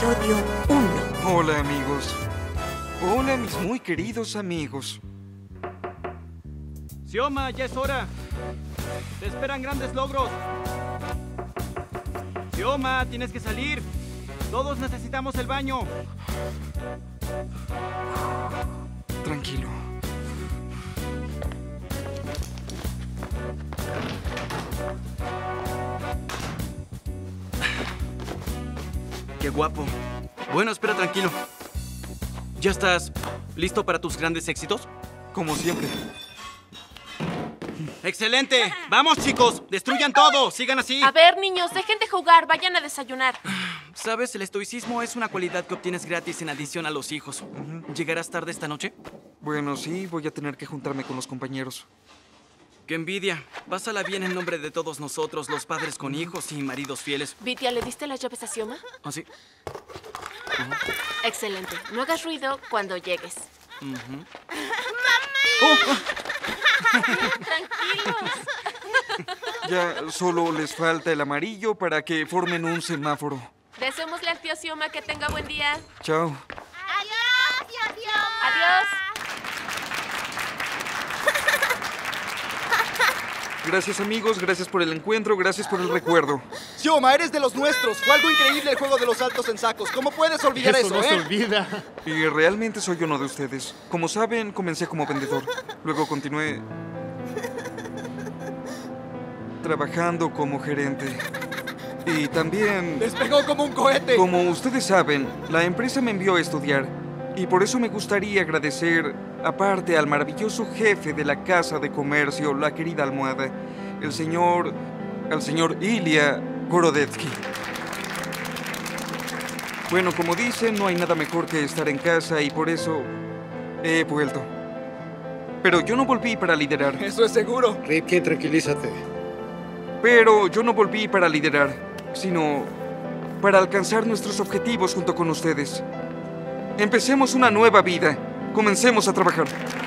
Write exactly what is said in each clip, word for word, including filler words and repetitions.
episodio uno. Hola, amigos. Hola, mis muy queridos amigos. Sioma, ya es hora. Te esperan grandes logros. Sioma, tienes que salir. Todos necesitamos el baño. Tranquilo. Qué guapo. Bueno, espera tranquilo. ¿Ya estás listo para tus grandes éxitos? Como siempre. ¡Excelente! ¡Vamos, chicos! ¡Destruyan todo! ¡Sigan así! A ver, niños, dejen de jugar. Vayan a desayunar. ¿Sabes? El estoicismo es una cualidad que obtienes gratis en adición a los hijos. ¿Llegarás tarde esta noche? Bueno, sí, voy a tener que juntarme con los compañeros. ¡Qué envidia! Pásala bien en nombre de todos nosotros, los padres con hijos y maridos fieles. Vitia, ¿le diste las llaves a Sioma? ¿Ah, sí? Excelente. No hagas ruido cuando llegues. Uh-huh. Tranquilos. Ya solo les falta el amarillo para que formen un semáforo. Deseémosle al tío Sioma que tenga buen día. Chao. ¡Adiós! ¡Adiós! Adiós. Gracias, amigos. Gracias por el encuentro. Gracias por el recuerdo. Sioma, eres de los nuestros. Fue algo increíble el juego de los saltos en sacos. ¿Cómo puedes olvidar eso, Eso no eh? se olvida. Y realmente soy uno de ustedes. Como saben, comencé como vendedor. Luego continué trabajando como gerente. Y también, Despegó como un cohete. como ustedes saben, la empresa me envió a estudiar. Y por eso me gustaría agradecer, aparte, al maravilloso jefe de la Casa de Comercio, la querida almohada, el señor... al señor Ilya Gorodetsky. Bueno, como dicen, no hay nada mejor que estar en casa y por eso he vuelto. Pero yo no volví para liderar. Eso es seguro. Ripken, tranquilízate. Pero yo no volví para liderar, sino para alcanzar nuestros objetivos junto con ustedes. Empecemos una nueva vida. Comencemos a trabajar.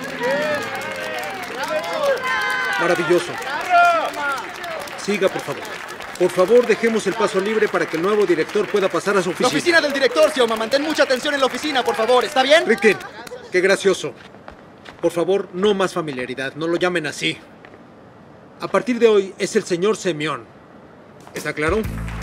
Maravilloso. Siga, por favor. Por favor, dejemos el paso libre para que el nuevo director pueda pasar a su La oficina. oficina del director, Sioma. Mantén mucha atención en la oficina, por favor. ¿Está bien? Ripken, qué gracioso. Por favor, no más familiaridad. No lo llamen así. A partir de hoy es el señor Semyon. ¿Está claro?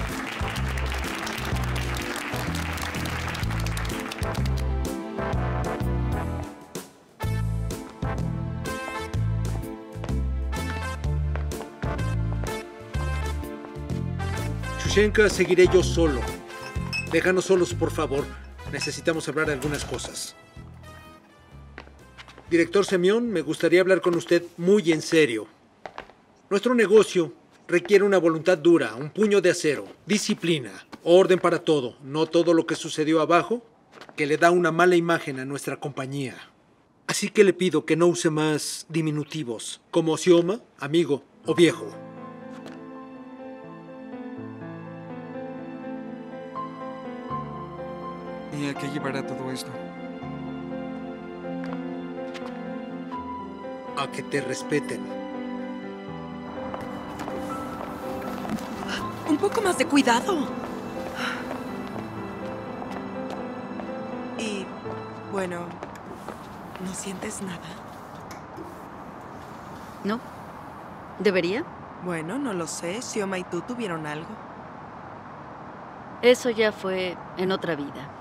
Shushenka, seguiré yo solo. Déjanos solos, por favor. Necesitamos hablar de algunas cosas. Director Semyon, me gustaría hablar con usted muy en serio. Nuestro negocio requiere una voluntad dura, un puño de acero, disciplina, orden para todo, no todo lo que sucedió abajo, que le da una mala imagen a nuestra compañía. Así que le pido que no use más diminutivos, como Sioma, amigo o viejo. ¿Y a qué llevará todo esto? A que te respeten. Un poco más de cuidado. Y, bueno, ¿no sientes nada? ¿No? ¿Debería? Bueno, no lo sé. Sioma y tú tuvieron algo. Eso ya fue en otra vida.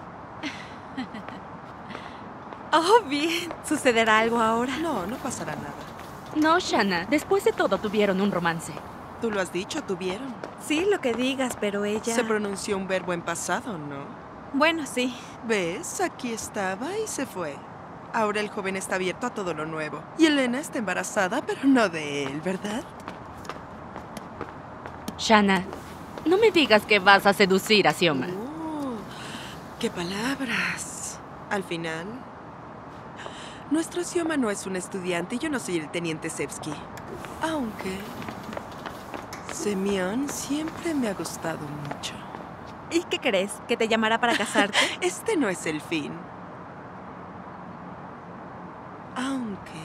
Oh, bien. ¿Sucederá algo ahora? No, no pasará nada. No, Shanna. Después de todo tuvieron un romance. Tú lo has dicho, tuvieron. Sí, lo que digas, pero ella... Se pronunció un verbo en pasado, ¿no? Bueno, sí. ¿Ves? Aquí estaba y se fue. Ahora el joven está abierto a todo lo nuevo. Y Elena está embarazada, pero no de él, ¿verdad? Shanna, no me digas que vas a seducir a Sioma. Oh, ¡qué palabras! Al final, nuestro Sioma no es un estudiante y yo no soy el teniente Sevsky. Aunque Semyon siempre me ha gustado mucho. ¿Y qué crees? ¿Que te llamará para casarte? Este no es el fin. Aunque...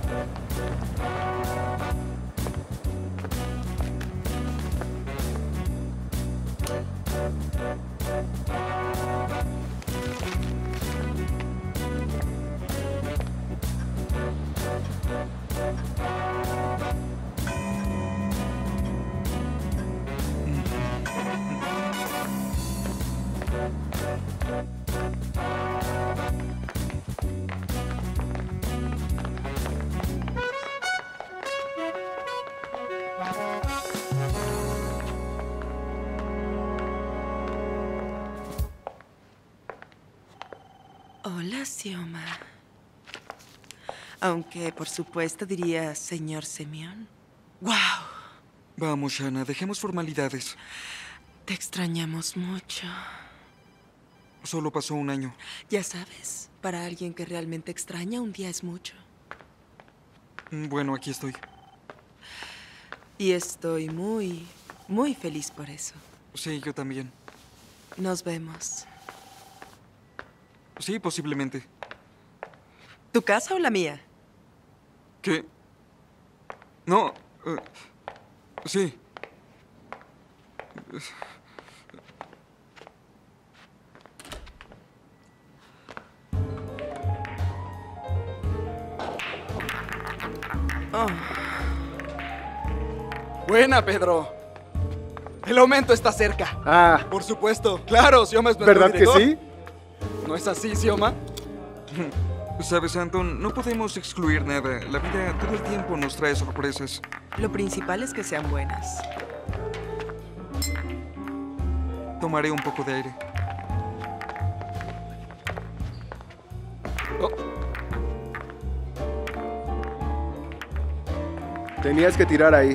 Hola, Sioma. Aunque, por supuesto, diría señor Semyon. ¡Wow! Vamos, Shanna, dejemos formalidades. Te extrañamos mucho. Solo pasó un año. Ya sabes, para alguien que realmente extraña, un día es mucho. Bueno, aquí estoy. Y estoy muy, muy feliz por eso. Sí, yo también. Nos vemos. Sí, posiblemente. ¿Tu casa o la mía? ¿Qué? No. eh, sí. Oh, Buena, Pedro. El aumento está cerca. Ah, Por supuesto. Claro, Sioma es nuestro ¿verdad que director. sí? ¿No es así, Sioma? Sabes, Anton, no podemos excluir nada. La vida todo el tiempo nos trae sorpresas. lo principal es que sean buenas. Tomaré un poco de aire. Oh, Tenías que tirar ahí.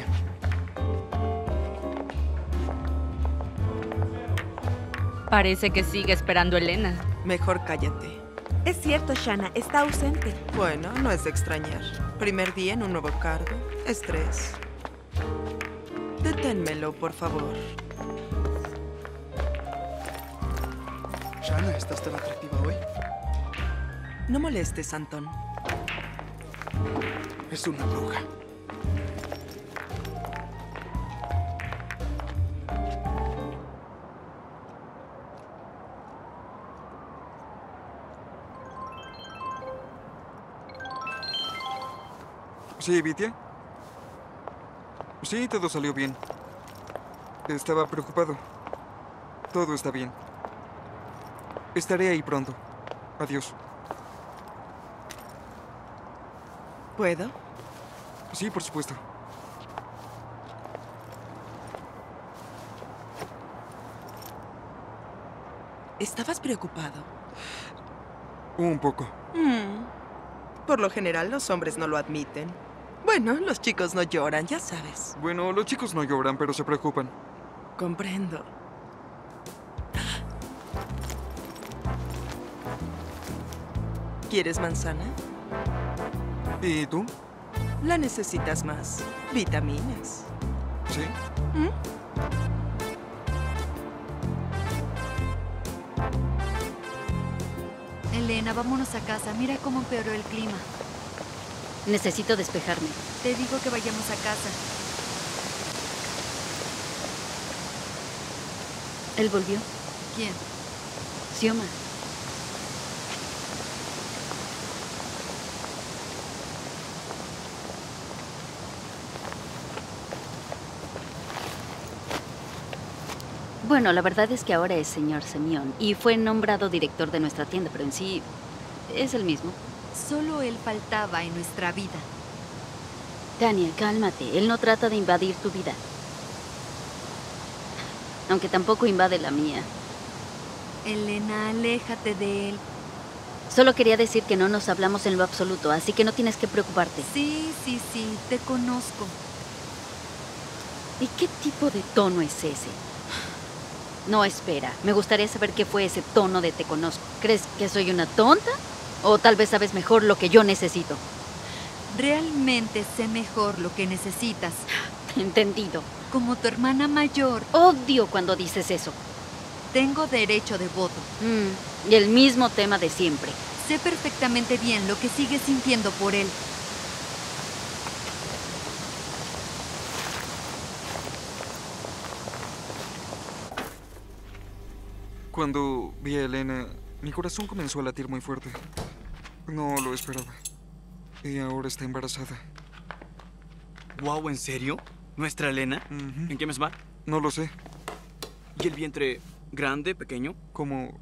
Parece que sigue esperando a Elena. Mejor cállate. Es cierto, Shanna, está ausente. Bueno, no es de extrañar. Primer día en un nuevo cargo. Estrés. Deténmelo, por favor. Shanna, ¿estás tan atractiva hoy? No molestes, Anton. Es una bruja. ¿Sí, Vitya? Sí, todo salió bien. Estaba preocupado. Todo está bien. Estaré ahí pronto. Adiós. ¿Puedo? Sí, por supuesto. ¿Estabas preocupado? Un poco. Mm. Por lo general, los hombres no lo admiten. Bueno, los chicos no lloran, ya sabes. Bueno, los chicos no lloran, pero se preocupan. Comprendo. ¿Quieres manzana? ¿Y tú? La necesitas más. Vitaminas. Sí. ¿Mm? Elena, vámonos a casa. Mira cómo empeoró el clima. Necesito despejarme. Te digo que vayamos a casa. ¿Él volvió? ¿Quién? Sioma. Bueno, la verdad es que ahora es señor Semyon y fue nombrado director de nuestra tienda, pero en sí es el mismo. Solo él faltaba en nuestra vida. Tania, cálmate. Él no trata de invadir tu vida. Aunque tampoco invade la mía. Elena, aléjate de él. Solo quería decir que no nos hablamos en lo absoluto, así que no tienes que preocuparte. Sí, sí, sí, te conozco. ¿Y qué tipo de tono es ese? No, espera. Me gustaría saber qué fue ese tono de te conozco. ¿Crees que soy una tonta? ¿O tal vez sabes mejor lo que yo necesito? Realmente sé mejor lo que necesitas. Entendido. Como tu hermana mayor. Odio cuando dices eso. Tengo derecho de voto. Mm, y el mismo tema de siempre. Sé perfectamente bien lo que sigues sintiendo por él. Cuando vi a Elena, mi corazón comenzó a latir muy fuerte. No lo esperaba. Y ahora está embarazada. Wow, ¿en serio? ¿Nuestra Elena? Uh-huh. ¿En qué mes va? No lo sé. ¿Y el vientre grande, pequeño? Como...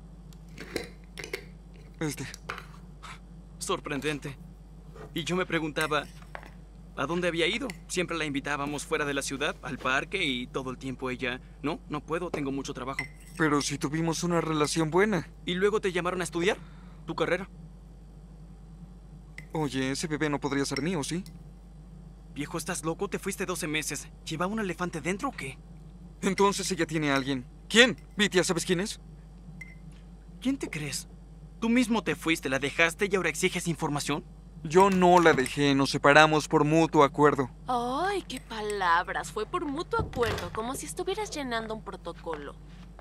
este. Sorprendente. Y yo me preguntaba, ¿a dónde había ido? Siempre la invitábamos fuera de la ciudad, al parque, y todo el tiempo ella... No, no puedo, tengo mucho trabajo. Pero si tuvimos una relación buena. ¿Y luego te llamaron a estudiar? ¿Tu carrera? Oye, ese bebé no podría ser mío, ¿sí? Viejo, ¿estás loco? Te fuiste doce meses. ¿Llevaba un elefante dentro o qué? Entonces ella tiene a alguien. ¿Quién? Vitia, ¿sabes quién es? ¿Quién te crees? Tú mismo te fuiste, la dejaste y ahora exiges información. Yo no la dejé, nos separamos por mutuo acuerdo. ¡Ay, qué palabras! Fue por mutuo acuerdo, como si estuvieras llenando un protocolo.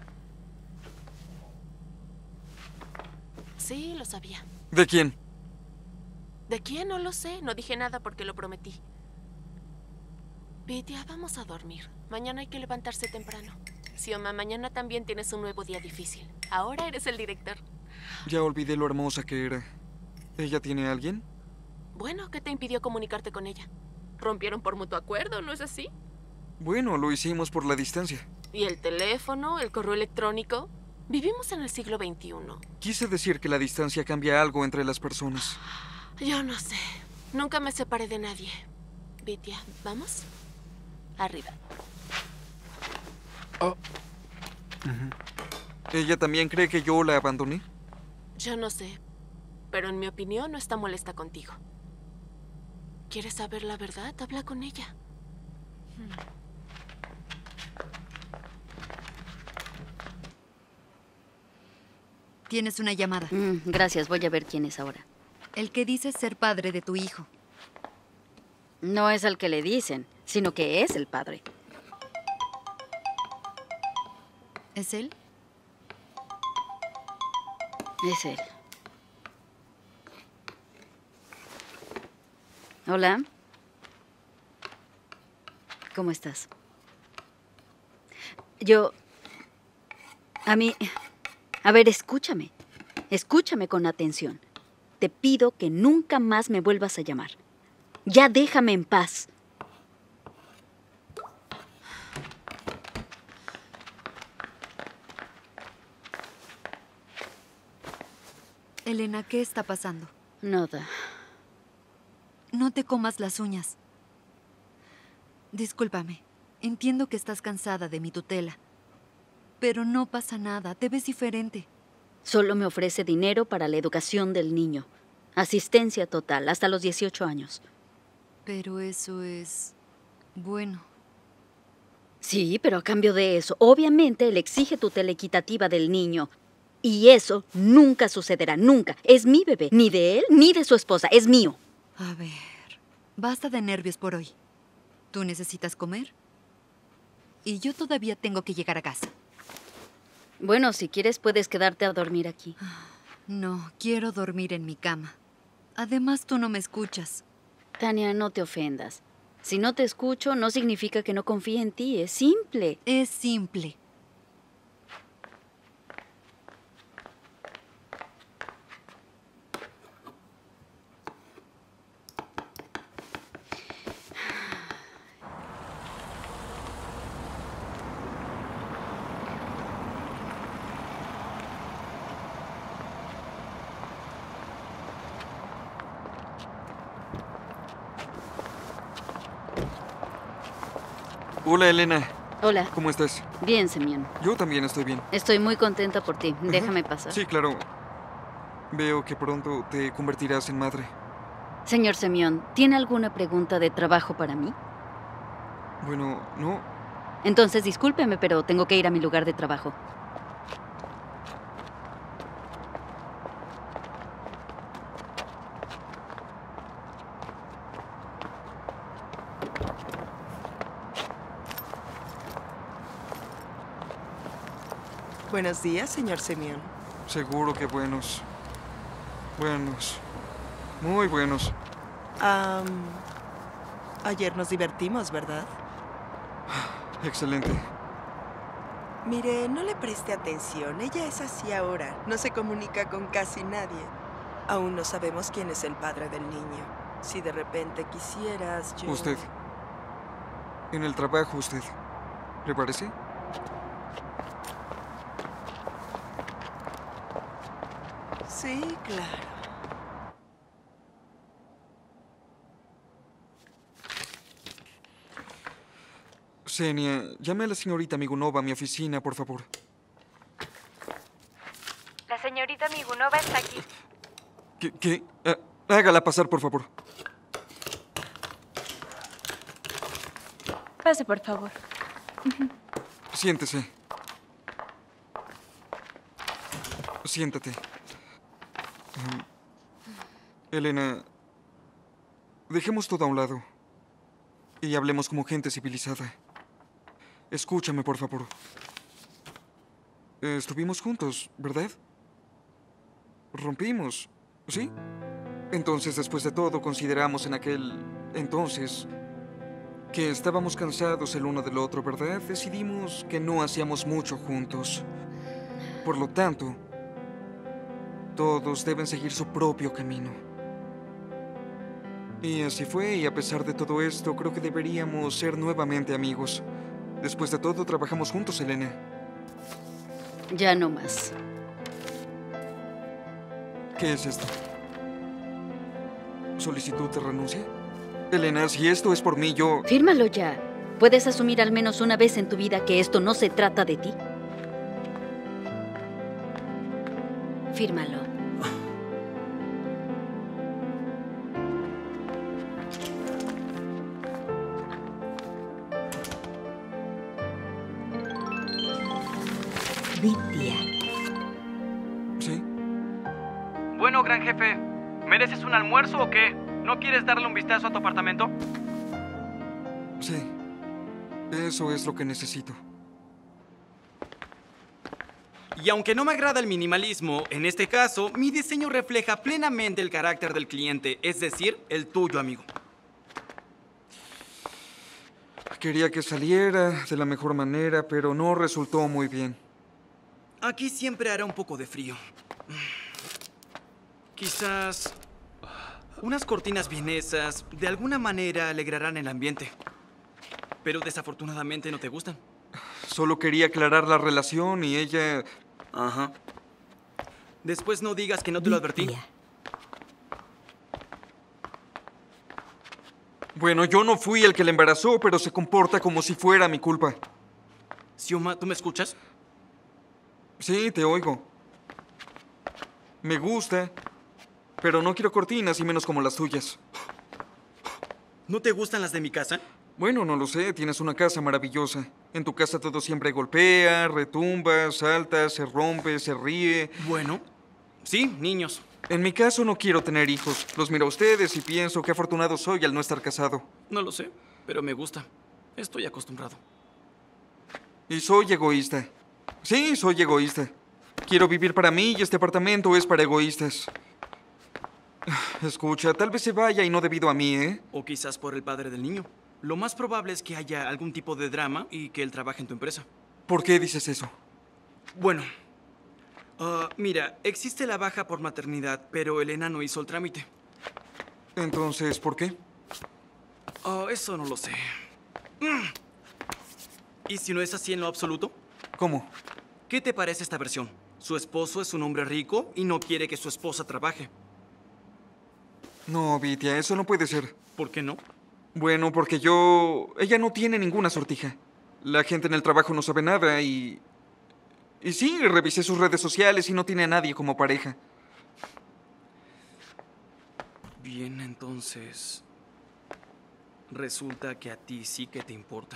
Sí, lo sabía. ¿De quién? ¿De quién? No lo sé. No dije nada porque lo prometí. Vitia, vamos a dormir. Mañana hay que levantarse temprano. Sioma, mañana también tienes un nuevo día difícil. Ahora eres el director. Ya olvidé lo hermosa que era. ¿Ella tiene a alguien? Bueno, ¿qué te impidió comunicarte con ella? Rompieron por mutuo acuerdo, ¿no es así? Bueno, lo hicimos por la distancia. ¿Y el teléfono, el correo electrónico? Vivimos en el siglo veintiuno. Quise decir que la distancia cambia algo entre las personas. Yo no sé. Nunca me separé de nadie. Vitia, ¿vamos? Arriba. Oh. Uh-huh. ¿Ella también cree que yo la abandoné? Yo no sé, pero en mi opinión no está molesta contigo. ¿Quieres saber la verdad? Habla con ella. Hmm. Tienes una llamada. Mm, gracias, voy a ver quién es ahora. El que dice ser padre de tu hijo. No es al que le dicen, sino que es el padre. ¿Es él? Es él. Hola. ¿Cómo estás? Yo... A mí... A ver, escúchame. Escúchame con atención. Te pido que nunca más me vuelvas a llamar. Ya déjame en paz. Elena, ¿qué está pasando? Nada. No te comas las uñas. Discúlpame. Entiendo que estás cansada de mi tutela. Pero no pasa nada. Te ves diferente. Solo me ofrece dinero para la educación del niño. Asistencia total, hasta los dieciocho años. Pero eso es... bueno. Sí, pero a cambio de eso, obviamente él exige tutela equitativa del niño. Y eso nunca sucederá, nunca. Es mi bebé, ni de él ni de su esposa, es mío. A ver, basta de nervios por hoy. Tú necesitas comer y yo todavía tengo que llegar a casa. Bueno, si quieres puedes quedarte a dormir aquí. No, quiero dormir en mi cama. Además, tú no me escuchas. Tania, no te ofendas. Si no te escucho, no significa que no confíe en ti. Es simple. Es simple. Hola, Elena. Hola. ¿Cómo estás? Bien, Semyon. Yo también estoy bien. Estoy muy contenta por ti. Déjame pasar. Sí, claro. Veo que pronto te convertirás en madre. Señor Semyon, ¿tiene alguna pregunta de trabajo para mí? Bueno, no. Entonces, discúlpeme, pero tengo que ir a mi lugar de trabajo. Buenos días, señor Semyon. Seguro que buenos. Buenos. Muy buenos. Um, ayer nos divertimos, ¿verdad? Excelente. Mire, no le preste atención. Ella es así ahora. No se comunica con casi nadie. Aún no sabemos quién es el padre del niño. Si de repente quisieras, yo... Usted. En el trabajo, usted. ¿Le parece? Sí, claro. Xenia, llame a la señorita Migunova a mi oficina, por favor. La señorita Migunova está aquí. ¿Qué? ¿Qué? Ah, hágala pasar, por favor. Pase, por favor. Siéntese. Siéntate. Um, Elena, dejemos todo a un lado y hablemos como gente civilizada. Escúchame, por favor. Eh, Estuvimos juntos, ¿verdad? Rompimos, ¿sí? Entonces, después de todo, consideramos en aquel entonces que estábamos cansados el uno del otro, ¿verdad? Decidimos que no hacíamos mucho juntos. Por lo tanto, todos deben seguir su propio camino. Y así fue, y a pesar de todo esto, creo que deberíamos ser nuevamente amigos. Después de todo, trabajamos juntos, Elena. Ya no más. ¿Qué es esto? ¿Solicitud de renuncia? Elena, si esto es por mí, yo... Fírmalo ya. ¿Puedes asumir al menos una vez en tu vida que esto no se trata de ti? Fírmalo. Vitia. ¿Sí? Bueno, gran jefe, ¿mereces un almuerzo o qué? ¿No quieres darle un vistazo a tu apartamento? Sí. Eso es lo que necesito. Y aunque no me agrada el minimalismo, en este caso, mi diseño refleja plenamente el carácter del cliente, es decir, el tuyo, amigo. Quería que saliera de la mejor manera, pero no resultó muy bien. Aquí siempre hará un poco de frío. Quizás unas cortinas vienesas de alguna manera alegrarán el ambiente. Pero desafortunadamente no te gustan. Solo quería aclarar la relación y ella... Ajá. Después no digas que no te lo advertí. Bueno, yo no fui el que la embarazó, pero se comporta como si fuera mi culpa. Xioma, ¿tú me escuchas? Sí, te oigo. Me gusta, pero no quiero cortinas y menos como las tuyas. ¿No te gustan las de mi casa? Bueno, no lo sé, tienes una casa maravillosa. En tu casa todo siempre golpea, retumba, salta, se rompe, se ríe. Bueno, sí, niños. En mi caso no quiero tener hijos. Los miro a ustedes y pienso qué afortunado soy al no estar casado. No lo sé, pero me gusta. Estoy acostumbrado. Y soy egoísta. Sí, soy egoísta. Quiero vivir para mí y este apartamento es para egoístas. Escucha, tal vez se vaya y no debido a mí, ¿eh? O quizás por el padre del niño. Lo más probable es que haya algún tipo de drama y que él trabaje en tu empresa. ¿Por qué dices eso? Bueno, uh, mira, existe la baja por maternidad, pero Elena no hizo el trámite. Entonces, ¿por qué? Oh, eso no lo sé. Mm. ¿Y si no es así en lo absoluto? ¿Cómo? ¿Qué te parece esta versión? Su esposo es un hombre rico y no quiere que su esposa trabaje. No, Vitia, eso no puede ser. ¿Por qué no? Bueno, porque yo... Ella no tiene ninguna sortija. La gente en el trabajo no sabe nada y... Y sí, revisé sus redes sociales y no tiene a nadie como pareja. Bien, entonces... Resulta que a ti sí que te importa.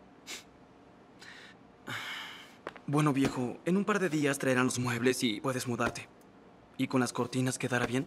Bueno, viejo, en un par de días traerán los muebles y puedes mudarte. ¿Y con las cortinas quedará bien?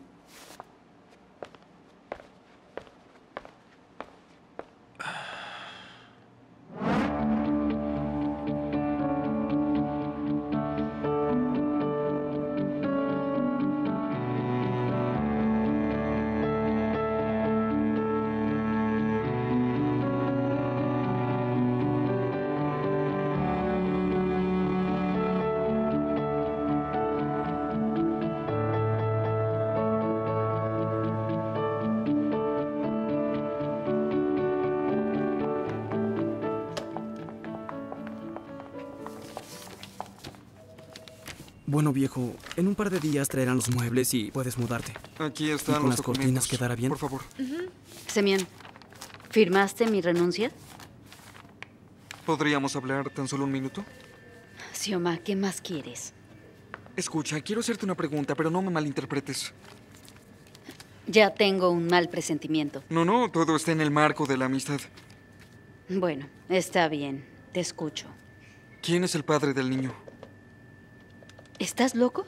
Bueno, viejo, en un par de días traerán los muebles y puedes mudarte. Aquí están ¿Y con los las cortinas documentos. quedará bien? Por favor. Uh-huh. Semyon, ¿firmaste mi renuncia? ¿Podríamos hablar tan solo un minuto? Xioma, ¿qué más quieres? Escucha, quiero hacerte una pregunta, pero no me malinterpretes. Ya tengo un mal presentimiento. No, no, todo está en el marco de la amistad. Bueno, está bien. Te escucho. ¿Quién es el padre del niño? ¿Estás loco?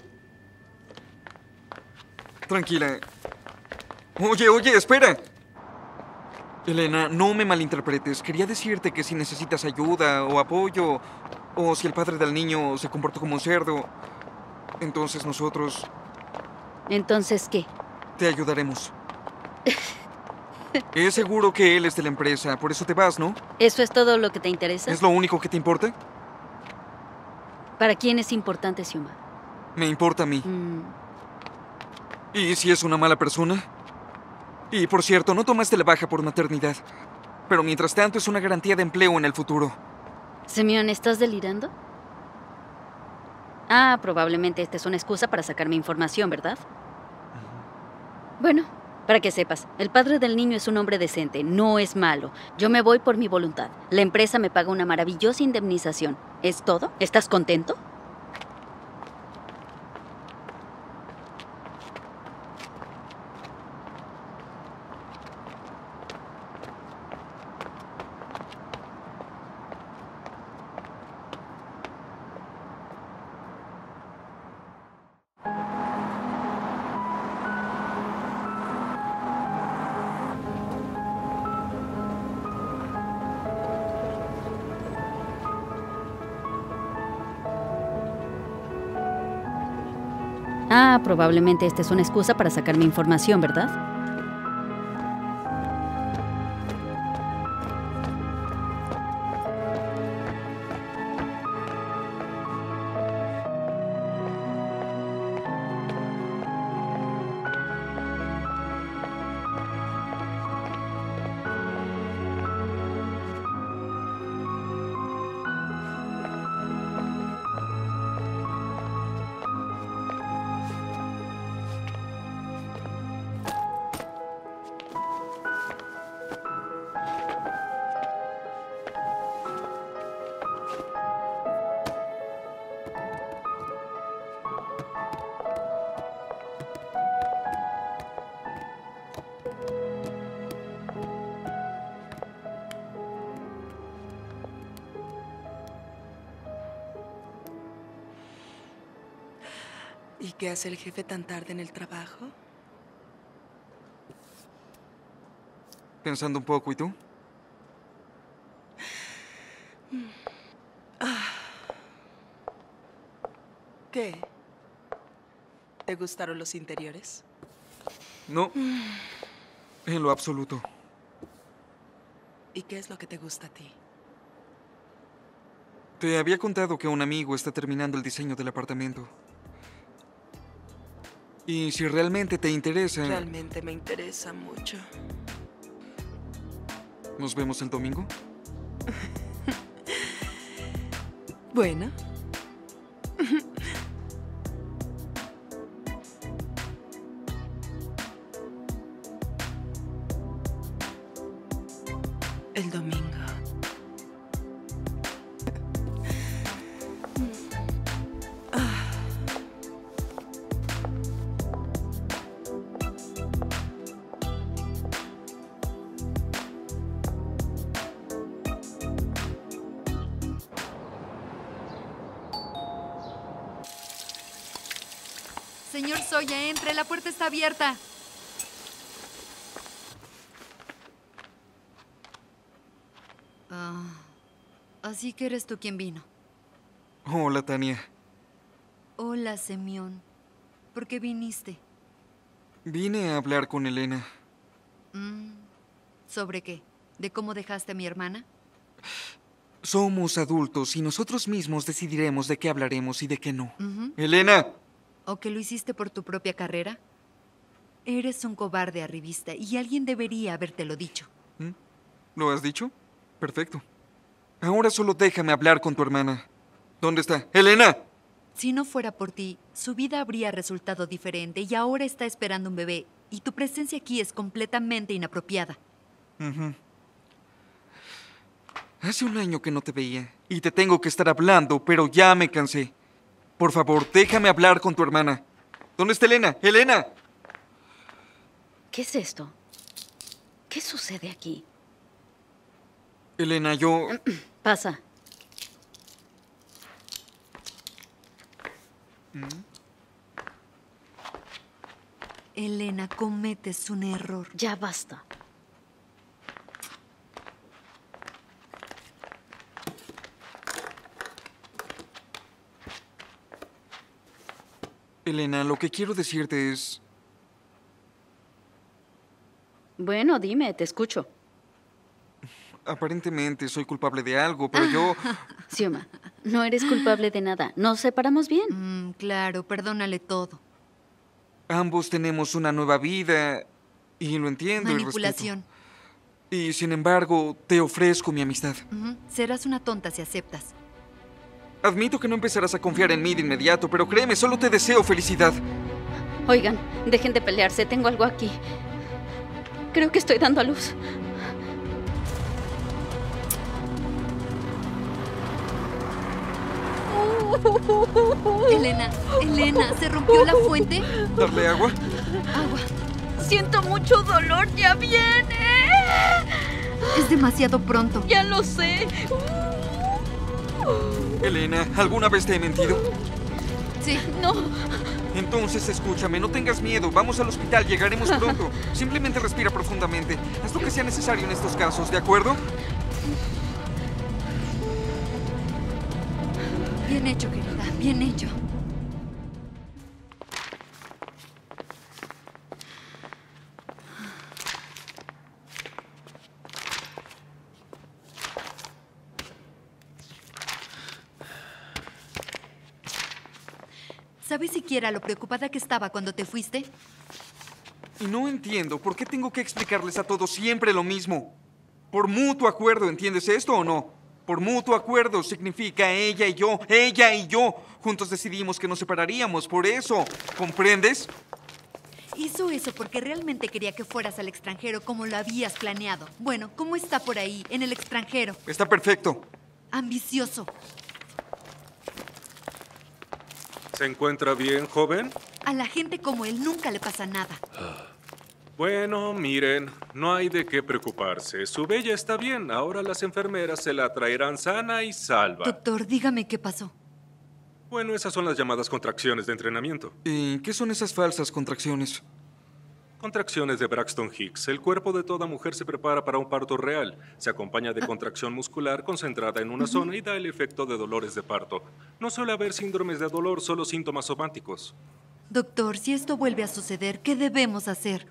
Tranquila. Oye, oye, espera. Elena, no me malinterpretes. Quería decirte que si necesitas ayuda o apoyo, o si el padre del niño se comportó como un cerdo, entonces nosotros... ¿Entonces qué? Te ayudaremos. Es seguro que él es de la empresa, por eso te vas, ¿no? ¿Eso es todo lo que te interesa? ¿Es lo único que te importa? ¿Para quién es importante, Xioma? Me importa a mí. Mm. ¿Y si es una mala persona? Y, por cierto, no tomaste la baja por maternidad. Pero mientras tanto es una garantía de empleo en el futuro. Semyon, ¿estás delirando? Ah, probablemente esta es una excusa para sacarme información, ¿verdad? Bueno, para que sepas, el padre del niño es un hombre decente, no es malo. Yo me voy por mi voluntad. La empresa me paga una maravillosa indemnización. ¿Es todo? ¿Estás contento? Ah, probablemente esta es una excusa para sacarme información, ¿verdad? ¿Y qué hace el jefe tan tarde en el trabajo? Pensando un poco, ¿y tú? Ah. ¿Qué? ¿Te gustaron los interiores? No, en lo absoluto. ¿Y qué es lo que te gusta a ti? Te había contado que un amigo está terminando el diseño del apartamento. Y si realmente te interesa... Realmente me interesa mucho. ¿Nos vemos el domingo? Bueno. El domingo. Señor Soya, entre, la puerta está abierta. Ah, así que eres tú quien vino. Hola, Tania. Hola, Semyon. ¿Por qué viniste? Vine a hablar con Elena. Mm, ¿sobre qué? ¿De cómo dejaste a mi hermana? Somos adultos y nosotros mismos decidiremos de qué hablaremos y de qué no. Uh-huh. ¡Elena! ¿O que lo hiciste por tu propia carrera? Eres un cobarde arribista y alguien debería habértelo dicho. ¿Mm? ¿Lo has dicho? Perfecto. Ahora solo déjame hablar con tu hermana. ¿Dónde está? ¡Elena! Si no fuera por ti, su vida habría resultado diferente y ahora está esperando un bebé. Y tu presencia aquí es completamente inapropiada. Uh-huh. Hace un año que no te veía y te tengo que estar hablando, pero ya me cansé. Por favor, déjame hablar con tu hermana. ¿Dónde está Elena? ¡Elena! ¿Qué es esto? ¿Qué sucede aquí? Elena, yo... Pasa. ¿Mm? Elena, cometes un error. Ya basta. Elena, lo que quiero decirte es... Bueno, dime, te escucho. Aparentemente soy culpable de algo, pero yo... Xioma, no eres culpable de nada. ¿Nos separamos bien? Mm, claro, perdónale todo. Ambos tenemos una nueva vida y lo entiendo y respeto. Manipulación. Y sin embargo, te ofrezco mi amistad. Uh-huh. Serás una tonta si aceptas. Admito que no empezarás a confiar en mí de inmediato, pero créeme, solo te deseo felicidad. Oigan, dejen de pelearse, tengo algo aquí. Creo que estoy dando a luz. Elena, Elena, ¿se rompió la fuente? ¿Darle agua? Agua. Siento mucho dolor, ya viene. Es demasiado pronto. Ya lo sé. Elena, ¿alguna vez te he mentido? Sí. No. Entonces, escúchame, no tengas miedo. Vamos al hospital, llegaremos pronto. Simplemente respira profundamente. Haz lo que sea necesario en estos casos, ¿de acuerdo? Bien hecho, querida, bien hecho. ¿Sabes siquiera lo preocupada que estaba cuando te fuiste? Y no entiendo, ¿por qué tengo que explicarles a todos siempre lo mismo? Por mutuo acuerdo, ¿entiendes esto o no? Por mutuo acuerdo significa ella y yo, ella y yo. Juntos decidimos que nos separaríamos, por eso. ¿Comprendes? Hizo eso porque realmente quería que fueras al extranjero como lo habías planeado. Bueno, ¿cómo está por ahí, en el extranjero? Está perfecto. Ambicioso. ¿Se encuentra bien, joven? A la gente como él nunca le pasa nada. Bueno, miren, no hay de qué preocuparse. Su bella está bien. Ahora las enfermeras se la traerán sana y salva. Doctor, dígame qué pasó. Bueno, esas son las llamadas contracciones de entrenamiento. ¿Y qué son esas falsas contracciones? Contracciones de Braxton Hicks. El cuerpo de toda mujer se prepara para un parto real. Se acompaña de contracción muscular concentrada en una zona y da el efecto de dolores de parto. No suele haber síndromes de dolor, solo síntomas somáticos. Doctor, si esto vuelve a suceder, ¿qué debemos hacer?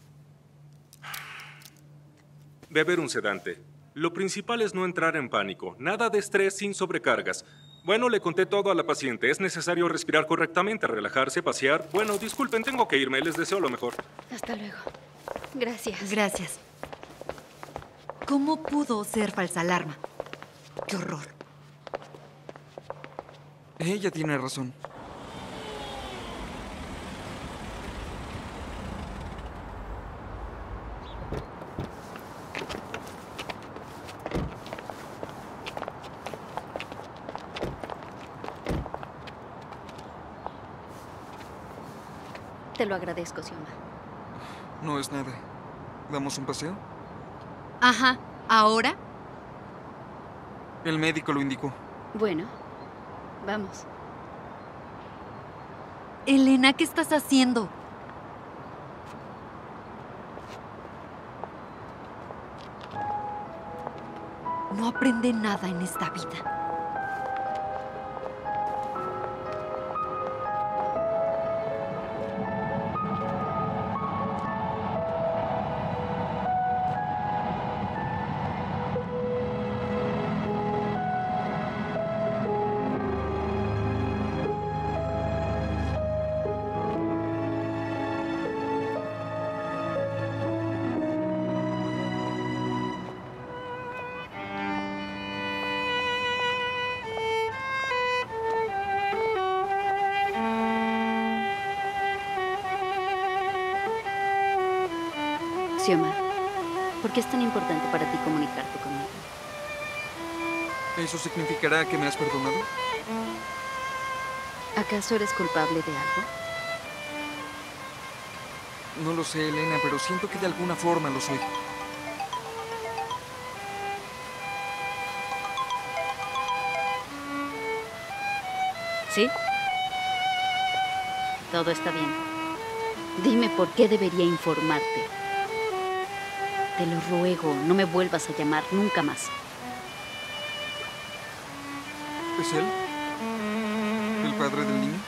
Beber un sedante. Lo principal es no entrar en pánico. Nada de estrés sin sobrecargas. Bueno, le conté todo a la paciente. Es necesario respirar correctamente, relajarse, pasear. Bueno, disculpen, tengo que irme. Les deseo lo mejor. Hasta luego. Gracias. Gracias. ¿Cómo pudo ser falsa alarma? ¡Qué horror! Ella tiene razón. Te lo agradezco, Xioma. No es nada. ¿Damos un paseo? Ajá. ¿Ahora? El médico lo indicó. Bueno, vamos. Elena, ¿qué estás haciendo? No aprende nada en esta vida. Xiomara, ¿por qué es tan importante para ti comunicarte conmigo? ¿Eso significará que me has perdonado? ¿Acaso eres culpable de algo? No lo sé, Elena, pero siento que de alguna forma lo soy. ¿Sí? Todo está bien. Dime por qué debería informarte. Te lo ruego, no me vuelvas a llamar nunca más. ¿Es él? ¿El padre del niño?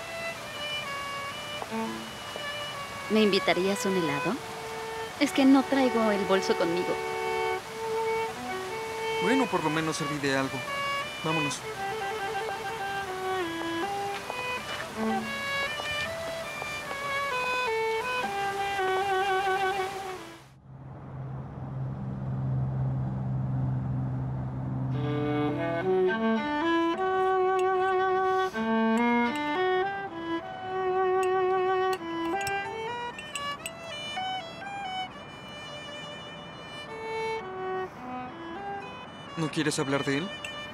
¿Me invitarías a un helado? Es que no traigo el bolso conmigo. Bueno, por lo menos serví de algo. Vámonos. ¿No quieres hablar de él?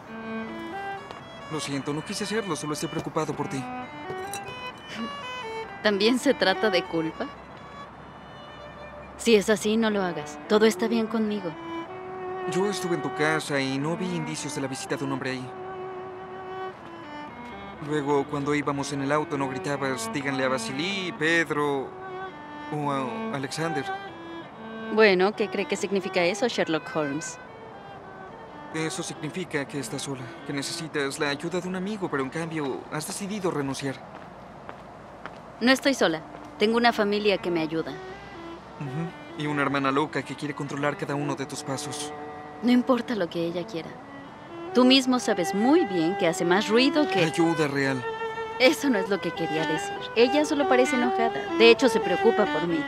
Lo siento, no quise hacerlo, solo estoy preocupado por ti. ¿También se trata de culpa? Si es así, no lo hagas. Todo está bien conmigo. Yo estuve en tu casa y no vi indicios de la visita de un hombre ahí. Luego, cuando íbamos en el auto, no gritabas, díganle a Vasily, Pedro o a Alexander. Bueno, ¿qué cree que significa eso, Sherlock Holmes? Eso significa que estás sola, que necesitas la ayuda de un amigo, pero en cambio has decidido renunciar. No estoy sola. Tengo una familia que me ayuda. Uh-huh. Y una hermana loca que quiere controlar cada uno de tus pasos. No importa lo que ella quiera. Tú mismo sabes muy bien que hace más ruido que... Ayuda real. Eso no es lo que quería decir. Ella solo parece enojada. De hecho, se preocupa por mí.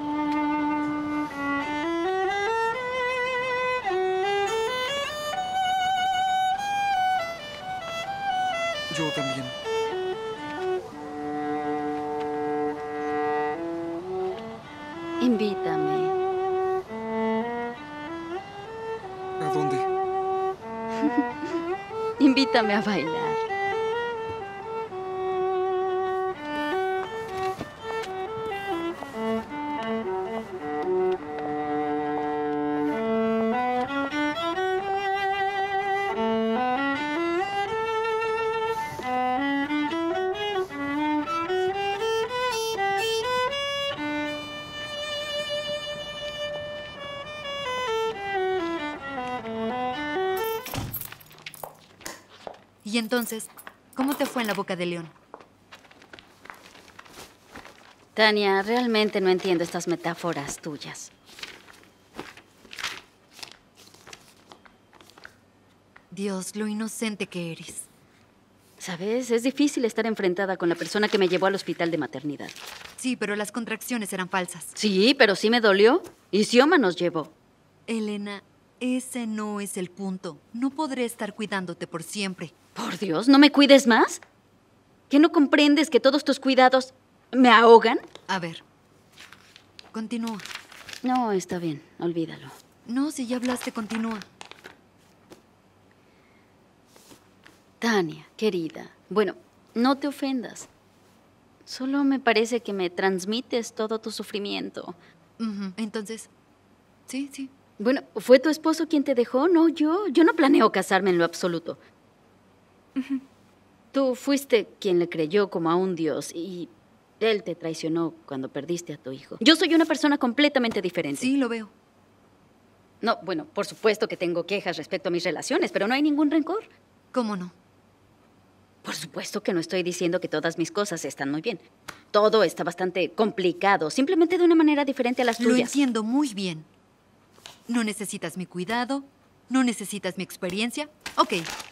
Yo también. Invítame. ¿A dónde? Invítame a bailar. Y entonces, ¿cómo te fue en la Boca de León? Tania, realmente no entiendo estas metáforas tuyas. Dios, lo inocente que eres. ¿Sabes? Es difícil estar enfrentada con la persona que me llevó al hospital de maternidad. Sí, pero las contracciones eran falsas. Sí, pero sí me dolió. Y Xioma nos llevó. Elena, ese no es el punto. No podré estar cuidándote por siempre. Por Dios, ¿no me cuides más? ¿Que no comprendes que todos tus cuidados me ahogan? A ver, continúa. No, está bien, olvídalo. No, si ya hablaste, continúa. Tania, querida, bueno, no te ofendas. Solo me parece que me transmites todo tu sufrimiento. Uh-huh. Entonces, sí, sí. Bueno, ¿fue tu esposo quien te dejó? No, yo. Yo no planeo casarme en lo absoluto. Uh-huh. Tú fuiste quien le creyó como a un dios y él te traicionó cuando perdiste a tu hijo. Yo soy una persona completamente diferente. Sí, lo veo. No, bueno, por supuesto que tengo quejas respecto a mis relaciones, pero no hay ningún rencor. ¿Cómo no? Por supuesto que no estoy diciendo que todas mis cosas están muy bien. Todo está bastante complicado, simplemente de una manera diferente a las tuyas. Lo entiendo muy bien. No necesitas mi cuidado, no necesitas mi experiencia. Ok.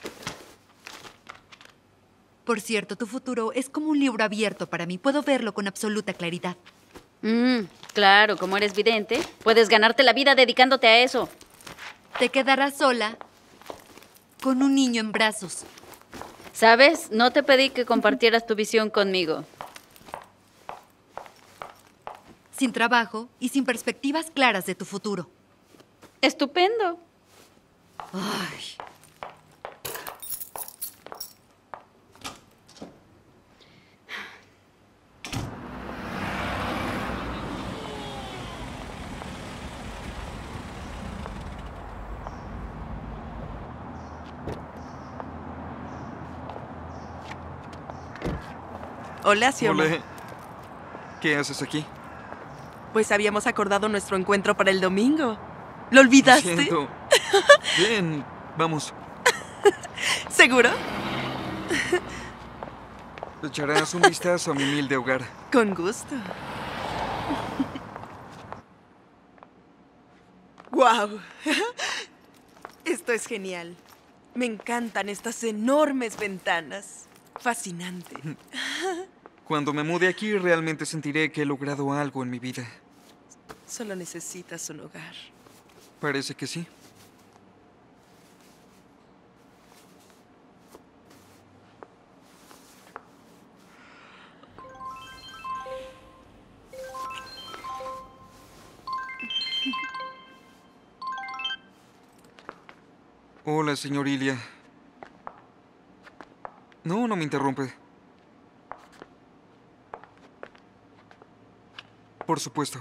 Por cierto, tu futuro es como un libro abierto para mí. Puedo verlo con absoluta claridad. Mm, claro, como eres vidente, puedes ganarte la vida dedicándote a eso. Te quedarás sola con un niño en brazos. ¿Sabes? No te pedí que compartieras tu visión conmigo. sin trabajo y sin perspectivas claras de tu futuro. Estupendo. Ay. Hola, Sioma. Hola. ¿Qué haces aquí? Pues habíamos acordado nuestro encuentro para el domingo. ¿Lo olvidaste? Lo siento. Bien, vamos. ¿Seguro? Echarás un vistazo a mi humilde hogar. Con gusto. ¡Guau! Esto es genial. Me encantan estas enormes ventanas. Fascinante. Cuando me mude aquí, realmente sentiré que he logrado algo en mi vida. Solo necesitas un hogar. Parece que sí. Hola, señor Ilya. No, no me interrumpe. Por supuesto.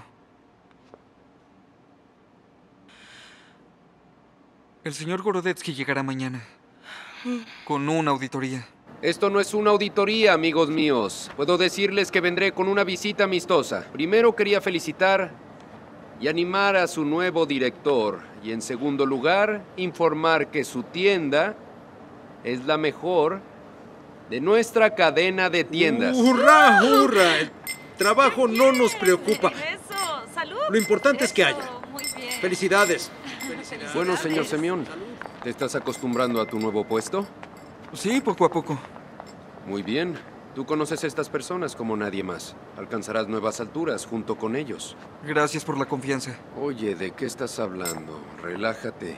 El señor Gorodetsky llegará mañana. Con una auditoría. Esto no es una auditoría, amigos míos. Puedo decirles que vendré con una visita amistosa. Primero quería felicitar y animar a su nuevo director. Y en segundo lugar, informar que su tienda es la mejor de nuestra cadena de tiendas. ¡Hurra, hurra! El trabajo no nos preocupa. Eso, salud. Lo importante es que haya. Muy bien. Felicidades. Bueno, señor Semyon, ¿te estás acostumbrando a tu nuevo puesto? Sí, poco a poco. Muy bien. Tú conoces a estas personas como nadie más. Alcanzarás nuevas alturas junto con ellos. Gracias por la confianza. Oye, ¿de qué estás hablando? Relájate.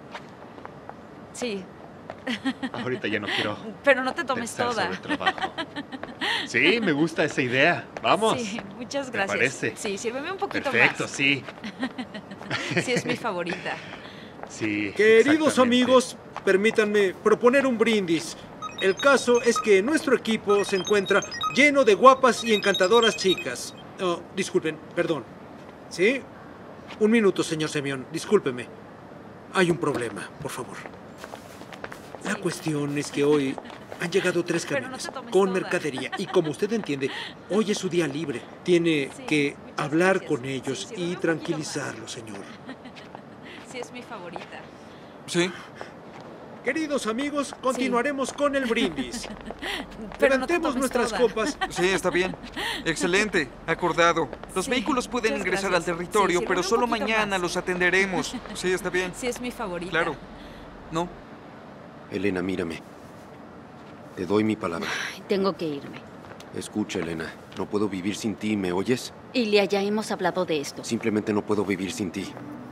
Sí. Ahorita ya no quiero. Pero no te tomes pensar toda. sobre el trabajo. Sí, me gusta esa idea. Vamos. Sí, muchas ¿Te gracias. parece? Sí, sírveme un poquito Perfecto, más. sí. Sí, es mi favorita. Sí. Queridos exactamente. amigos, permítanme proponer un brindis. El caso es que nuestro equipo se encuentra lleno de guapas y encantadoras chicas. Oh, disculpen, perdón. ¿Sí? Un minuto, señor Semyon. Discúlpeme. Hay un problema, por favor. La cuestión es que hoy han llegado tres Pero no camiones te tomes con toda. mercadería y como usted entiende, hoy es su día libre. Tiene que hablar con ellos y tranquilizarlos, señor. Sí, es mi favorita. Sí. Queridos amigos, continuaremos con el brindis. Pero no te Levantemos tomes nuestras toda. copas. Sí, está bien. Excelente. Acordado. Los Sí, vehículos pueden muchas ingresar gracias. al territorio, Sí, pero sírveme un solo poquito mañana más. los atenderemos. Sí, está bien. Sí, es mi favorita. Claro. No. Elena, mírame. Te doy mi palabra. Tengo que irme. Escucha, Elena. No puedo vivir sin ti, ¿me oyes? Ilia, ya hemos hablado de esto. Simplemente no puedo vivir sin ti.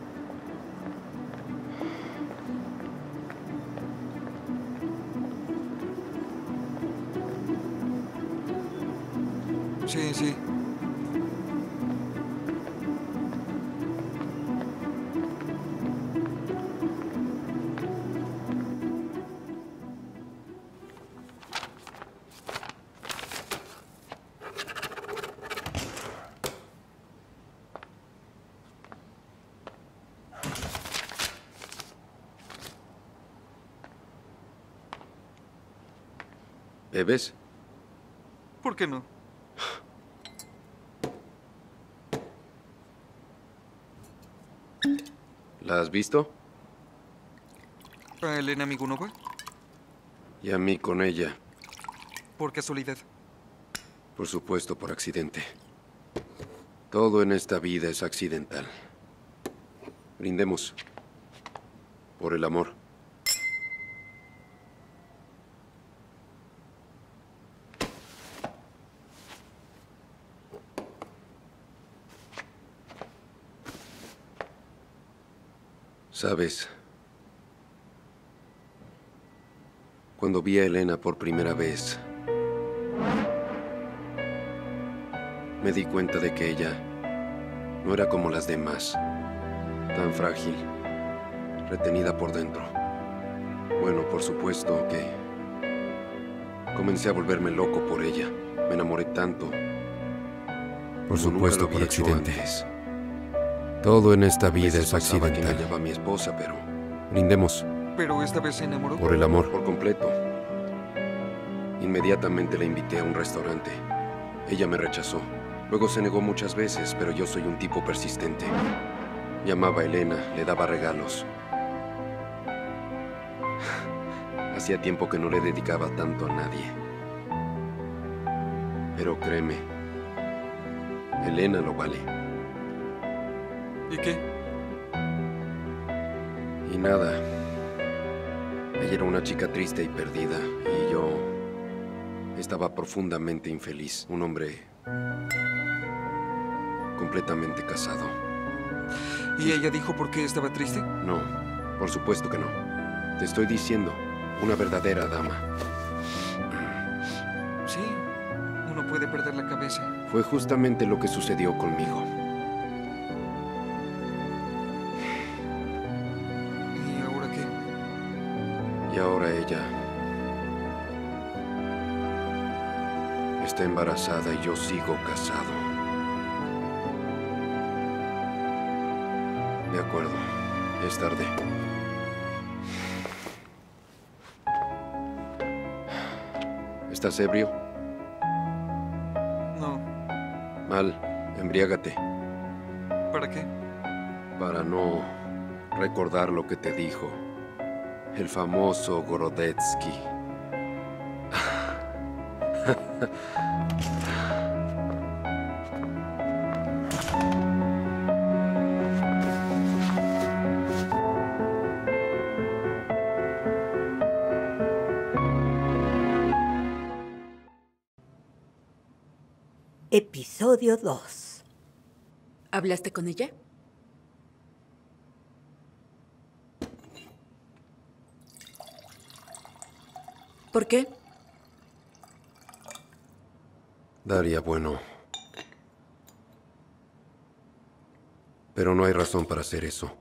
Sí, sí. ¿Bebes? ¿Por qué no? ¿La has visto? ¿A Elena Migunova? Y a mí con ella. Por casualidad. Por supuesto, por accidente. Todo en esta vida es accidental. Brindemos. Por el amor. ¿Sabes? Cuando vi a Elena por primera vez, me di cuenta de que ella No era como las demás. Tan frágil. Retenida por dentro. Bueno, por supuesto que... comencé a volverme loco por ella. Me enamoré tanto. Por supuesto, por accidente. Antes. Todo en esta vida Veces es pensaba que accidental. engañaba a mi esposa, pero... Brindemos. Pero esta vez se enamoró. Por el amor. Por completo. Inmediatamente la invité a un restaurante. Ella me rechazó. Luego se negó muchas veces, pero yo soy un tipo persistente. Llamaba a Elena, le daba regalos. Hacía tiempo que no le dedicaba tanto a nadie. Pero créeme, Elena lo vale. ¿Y qué? Y nada. Ella era una chica triste y perdida, y yo estaba profundamente infeliz. Un hombre completamente casado. ¿Y ella dijo por qué estaba triste? No, por supuesto que no. Te estoy diciendo, una verdadera dama. Sí, uno puede perder la cabeza. Fue justamente lo que sucedió conmigo. ¿Y ahora qué? Y ahora ella está embarazada y yo sigo casado. De acuerdo, es tarde. ¿Estás ebrio? No. Mal, embriágate. ¿Para qué? Para no recordar lo que te dijo el famoso Gorodetsky. Episodio dos. ¿Hablaste con ella? ¿Por qué? Daría bueno. Pero no hay razón para hacer eso.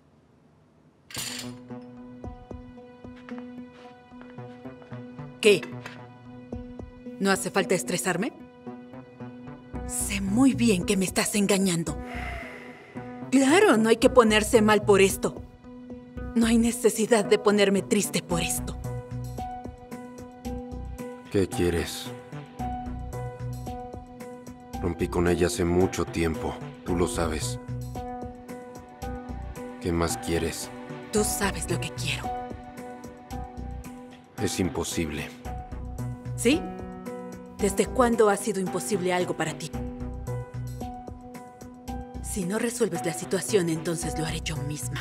¿Qué? ¿No hace falta estresarme? Sé muy bien que me estás engañando. Claro, no hay que ponerse mal por esto. No hay necesidad de ponerme triste por esto. ¿Qué quieres? Rompí con ella hace mucho tiempo. Tú lo sabes. ¿Qué más quieres? Tú sabes lo que quiero. Es imposible. ¿Sí? ¿Desde cuándo ha sido imposible algo para ti? Si no resuelves la situación, entonces lo haré yo misma.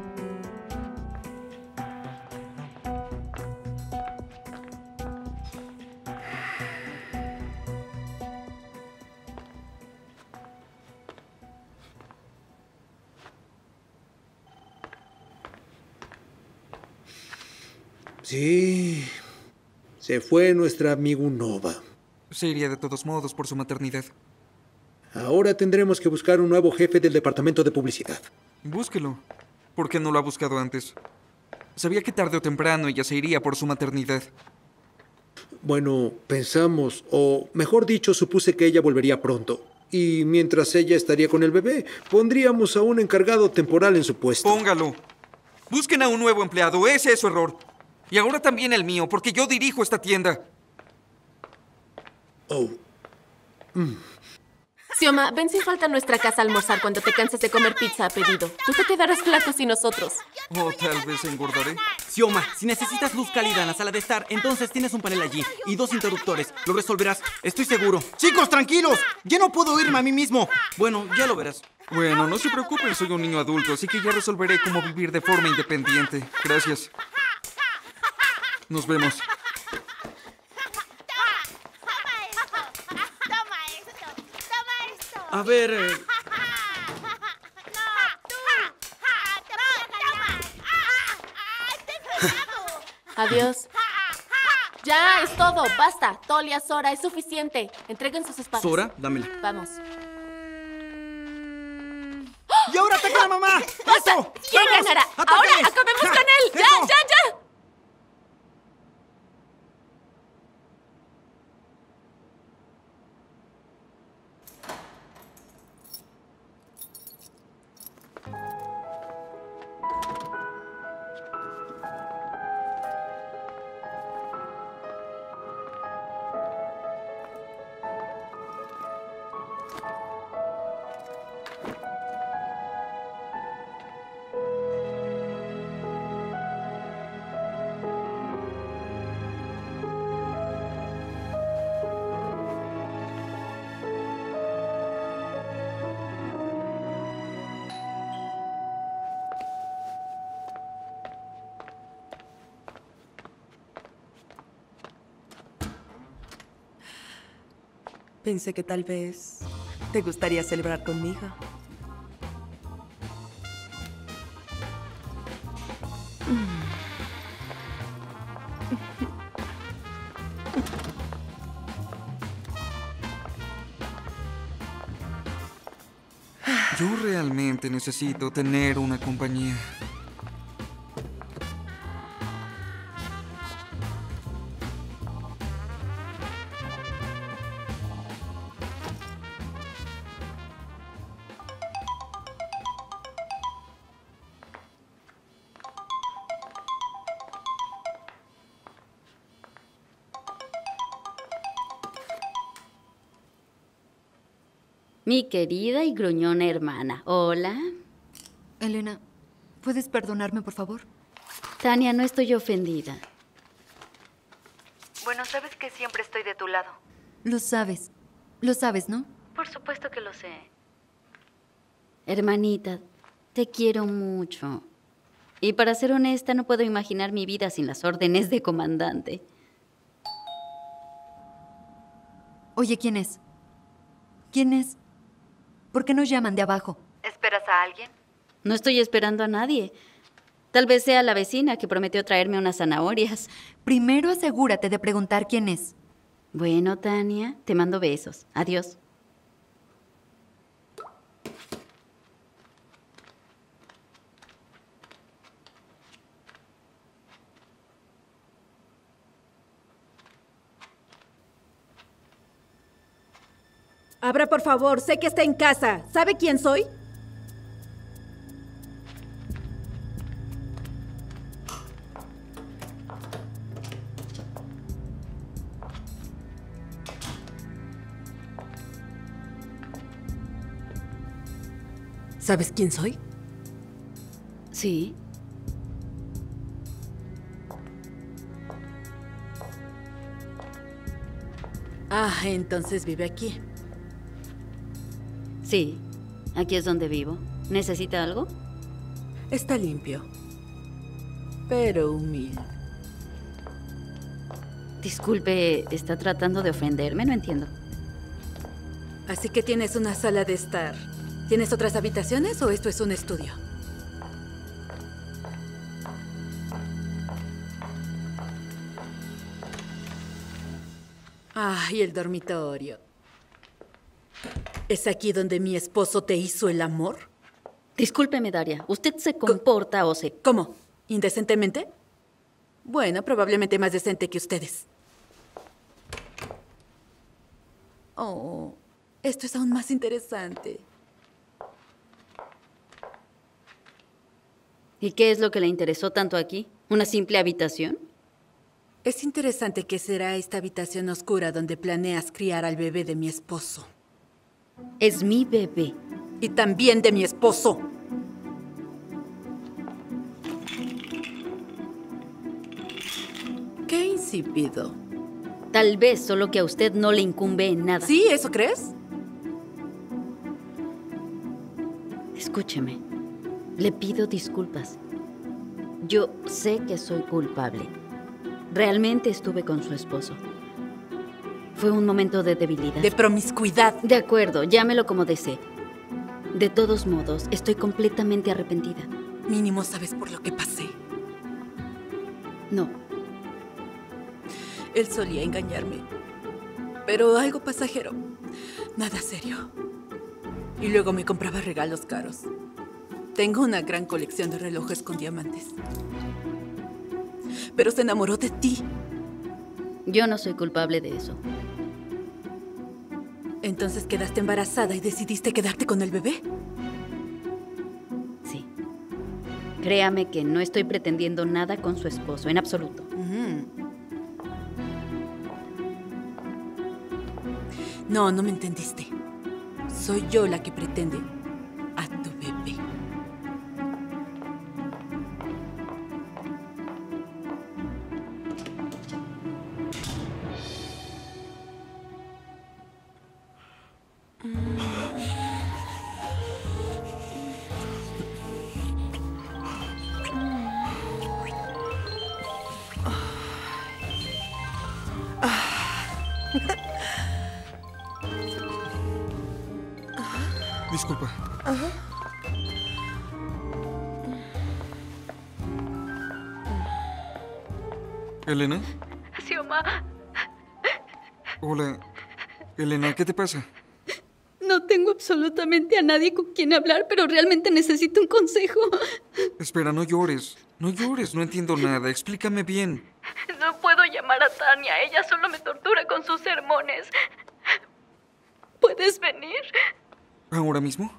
Sí, se fue nuestra amiga Nova. Se iría de todos modos por su maternidad. Ahora tendremos que buscar un nuevo jefe del departamento de publicidad. Búsquelo. ¿Por qué no lo ha buscado antes? Sabía que tarde o temprano ella se iría por su maternidad. Bueno, pensamos, o mejor dicho, supuse que ella volvería pronto. Y mientras ella estaría con el bebé, pondríamos a un encargado temporal en su puesto. Póngalo. Busquen a un nuevo empleado, ese es su error. Y ahora también el mío, porque yo dirijo esta tienda. Oh. Mm. Xioma, ven sin falta a nuestra casa a almorzar cuando te canses de comer pizza a pedido. Tú te quedarás flaco sin nosotros. O tal vez engordaré. Xioma, si necesitas luz cálida en la sala de estar, entonces tienes un panel allí y dos interruptores. Lo resolverás, estoy seguro. Chicos, tranquilos. Ya no puedo oírme a mí mismo. Bueno, ya lo verás. Bueno, no se preocupen, soy un niño adulto, así que ya resolveré cómo vivir de forma independiente. Gracias. Nos vemos. A ver... Eh... Adiós. Ya, es todo. Basta. Tolia, Sora, es suficiente. Entreguen sus espadas. Sora, dámela. Vamos. ¡Eso! ¿Quién ¡Vamos! ganará? ¡Ataque! ¡Ahora acabemos ¡Ja! con él! ¡Ya, ¡Eso! ya, ya! Pensé que tal vez te gustaría celebrar conmigo. Yo realmente necesito tener una compañía. Mi querida y gruñona hermana. Hola. Elena, ¿puedes perdonarme, por favor? Tania, no estoy ofendida. Bueno, sabes que siempre estoy de tu lado. Lo sabes. Lo sabes, ¿no? Por supuesto que lo sé. Hermanita, te quiero mucho. Y para ser honesta, no puedo imaginar mi vida sin las órdenes de comandante. Oye, ¿quién es? ¿Quién es? ¿Por qué nos llaman de abajo? ¿Esperas a alguien? No estoy esperando a nadie. Tal vez sea la vecina que prometió traerme unas zanahorias. Primero asegúrate de preguntar quién es. Bueno, Tania, te mando besos. Adiós. Abra, por favor. Sé que está en casa. ¿Sabe quién soy? ¿Sabes quién soy? Sí. Ah, entonces vive aquí. Sí, aquí es donde vivo. ¿Necesita algo? Está limpio, pero humilde. Disculpe, ¿está tratando de ofenderme? No entiendo. Así que tienes una sala de estar. ¿Tienes otras habitaciones o esto es un estudio? Ah, y el dormitorio. ¿Es aquí donde mi esposo te hizo el amor? Discúlpeme, Daria. ¿Usted se comporta o se...? ¿Cómo? ¿Indecentemente? Bueno, probablemente más decente que ustedes. Oh, esto es aún más interesante. ¿Y qué es lo que le interesó tanto aquí? ¿Una simple habitación? Es interesante que será esta habitación oscura donde planeas criar al bebé de mi esposo. Es mi bebé. Y también de mi esposo. Qué insípido. Tal vez solo que a usted no le incumbe en nada. ¿Sí? ¿Eso crees? Escúcheme. Le pido disculpas. Yo sé que soy culpable. Realmente estuve con su esposo. Fue un momento de debilidad. De promiscuidad. De acuerdo, llámelo como desee. De todos modos, estoy completamente arrepentida. Mínimo sabes por lo que pasé. No. Él solía engañarme. Pero algo pasajero. Nada serio. Y luego me compraba regalos caros. Tengo una gran colección de relojes con diamantes. Pero se enamoró de ti. Yo no soy culpable de eso. Entonces quedaste embarazada y decidiste quedarte con el bebé. Sí. Créame que no estoy pretendiendo nada con su esposo, en absoluto. Mm. No, no me entendiste. Soy yo la que pretende a tu bebé. Disculpa. Ajá. ¿Elena? Xioma, Hola. Elena, ¿qué te pasa? no tengo absolutamente a nadie con quien hablar, pero realmente necesito un consejo. Espera, no llores. No llores, no entiendo nada. Explícame bien. No puedo llamar a Tania, ella solo me tortura con sus sermones. ¿Puedes venir? ¿Ahora mismo?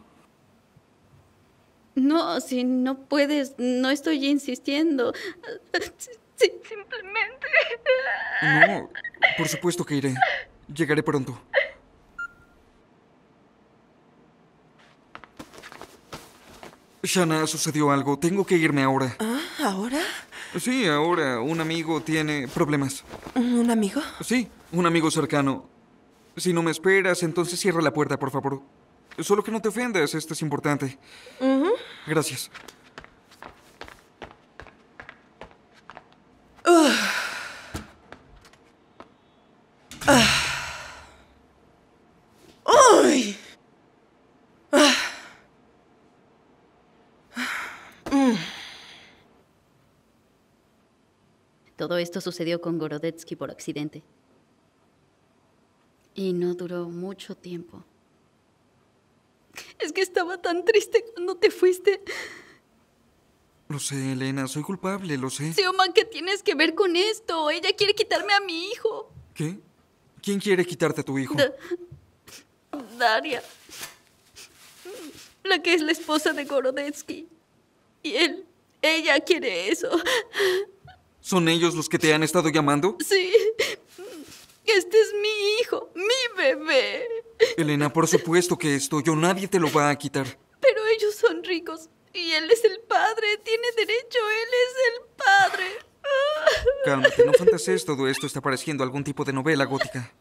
No, si no puedes, no estoy insistiendo. Sí, simplemente... No, por supuesto que iré. Llegaré pronto. Shanna, sucedió algo. Tengo que irme ahora. ¿Ah, ahora? Sí, ahora. Un amigo tiene problemas. ¿Un amigo? Sí, un amigo cercano. Si no me esperas, entonces cierra la puerta, por favor. Solo que no te ofendas, esto es importante. Uh-huh. Gracias. Uh. Ah. ¡Uy! Ah. Mm. Todo esto sucedió con Gorodetsky por accidente. Y no duró mucho tiempo. Es que estaba tan triste cuando te fuiste. Lo sé, Elena, soy culpable, lo sé. Xioma, ¿qué tienes que ver con esto? Ella quiere quitarme a mi hijo. ¿Qué? ¿Quién quiere quitarte a tu hijo? Da- Daria. La que es la esposa de Gorodetsky. Y él, ella quiere eso. ¿Son ellos los que te han estado llamando? Sí. Este es mi hijo, mi bebé. Elena, por supuesto que es tuyo. Nadie te lo va a quitar. Pero ellos son ricos. Y él es el padre. Tiene derecho. Él es el padre. Cálmate, no fantasees. Todo esto está pareciendo algún tipo de novela gótica.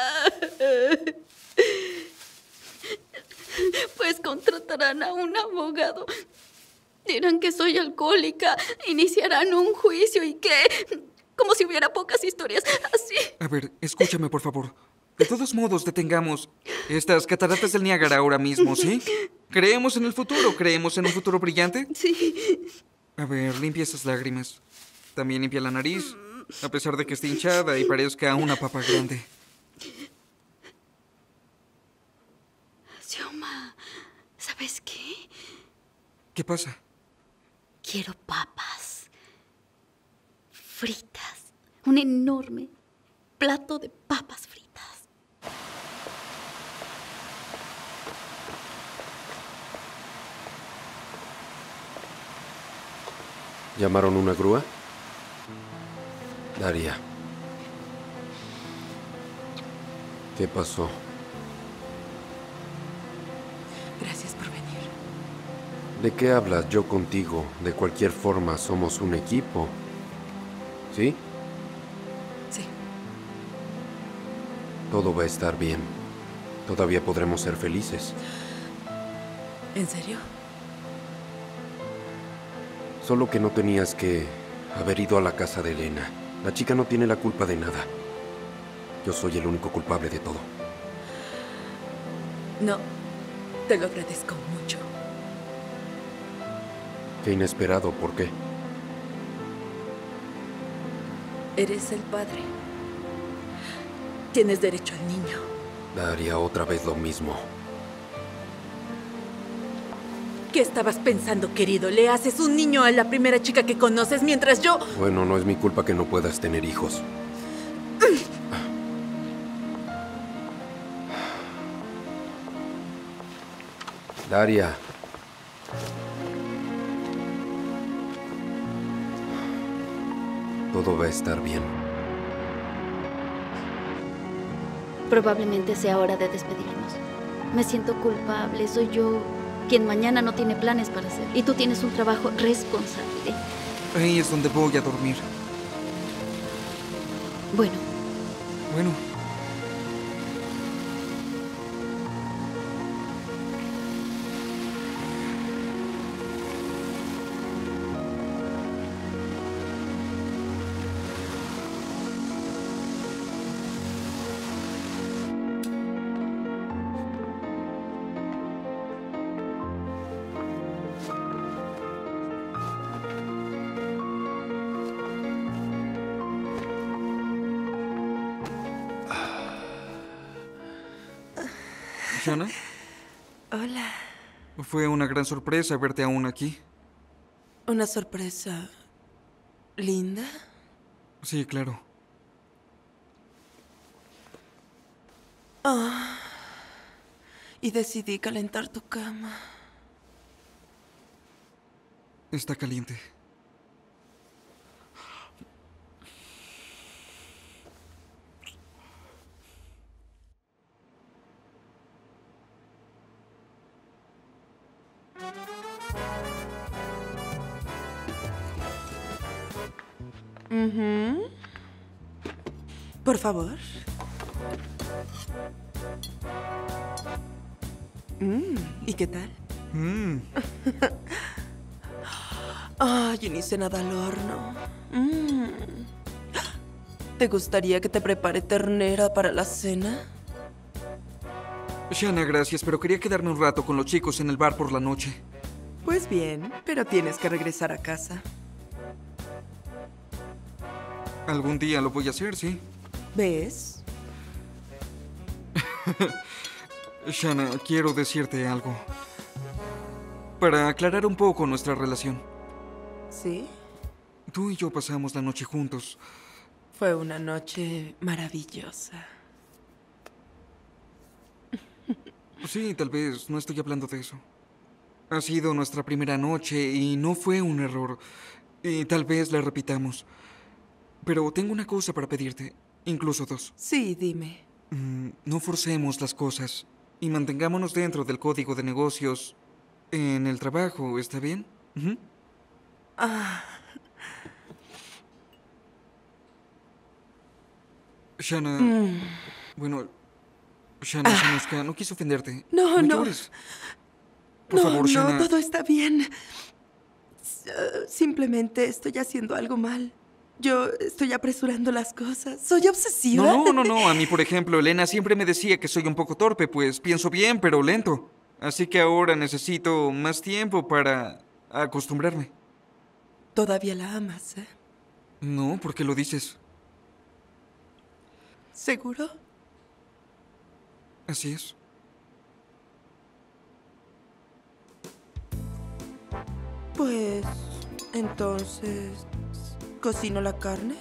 Pues contratarán a un abogado. Dirán que soy alcohólica. Iniciarán un juicio y que... Como si hubiera pocas historias así. A ver, escúchame, por favor. De todos modos, detengamos estas cataratas del Niágara ahora mismo, ¿sí? ¿Creemos en el futuro? ¿Creemos en un futuro brillante? Sí. A ver, limpia esas lágrimas. También limpia la nariz, a pesar de que esté hinchada y parezca una papa grande. Xioma, ¿sabes qué? ¿Qué pasa? Quiero papas fritas. Un enorme plato de papas fritas. ¿Llamaron una grúa? Daria. ¿Qué pasó? Gracias por venir. ¿De qué hablas? Yo contigo. De cualquier forma, somos un equipo. ¿Sí? Sí. Todo va a estar bien. Todavía podremos ser felices. ¿En serio? Solo que no tenías que haber ido a la casa de Elena. La chica no tiene la culpa de nada. Yo soy el único culpable de todo. No, te lo agradezco mucho. Qué inesperado, ¿por qué? Eres el padre. Tienes derecho al niño. Daria, otra vez lo mismo. ¿Qué estabas pensando, querido? ¿Le haces un niño a la primera chica que conoces mientras yo...? Bueno, no es mi culpa que no puedas tener hijos. Daria. Todo va a estar bien. Probablemente sea hora de despedirnos. Me siento culpable. Soy yo quien mañana no tiene planes para hacer. Y tú tienes un trabajo responsable. Ahí es donde voy a dormir. Bueno. Bueno. Shanna. Hola. Fue una gran sorpresa verte aún aquí. ¿Una sorpresa linda? Sí, claro. Ah, y decidí calentar tu cama. Está caliente. Uh-huh. Por favor. Mm, ¿y qué tal? Mm. Ay, ni hice nada al horno. Mm. ¿Te gustaría que te prepare ternera para la cena? Shanna, gracias, pero quería quedarme un rato con los chicos en el bar por la noche. Pues bien, pero tienes que regresar a casa. Algún día lo voy a hacer, sí. ¿Ves? Shanna, quiero decirte algo. Para aclarar un poco nuestra relación. ¿Sí? Tú y yo pasamos la noche juntos. Fue una noche maravillosa. Sí, tal vez no estoy hablando de eso. Ha sido nuestra primera noche y no fue un error. Y tal vez la repitamos. Pero tengo una cosa para pedirte, incluso dos. Sí, dime. Mm, no forcemos las cosas y mantengámonos dentro del código de negocios en el trabajo, ¿está bien? Uh-huh. Ah. Shanna, Mm. bueno, Shanna, Ah. Shanushka, no quise ofenderte. No, no. no. llores. Por no, favor, no, Shanna. todo está bien. S- uh, simplemente estoy haciendo algo mal. Yo estoy apresurando las cosas. Soy obsesiva. No, no, no, no. A mí, por ejemplo, Elena siempre me decía que soy un poco torpe, pues pienso bien, pero lento. Así que ahora necesito más tiempo para acostumbrarme. Todavía la amas, ¿eh? No, ¿por qué lo dices? ¿Seguro? Así es. Pues, entonces, ¿cocino la carne?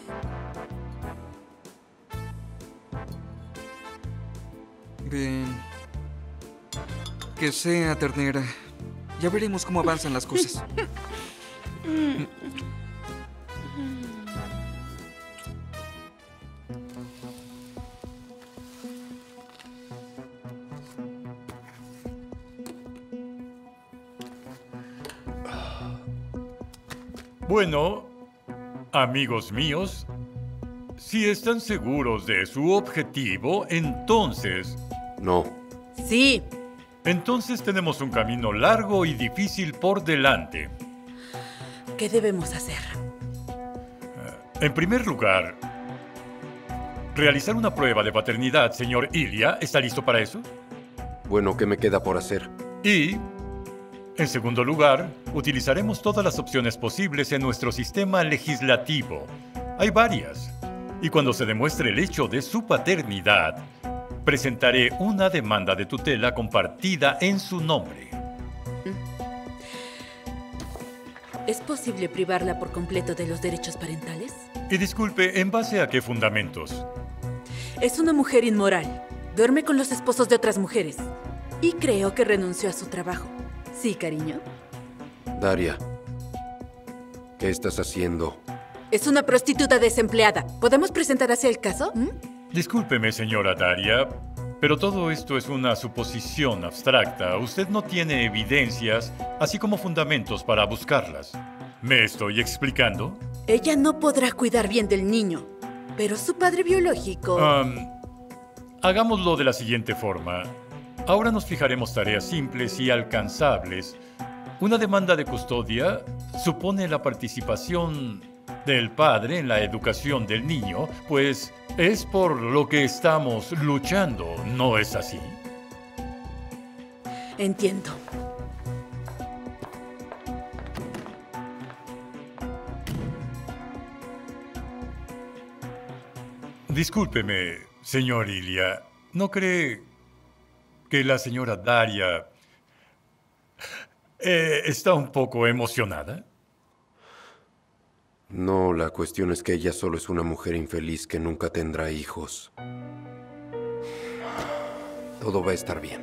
Bien. Que sea ternera. Ya veremos cómo avanzan las cosas. Bueno, amigos míos, si están seguros de su objetivo, entonces... No. Sí. Entonces tenemos un camino largo y difícil por delante. ¿Qué debemos hacer? En primer lugar, realizar una prueba de paternidad, señor Ilya. ¿Está listo para eso? Bueno, ¿qué me queda por hacer? Y, en segundo lugar, utilizaremos todas las opciones posibles en nuestro sistema legislativo. Hay varias. Y cuando se demuestre el hecho de su paternidad, presentaré una demanda de tutela compartida en su nombre. ¿Es posible privarla por completo de los derechos parentales? Y disculpe, ¿en base a qué fundamentos? Es una mujer inmoral. Duerme con los esposos de otras mujeres. Y creo que renunció a su trabajo. ¿Sí, cariño? Daria, ¿qué estás haciendo? Es una prostituta desempleada. ¿Podemos presentar así el caso? ¿Mm? Discúlpeme, señora Daria, pero todo esto es una suposición abstracta. Usted no tiene evidencias, así como fundamentos para buscarlas. ¿Me estoy explicando? Ella no podrá cuidar bien del niño, pero su padre biológico... Um, hagámoslo de la siguiente forma. Ahora nos fijaremos tareas simples y alcanzables. Una demanda de custodia supone la participación del padre en la educación del niño, pues es por lo que estamos luchando, ¿no es así? Entiendo. Discúlpeme, señor Ilia, ¿no cree que la señora Daria eh, está un poco emocionada? No, la cuestión es que ella solo es una mujer infeliz que nunca tendrá hijos. Todo va a estar bien.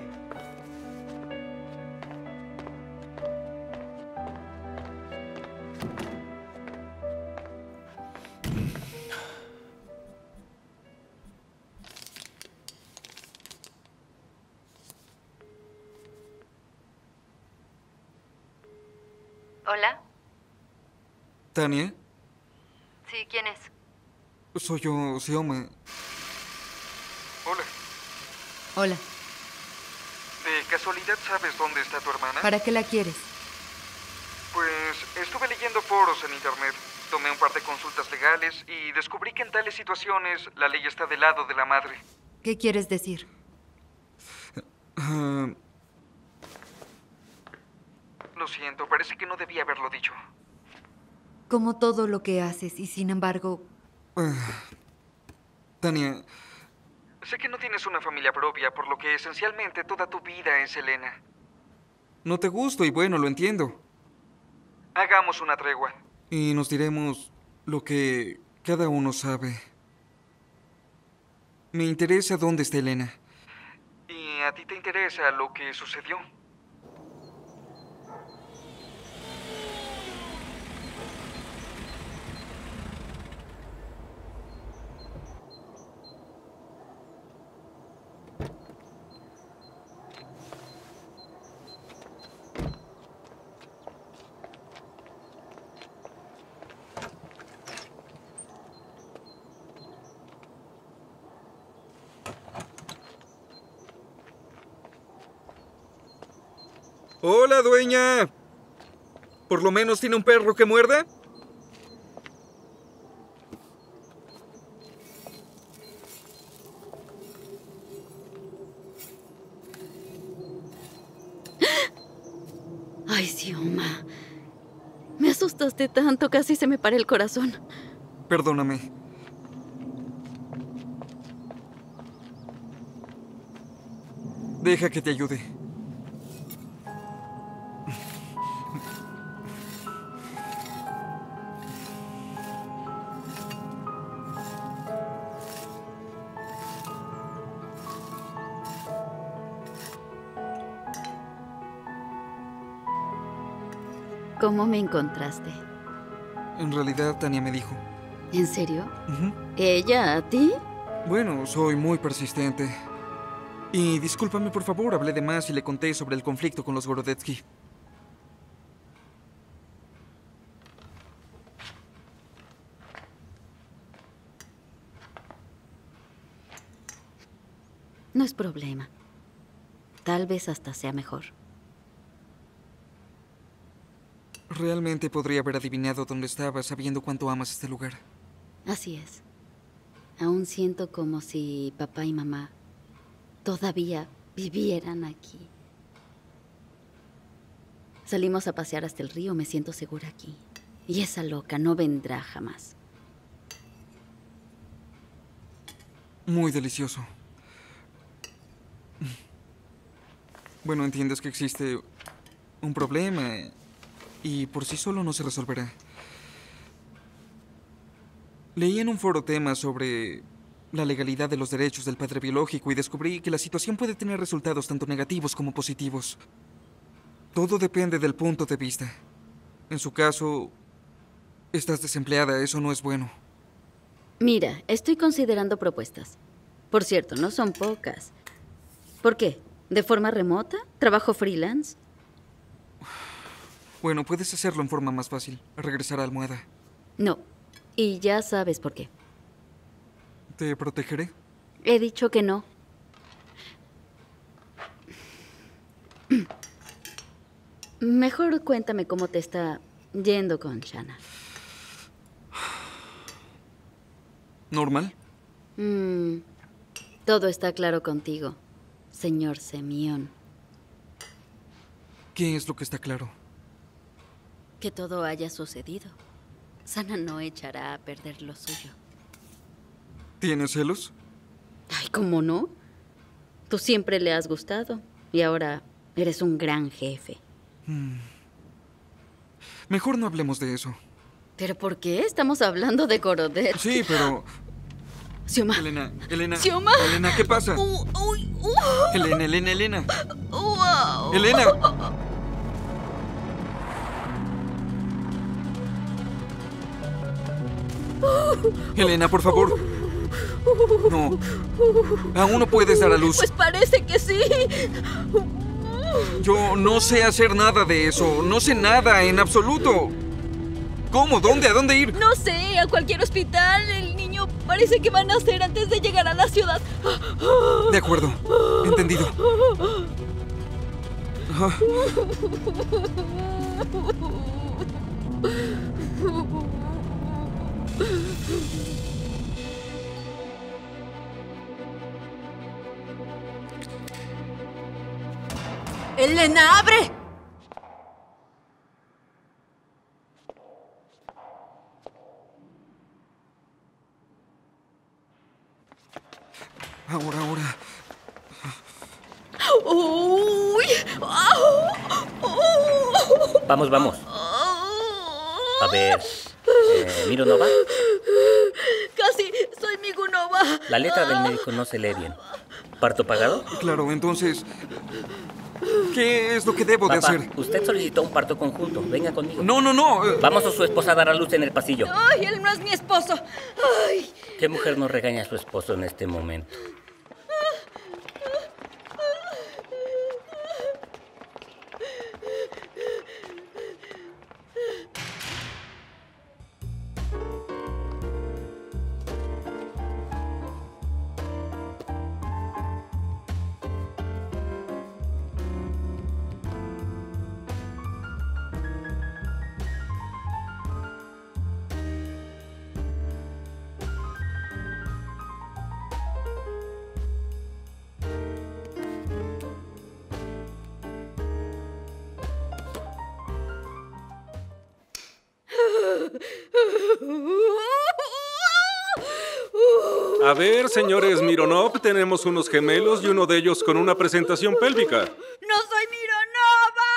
Hola. ¿Tania? Sí, ¿quién es? Soy yo, Sioma. Hola. Hola. ¿De casualidad sabes dónde está tu hermana? ¿Para qué la quieres? Pues estuve leyendo foros en internet, tomé un par de consultas legales y descubrí que en tales situaciones la ley está del lado de la madre. ¿Qué quieres decir? Uh, lo siento, parece que no debía haberlo dicho. Como todo lo que haces y sin embargo... Uh, Tania, sé que no tienes una familia propia, por lo que esencialmente toda tu vida es Elena. No te gusto y bueno, lo entiendo. Hagamos una tregua. Y nos diremos lo que cada uno sabe. Me interesa dónde está Elena. Y a ti te interesa lo que sucedió. Hola, dueña. ¿Por lo menos tiene un perro que muerda? Ay, Sioma. Me asustaste tanto, casi se me para el corazón. Perdóname. Deja que te ayude. ¿Cómo me encontraste? En realidad, Tania me dijo. ¿En serio? Uh-huh. ¿Ella a ti? Bueno, soy muy persistente. Y discúlpame, por favor, hablé de más y le conté sobre el conflicto con los Gorodetsky. No es problema. Tal vez hasta sea mejor. Realmente podría haber adivinado dónde estaba sabiendo cuánto amas este lugar. Así es. Aún siento como si papá y mamá todavía vivieran aquí. Salimos a pasear hasta el río, me siento segura aquí. Y esa loca no vendrá jamás. Muy delicioso. Bueno, entiendes que existe un problema y por sí solo no se resolverá. Leí en un foro temas sobre la legalidad de los derechos del padre biológico y descubrí que la situación puede tener resultados tanto negativos como positivos. Todo depende del punto de vista. En su caso, estás desempleada, eso no es bueno. Mira, estoy considerando propuestas. Por cierto, no son pocas. ¿Por qué? ¿De forma remota? ¿Trabajo freelance? Bueno, puedes hacerlo en forma más fácil. Regresar a Almohada. No. Y ya sabes por qué. ¿Te protegeré? He dicho que no. Mejor cuéntame cómo te está yendo con Shanna. ¿Normal? Mm, todo está claro contigo, señor Semyon. ¿Qué es lo que está claro? Que todo haya sucedido. Sana no echará a perder lo suyo. ¿Tienes celos? Ay, ¿cómo no? Tú siempre le has gustado y ahora eres un gran jefe. Hmm. Mejor no hablemos de eso. ¿Pero por qué? Estamos hablando de Gorodet. Sí, pero... Xioma. Elena, Elena. Xioma. Elena, ¿qué pasa? Uh, uy, uh. Elena, Elena, Elena. Wow. Elena. Elena, por favor. No. Aún no puedes dar a luz. Pues parece que sí. Yo no sé hacer nada de eso. No sé nada en absoluto. ¿Cómo? ¿Dónde? ¿A dónde ir? No sé, a cualquier hospital. El niño parece que va a nacer antes de llegar a la ciudad. De acuerdo. Entendido. Ah. ¡Elena, abre! Ahora, ahora. Uy. Vamos, vamos. A ver. Eh, ¿Mironova? Casi soy Migunova. La letra del médico no se lee bien. ¿Parto pagado? Claro, entonces... ¿qué es lo que debo Papá, de hacer? Usted solicitó un parto conjunto. Venga conmigo. No, no, no. Vamos a su esposa a dar a luz en el pasillo. Ay, él no es mi esposo. Ay. ¿Qué mujer no regaña a su esposo en este momento? A ver, señores Mironov, tenemos unos gemelos y uno de ellos con una presentación pélvica. ¡No soy Mironova!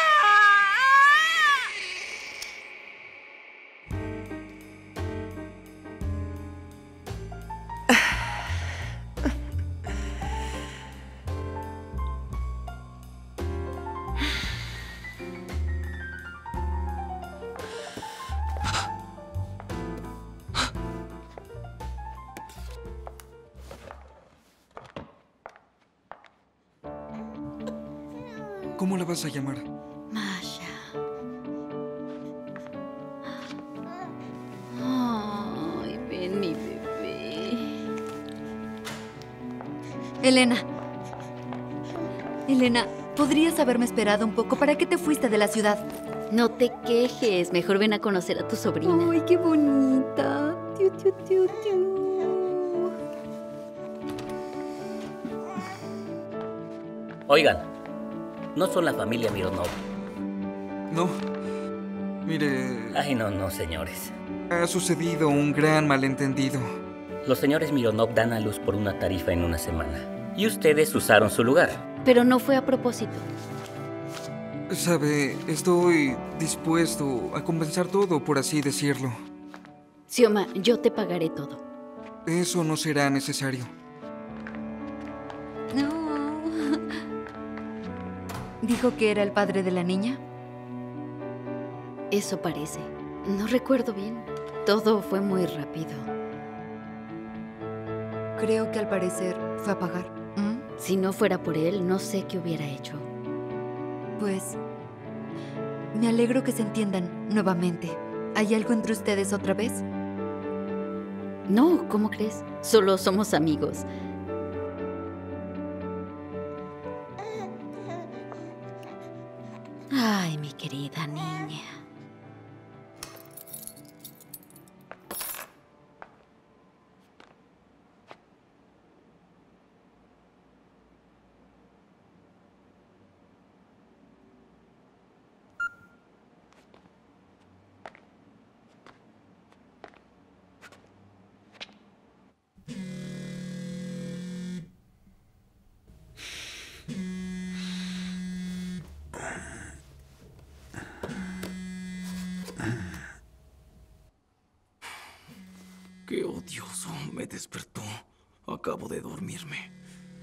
¿Cómo la vas a llamar? Masha. Ay, ven mi bebé. Elena. Elena, ¿podrías haberme esperado un poco? ¿Para qué te fuiste de la ciudad? No te quejes. Mejor ven a conocer a tu sobrina. Ay, qué bonita. Tiu, tiu, tiu, tiu. Oigan, no son la familia Mironov. No. Mire... Ay, no, no, señores. Ha sucedido un gran malentendido. Los señores Mironov dan a luz por una tarifa en una semana. Y ustedes usaron su lugar. Pero no fue a propósito. Sabe, estoy dispuesto a compensar todo, por así decirlo. Xioma, yo te pagaré todo. Eso no será necesario. No. ¿Dijo que era el padre de la niña? Eso parece. No recuerdo bien. Todo fue muy rápido. Creo que al parecer fue a pagar. ¿Mm? Si no fuera por él, no sé qué hubiera hecho. Pues me alegro que se entiendan nuevamente. ¿Hay algo entre ustedes otra vez? No, ¿cómo crees? Solo somos amigos. Ay, mi querida niña. Qué odioso. Me despertó. Acabo de dormirme.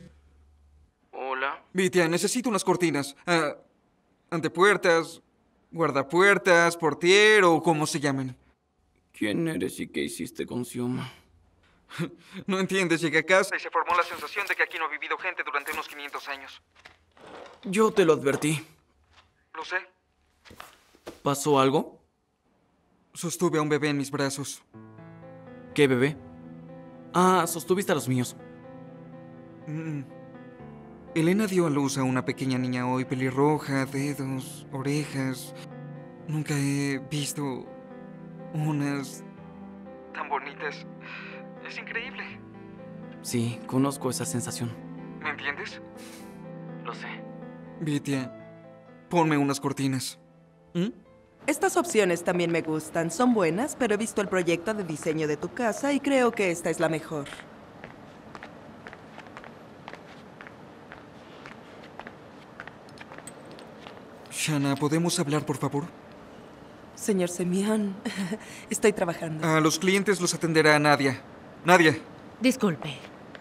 Hola. Vitia, necesito unas cortinas. Ah, antepuertas, guardapuertas, portier o como se llamen. ¿Quién eres y qué hiciste con Xioma? No entiendes, llegué a casa y se formó la sensación de que aquí no ha vivido gente durante unos quinientos años. Yo te lo advertí. Lo sé. ¿Pasó algo? Sostuve a un bebé en mis brazos. ¿Qué bebé? Ah, sostuviste a los míos. Mm. Elena dio a luz a una pequeña niña hoy, pelirroja, dedos, orejas. Nunca he visto unas tan bonitas. Es increíble. Sí, conozco esa sensación. ¿Me entiendes? Lo sé. Vitia, ponme unas cortinas. ¿Mm? Estas opciones también me gustan. Son buenas, pero he visto el proyecto de diseño de tu casa y creo que esta es la mejor. Shanna, ¿podemos hablar, por favor? Señor Semyon, estoy trabajando. A los clientes los atenderá Nadia. Nadia. Disculpe.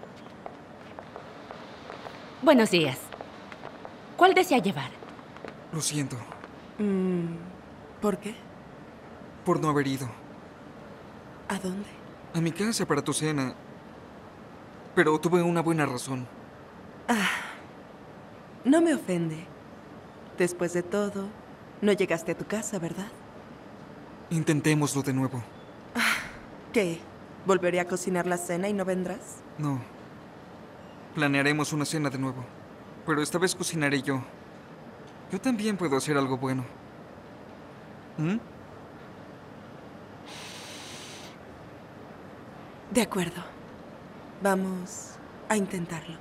Buenos días. ¿Cuál desea llevar? Lo siento. Mm, ¿Por qué? Por no haber ido. ¿A dónde? A mi casa para tu cena. Pero tuve una buena razón. Ah, no me ofende. Después de todo, no llegaste a tu casa, ¿verdad? Intentémoslo de nuevo. ¿Qué? ¿Volveré a cocinar la cena y no vendrás? No. Planearemos una cena de nuevo. Pero esta vez cocinaré yo. Yo también puedo hacer algo bueno. ¿Mm? De acuerdo. Vamos a intentarlo.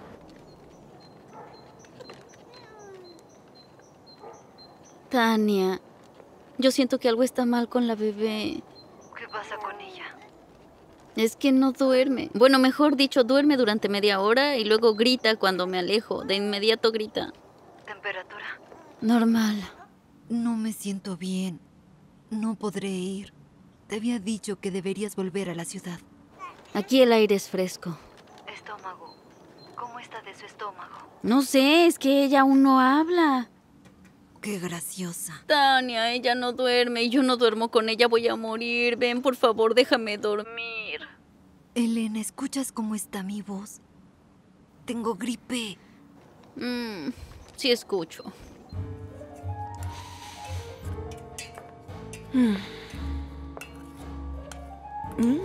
Tania, yo siento que algo está mal con la bebé. ¿Qué pasa con ella? Es que no duerme. Bueno, mejor dicho, duerme durante media hora y luego grita cuando me alejo. De inmediato grita. ¿Temperatura? Normal. No me siento bien. No podré ir. Te había dicho que deberías volver a la ciudad. Aquí el aire es fresco. Estómago. ¿Cómo está de su estómago? No sé, es que ella aún no habla. Qué graciosa. Tania, ella no duerme y yo no duermo con ella. Voy a morir. Ven, por favor, déjame dormir. Elena, ¿escuchas cómo está mi voz? Tengo gripe. Mm, sí escucho. Mm. ¿Mm?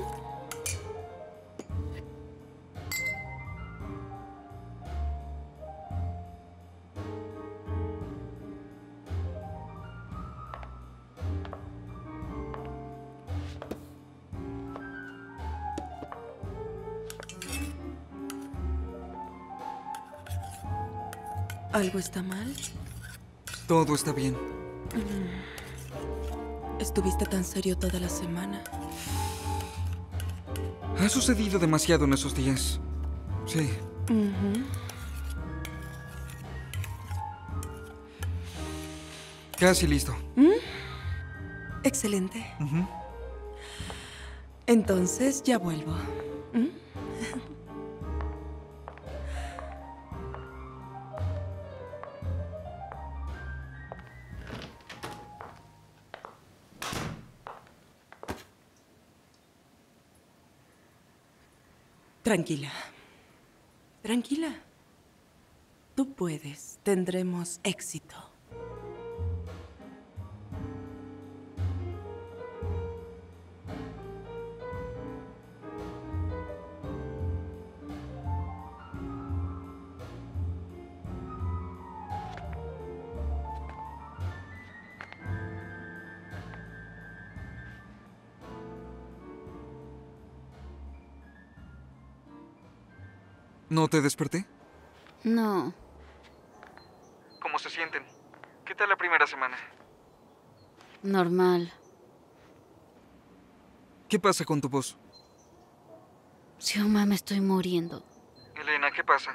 ¿Algo está mal? Todo está bien. Mm. Estuviste tan serio toda la semana. Ha sucedido demasiado en esos días. Sí. Uh-huh. Casi listo. ¿Mm? Excelente. Ujú. Entonces ya vuelvo. ¿Mm? Tranquila. Tranquila. Tú puedes. Tendremos éxito. ¿No te desperté? No. ¿Cómo se sienten? ¿Qué tal la primera semana? Normal. ¿Qué pasa con tu voz? Xioma, me estoy muriendo. Elena, ¿qué pasa?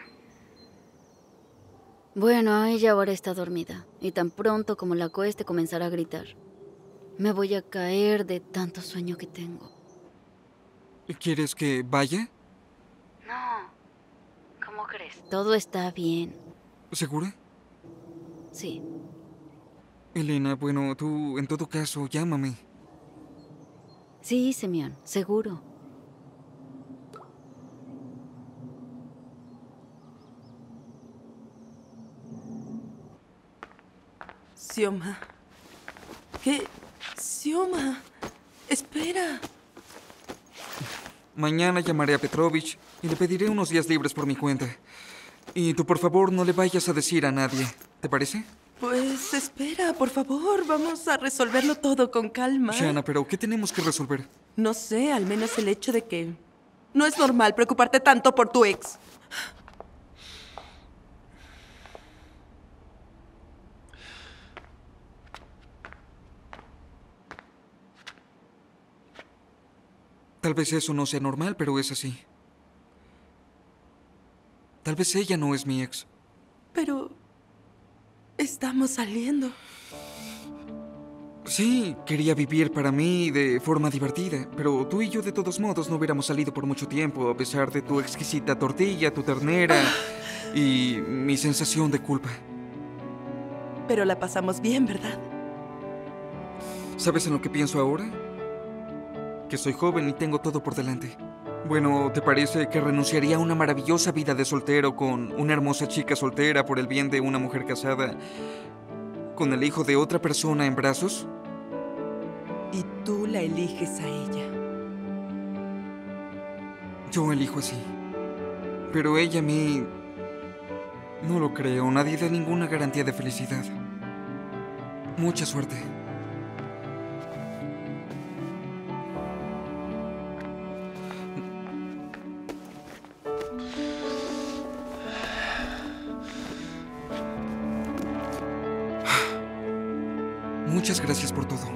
Bueno, ella ahora está dormida. Y tan pronto como la acueste comenzará a gritar. Me voy a caer de tanto sueño que tengo. ¿Quieres que vaya? No. ¿Cómo crees? Todo está bien. ¿Segura? Sí. Elena, bueno, tú, en todo caso, llámame. Sí, Simeón, seguro. Xioma. ¿Qué? Xioma. Espera. Mañana llamaré a Petrovich y le pediré unos días libres por mi cuenta. Y tú, por favor, no le vayas a decir a nadie. ¿Te parece? Pues espera, por favor. Vamos a resolverlo todo con calma. Shanna, pero ¿qué tenemos que resolver? No sé, al menos el hecho de que no es normal preocuparte tanto por tu ex. Tal vez eso no sea normal, pero es así. Tal vez ella no es mi ex. Pero estamos saliendo. Sí, quería vivir para mí de forma divertida, pero tú y yo de todos modos no hubiéramos salido por mucho tiempo, a pesar de tu exquisita tortilla, tu ternera y mi sensación de culpa. Pero la pasamos bien, ¿verdad? ¿Sabes en lo que pienso ahora? Que soy joven y tengo todo por delante. Bueno, ¿te parece que renunciaría a una maravillosa vida de soltero con una hermosa chica soltera por el bien de una mujer casada con el hijo de otra persona en brazos? Y tú la eliges a ella. Yo elijo así. Pero ella a mí... no lo creo. Nadie da ninguna garantía de felicidad. Mucha suerte. Muchas gracias por todo.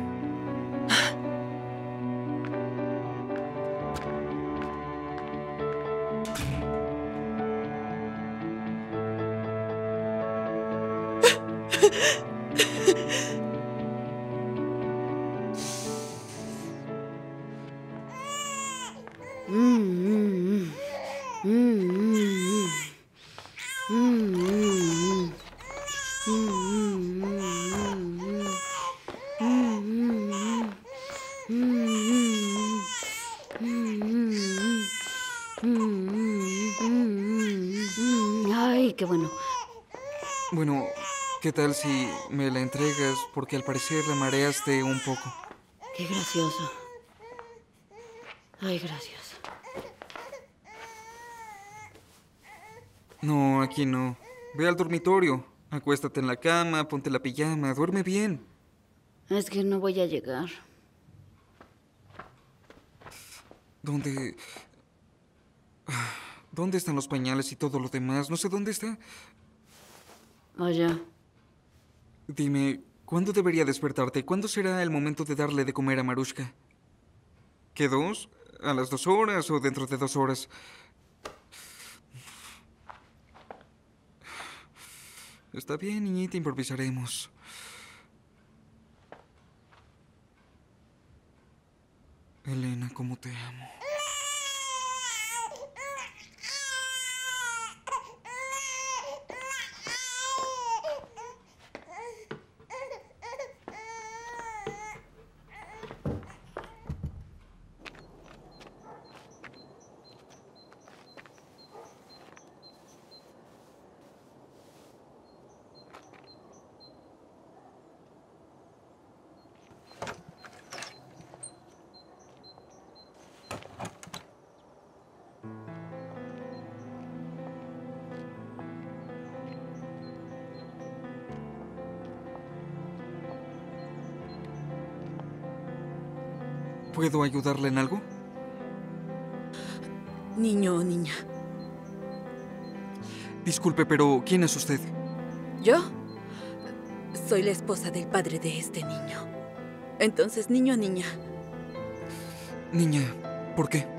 Ay, qué bueno. Bueno, ¿qué tal si me la entregas? Porque al parecer la mareaste un poco. Qué gracioso. Ay, gracias. No, aquí no. Ve al dormitorio. Acuéstate en la cama, ponte la pijama, duerme bien. Es que no voy a llegar. ¿Dónde? ¿Dónde están los pañales y todo lo demás? No sé dónde está. Allá. Dime, ¿cuándo debería despertarte? ¿Cuándo será el momento de darle de comer a Marushka? ¿Qué dos? ¿A las dos horas o dentro de dos horas? Está bien, niñita, improvisaremos. Elena, cómo te amo. ¿Puedo ayudarle en algo? Niño o niña. Disculpe, pero ¿quién es usted? ¿Yo? Soy la esposa del padre de este niño. Entonces, niño o niña. Niña, ¿por qué?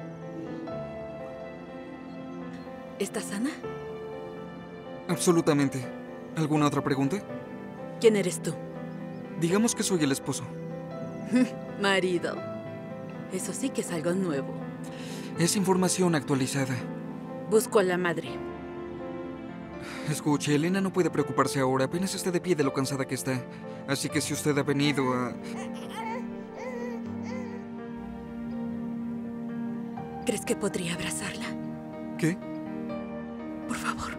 ¿Estás sana? Absolutamente. ¿Alguna otra pregunta? ¿Quién eres tú? Digamos que soy el esposo. Marido. Eso sí que es algo nuevo. Es información actualizada. Busco a la madre. Escuche, Elena no puede preocuparse ahora. Apenas está de pie de lo cansada que está. Así que si usted ha venido a... ¿Crees que podría abrazarla? ¿Qué? Por favor.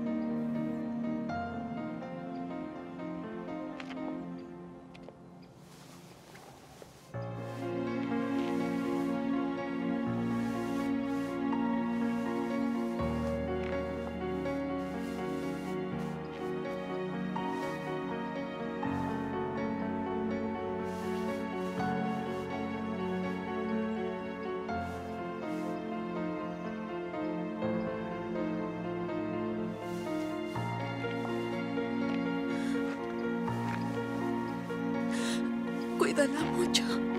Cuídala mucho.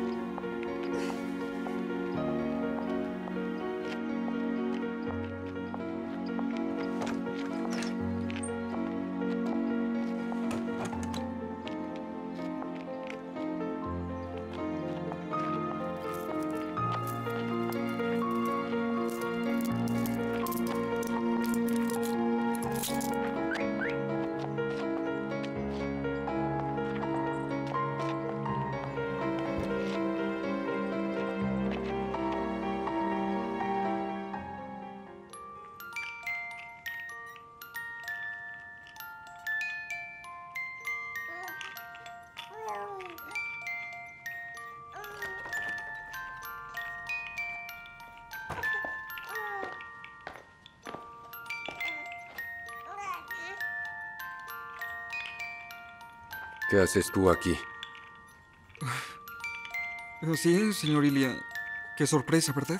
¿Qué haces tú aquí? Así es, señor Ilya. Qué sorpresa, ¿verdad?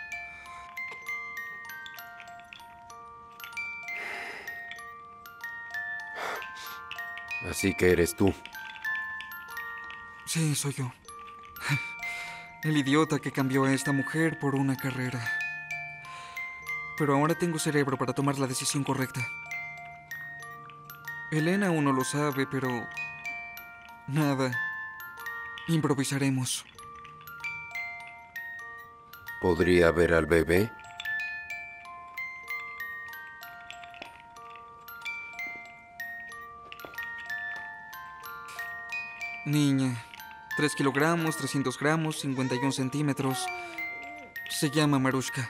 Así que eres tú. Sí, soy yo. El idiota que cambió a esta mujer por una carrera. Pero ahora tengo cerebro para tomar la decisión correcta. Elena aún no lo sabe, pero... nada. Improvisaremos. ¿Podría ver al bebé? Niña. tres kilogramos, trescientos gramos, cincuenta y un centímetros. Se llama Marushka.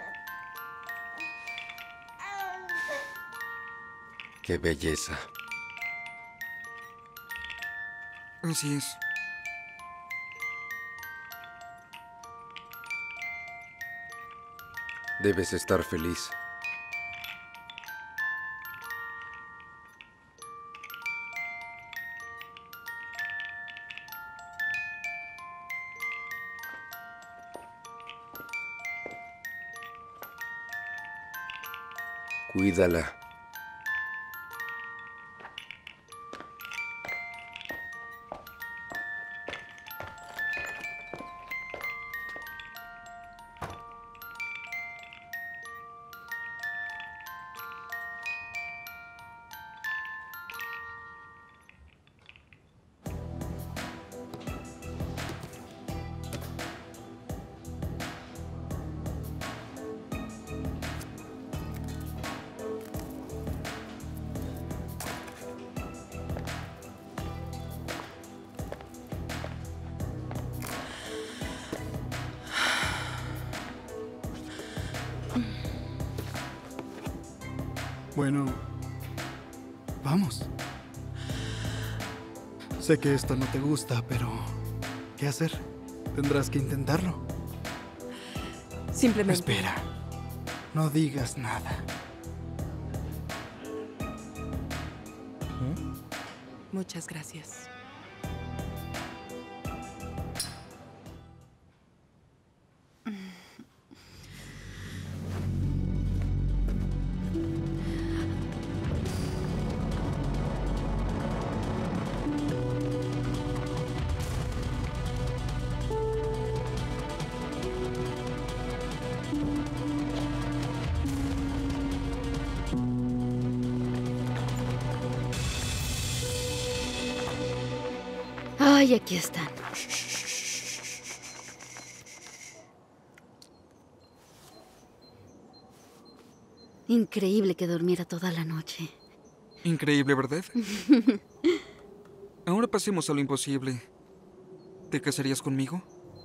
¡Qué belleza! Así es. Debes estar feliz. Cuídala. Bueno, vamos. Sé que esto no te gusta, pero ¿qué hacer? Tendrás que intentarlo. Simplemente... Espera, no digas nada. Muchas gracias. Ay, aquí están. Increíble que durmiera toda la noche. Increíble, ¿verdad? Ahora pasemos a lo imposible. ¿Te casarías conmigo?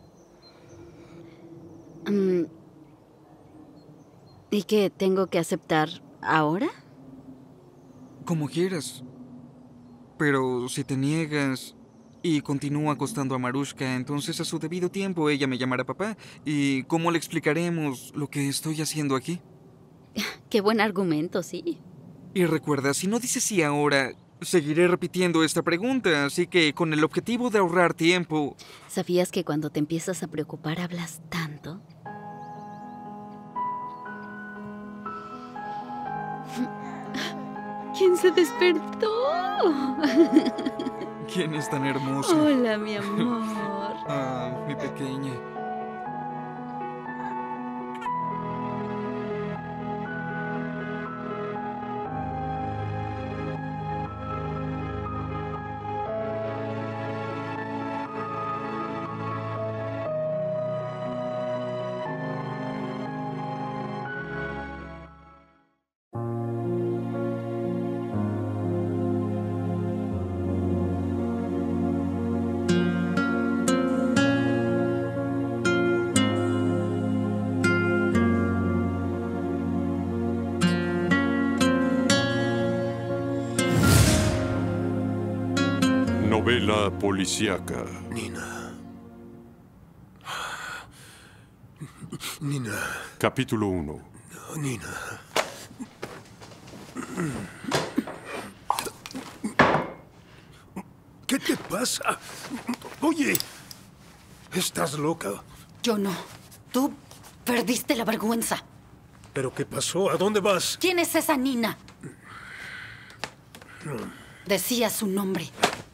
Mm, ¿Y qué tengo que aceptar ahora? Como quieras. Pero si te niegas y continúa acostando a Marushka, entonces a su debido tiempo ella me llamará papá. ¿Y cómo le explicaremos lo que estoy haciendo aquí? Qué buen argumento, sí. Y recuerda, si no dices sí ahora, seguiré repitiendo esta pregunta, así que con el objetivo de ahorrar tiempo... ¿Sabías que cuando te empiezas a preocupar hablas tanto? ¿Quién se despertó? ¿Quién es tan hermoso? Hola, mi amor. Ah, mi pequeña. Novela policíaca. Nina. Nina. Capítulo uno. Nina. ¿Qué te pasa? Oye, ¿estás loca? Yo no. Tú perdiste la vergüenza. ¿Pero qué pasó? ¿A dónde vas? ¿Quién es esa Nina? Decía su nombre.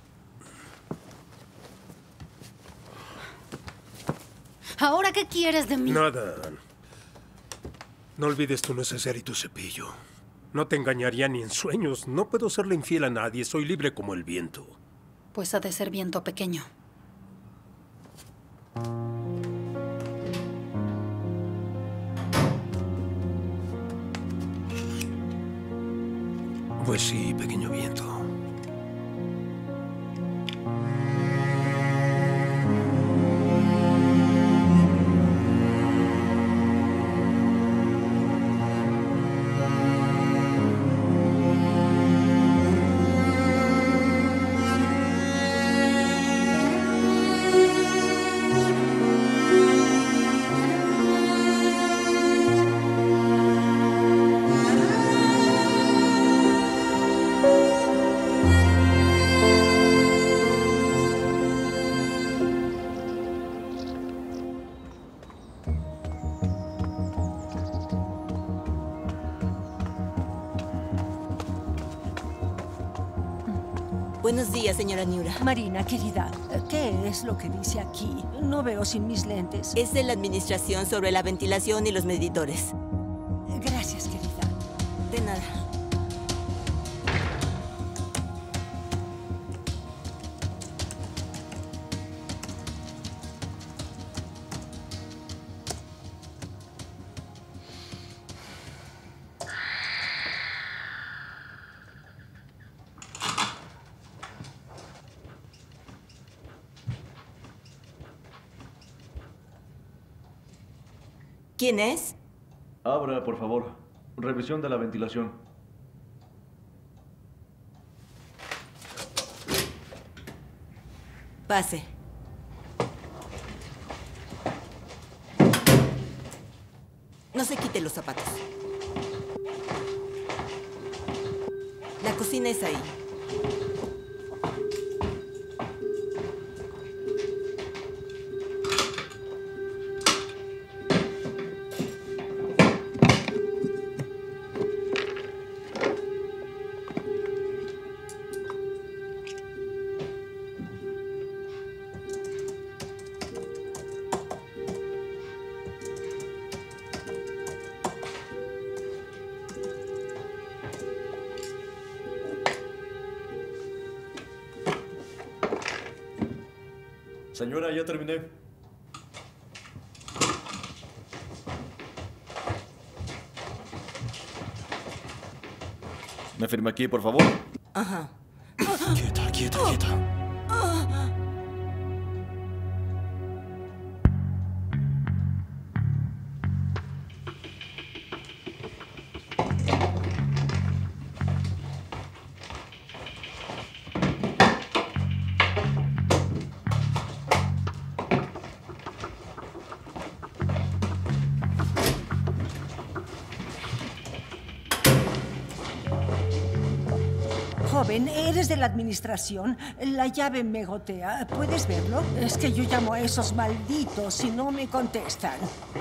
¿Ahora qué quieres de mí? Nada. No olvides tu neceser y tu cepillo. No te engañaría ni en sueños. No puedo serle infiel a nadie. Soy libre como el viento. Pues ha de ser viento pequeño. Pues sí, pequeño viento. Buenos días, señora Niura. Marina, querida, ¿qué es lo que dice aquí? No veo sin mis lentes. Es de la administración sobre la ventilación y los medidores. Gracias, querida. De nada. ¿Quién es? Abra, por favor. Revisión de la ventilación. Pase. No se quite los zapatos. La cocina es ahí. Señora, ya terminé. ¿Me firma aquí, por favor? Ajá. Quieta, quieta, quieta. Joven, ¿eres de la administración? La llave me gotea. ¿Puedes verlo? Es que yo llamo a esos malditos y no me contestan.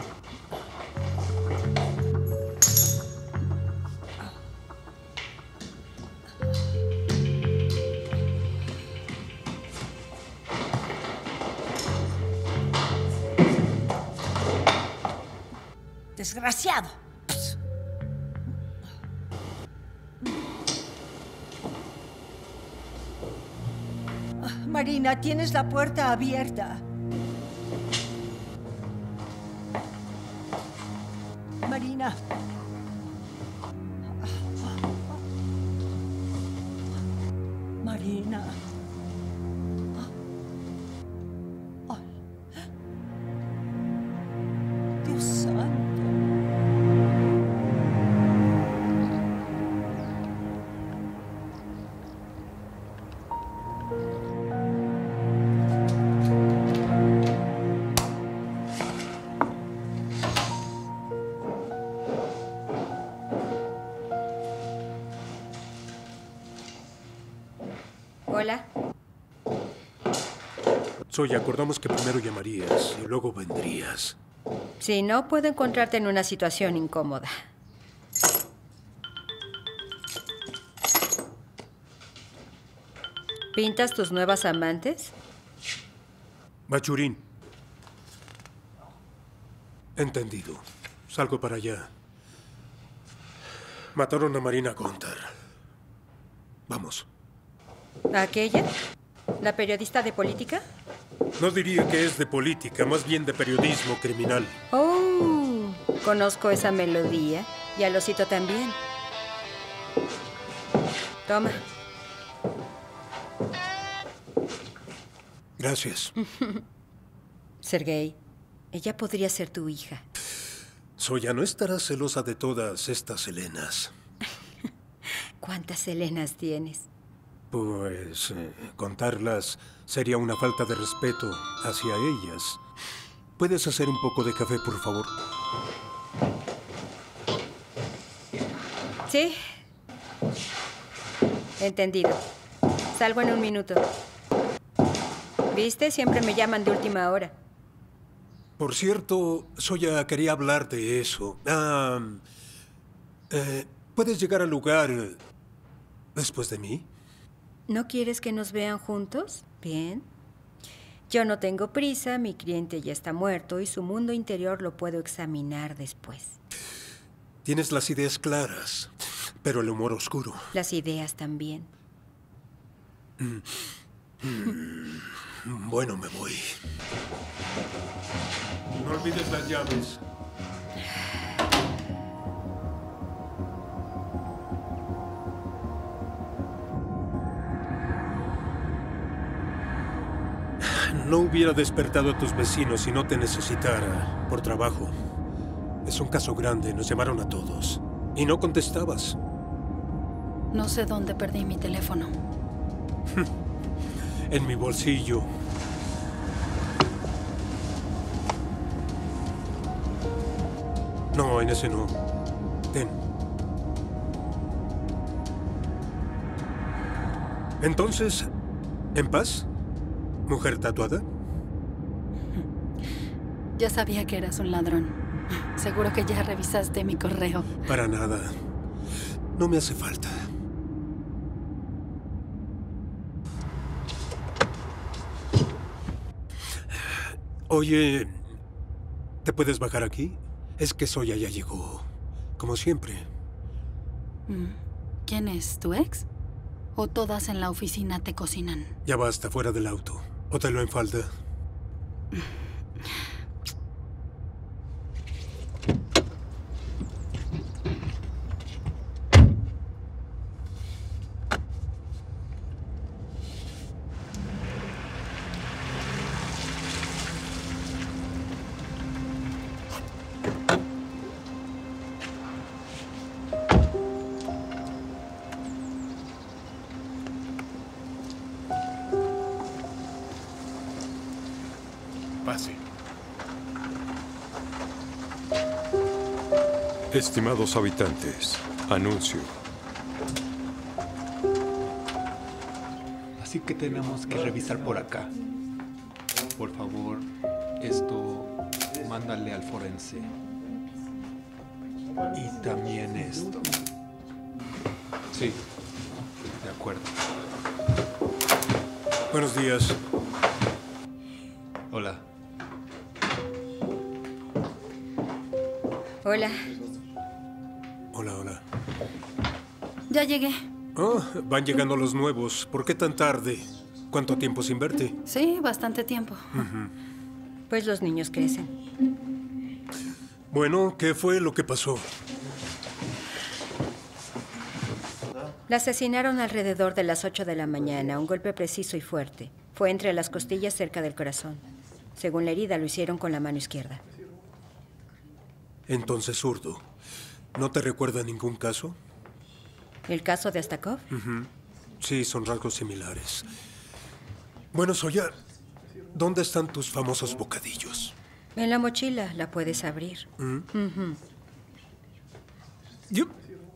Desgraciado. Marina, tienes la puerta abierta. Marina. Marina. Ay. Dios santo. Hola. Soy, acordamos que primero llamarías y luego vendrías. Si no, puedo encontrarte en una situación incómoda. ¿Pintas tus nuevas amantes? Machurín. Entendido. Salgo para allá. Mataron a Marina Gontar. Vamos. ¿Aquella? ¿La periodista de política? No diría que es de política, más bien de periodismo criminal. Oh, conozco esa melodía y al osito también. Toma. Gracias. Sergei, ella podría ser tu hija. Soya, no estarás celosa de todas estas Helenas. ¿Cuántas Helenas tienes? Pues eh, contarlas sería una falta de respeto hacia ellas. ¿Puedes hacer un poco de café, por favor? Sí. Entendido. Salgo en un minuto. ¿Viste? Siempre me llaman de última hora. Por cierto, Soya, quería hablar de eso. Ah, eh, ¿puedes llegar al lugar después de mí? ¿No quieres que nos vean juntos? Bien. Yo no tengo prisa, mi cliente ya está muerto y su mundo interior lo puedo examinar después. Tienes las ideas claras, pero el humor oscuro. Las ideas también. Mm. Mm. Bueno, me voy. No olvides las llaves. No hubiera despertado a tus vecinos si no te necesitara por trabajo. Es un caso grande, nos llamaron a todos. Y no contestabas. No sé dónde perdí mi teléfono. En mi bolsillo. No, en ese no. Ten. Entonces, ¿en paz? ¿Mujer tatuada? Ya sabía que eras un ladrón. Seguro que ya revisaste mi correo. Para nada. No me hace falta. Oye, ¿te puedes bajar aquí? Es que Zoya ya llegó. Como siempre. ¿Quién es? ¿Tu ex? ¿O todas en la oficina te cocinan? Ya basta, fuera del auto. ¿O te lo en falta? Pase. Estimados habitantes, anuncio. Así que tenemos que revisar por acá. Por favor, esto mándale al forense. Y también esto. Sí, de acuerdo. Buenos días. Hola. Hola. Hola, hola. Ya llegué. Oh, van llegando los nuevos. ¿Por qué tan tarde? ¿Cuánto tiempo sin verte? Sí, bastante tiempo. Ujú. Pues los niños crecen. Bueno, ¿qué fue lo que pasó? La asesinaron alrededor de las ocho de la mañana. Un golpe preciso y fuerte. Fue entre las costillas cerca del corazón. Según la herida, lo hicieron con la mano izquierda. Entonces, zurdo. ¿No te recuerda ningún caso? ¿El caso de Astakov? Ujú. Sí, son rasgos similares. Bueno, Zoya, ¿dónde están tus famosos bocadillos? En la mochila. La puedes abrir. ¿Mm? Ujú. Yo-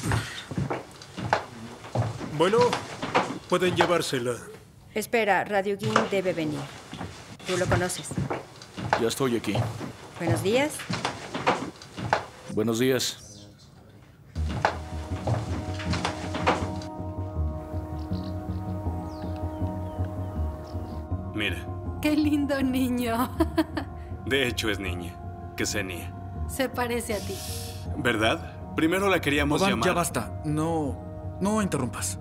Bueno, pueden llevársela. Espera, Radio Gin debe venir. Tú lo conoces. Ya estoy aquí. Buenos días. Buenos días. Mira, Qué lindo niño. de hecho es niña. Ksenia. Se parece a ti. ¿Verdad? Primero la queríamos Boban, llamar. ya basta. No, no interrumpas.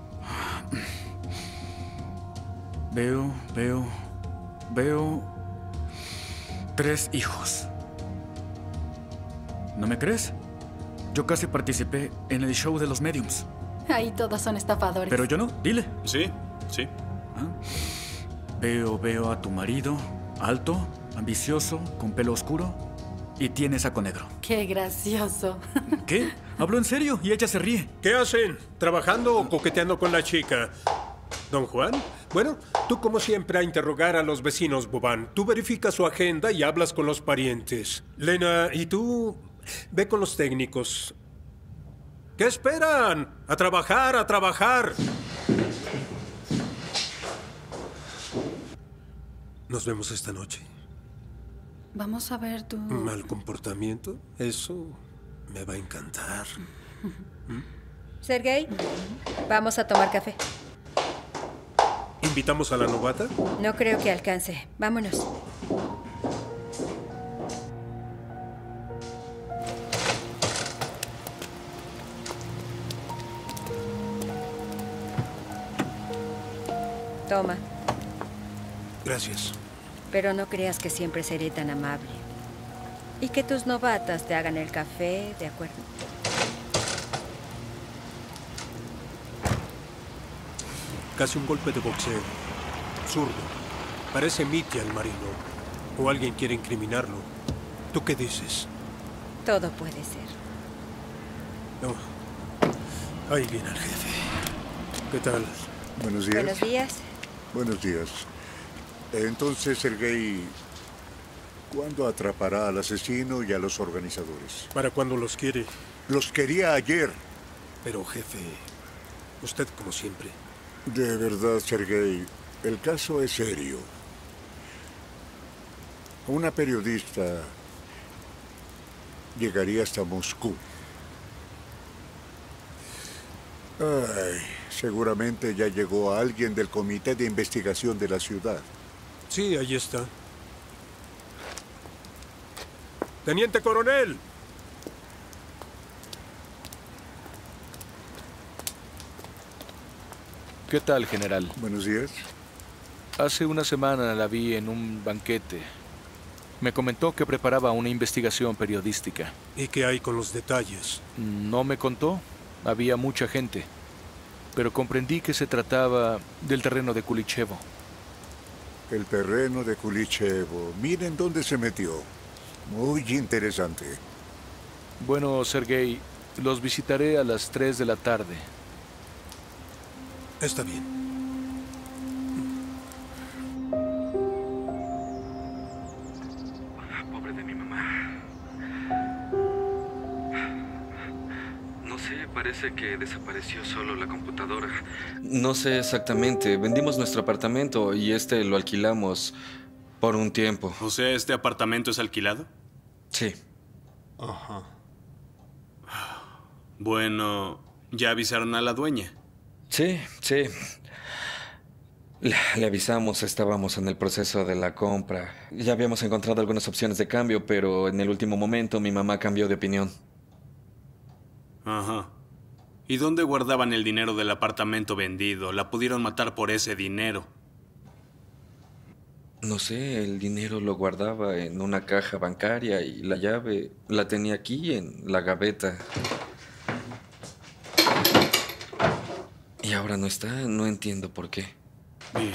Veo, veo, veo tres hijos. ¿No me crees? Yo casi participé en el show de los mediums. Ahí todos son estafadores. Pero yo no, dile. Sí, sí. Veo, veo a tu marido, alto, ambicioso, con pelo oscuro, y tiene saco negro. Qué gracioso. ¿Qué? Hablo en serio y ella se ríe. ¿Qué hacen? ¿Trabajando o coqueteando con la chica? ¿Don Juan? Bueno, tú como siempre a interrogar a los vecinos, Boban. Tú verificas su agenda y hablas con los parientes. Lena, ¿y tú? Ve con los técnicos. ¿Qué esperan? ¡A trabajar, a trabajar! Nos vemos esta noche. Vamos a ver tu... Mal comportamiento, eso me va a encantar. Sergei, vamos a tomar café. ¿Invitamos a la novata? No creo que alcance. Vámonos. Toma. Gracias. Pero no creas que siempre seré tan amable. Y que tus novatas te hagan el café, ¿de acuerdo? Casi un golpe de boxeo. Zurdo. Parece Mitya el marino. O alguien quiere incriminarlo. ¿Tú qué dices? Todo puede ser. No. Ahí viene el jefe. ¿Qué tal? Buenos días. Buenos días. Buenos días. Entonces, Sergei, ¿Cuándo atrapará al asesino y a los organizadores? ¿Para cuándo los quiere? Los quería ayer. Pero, jefe, usted como siempre. De verdad, Sergei, el caso es serio. Una periodista llegaría hasta Moscú. Ay, seguramente ya llegó alguien del comité de investigación de la ciudad. Sí, ahí está. ¡Teniente coronel! ¿Qué tal, general? Buenos días. Hace una semana la vi en un banquete. Me comentó que preparaba una investigación periodística. ¿Y qué hay con los detalles? No me contó. Había mucha gente. Pero comprendí que se trataba del terreno de Kulichevo. El terreno de Kulichevo. Miren dónde se metió. Muy interesante. Bueno, Sergei, los visitaré a las tres de la tarde. Está bien. Pobre de mi mamá. No sé, parece que desapareció solo la computadora. No sé exactamente. Vendimos nuestro apartamento y este lo alquilamos por un tiempo. O sea, ¿este apartamento es alquilado? Sí. Ajá. Bueno, ¿ya avisaron a la dueña? Sí, sí. Le, le avisamos, estábamos en el proceso de la compra. Ya habíamos encontrado algunas opciones de cambio, pero en el último momento mi mamá cambió de opinión. Ajá. ¿Y dónde guardaban el dinero del apartamento vendido? La pudieron matar por ese dinero. No sé, el dinero lo guardaba en una caja bancaria y la llave la tenía aquí en la gaveta. Y ahora no está, no entiendo por qué. Bien.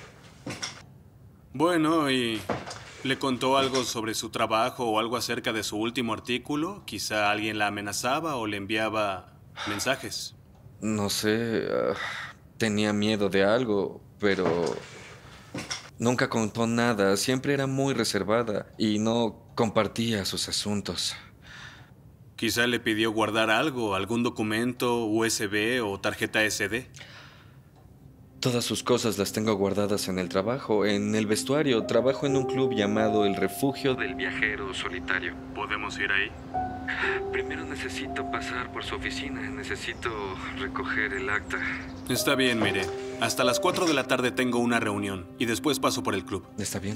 Bueno, ¿y le contó algo sobre su trabajo o algo acerca de su último artículo? Quizá alguien la amenazaba o le enviaba mensajes. No sé, uh, tenía miedo de algo, pero nunca contó nada. Siempre era muy reservada y no compartía sus asuntos. Quizá le pidió guardar algo, algún documento U S B o tarjeta S D. Todas sus cosas las tengo guardadas en el trabajo, en el vestuario. Trabajo en un club llamado El Refugio del Viajero Solitario. ¿Podemos ir ahí? Primero necesito pasar por su oficina. Necesito recoger el acta. Está bien, mire. Hasta las cuatro de la tarde tengo una reunión y después paso por el club. Está bien.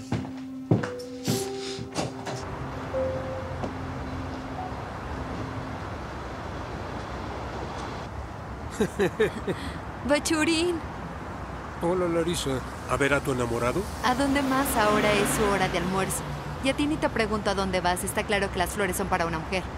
Bachurín, Hola, Larisa. ¿A ver a tu enamorado? ¿a dónde más ahora es su hora de almuerzo? Y a ti ni te pregunto a dónde vas. Está claro que las flores son para una mujer.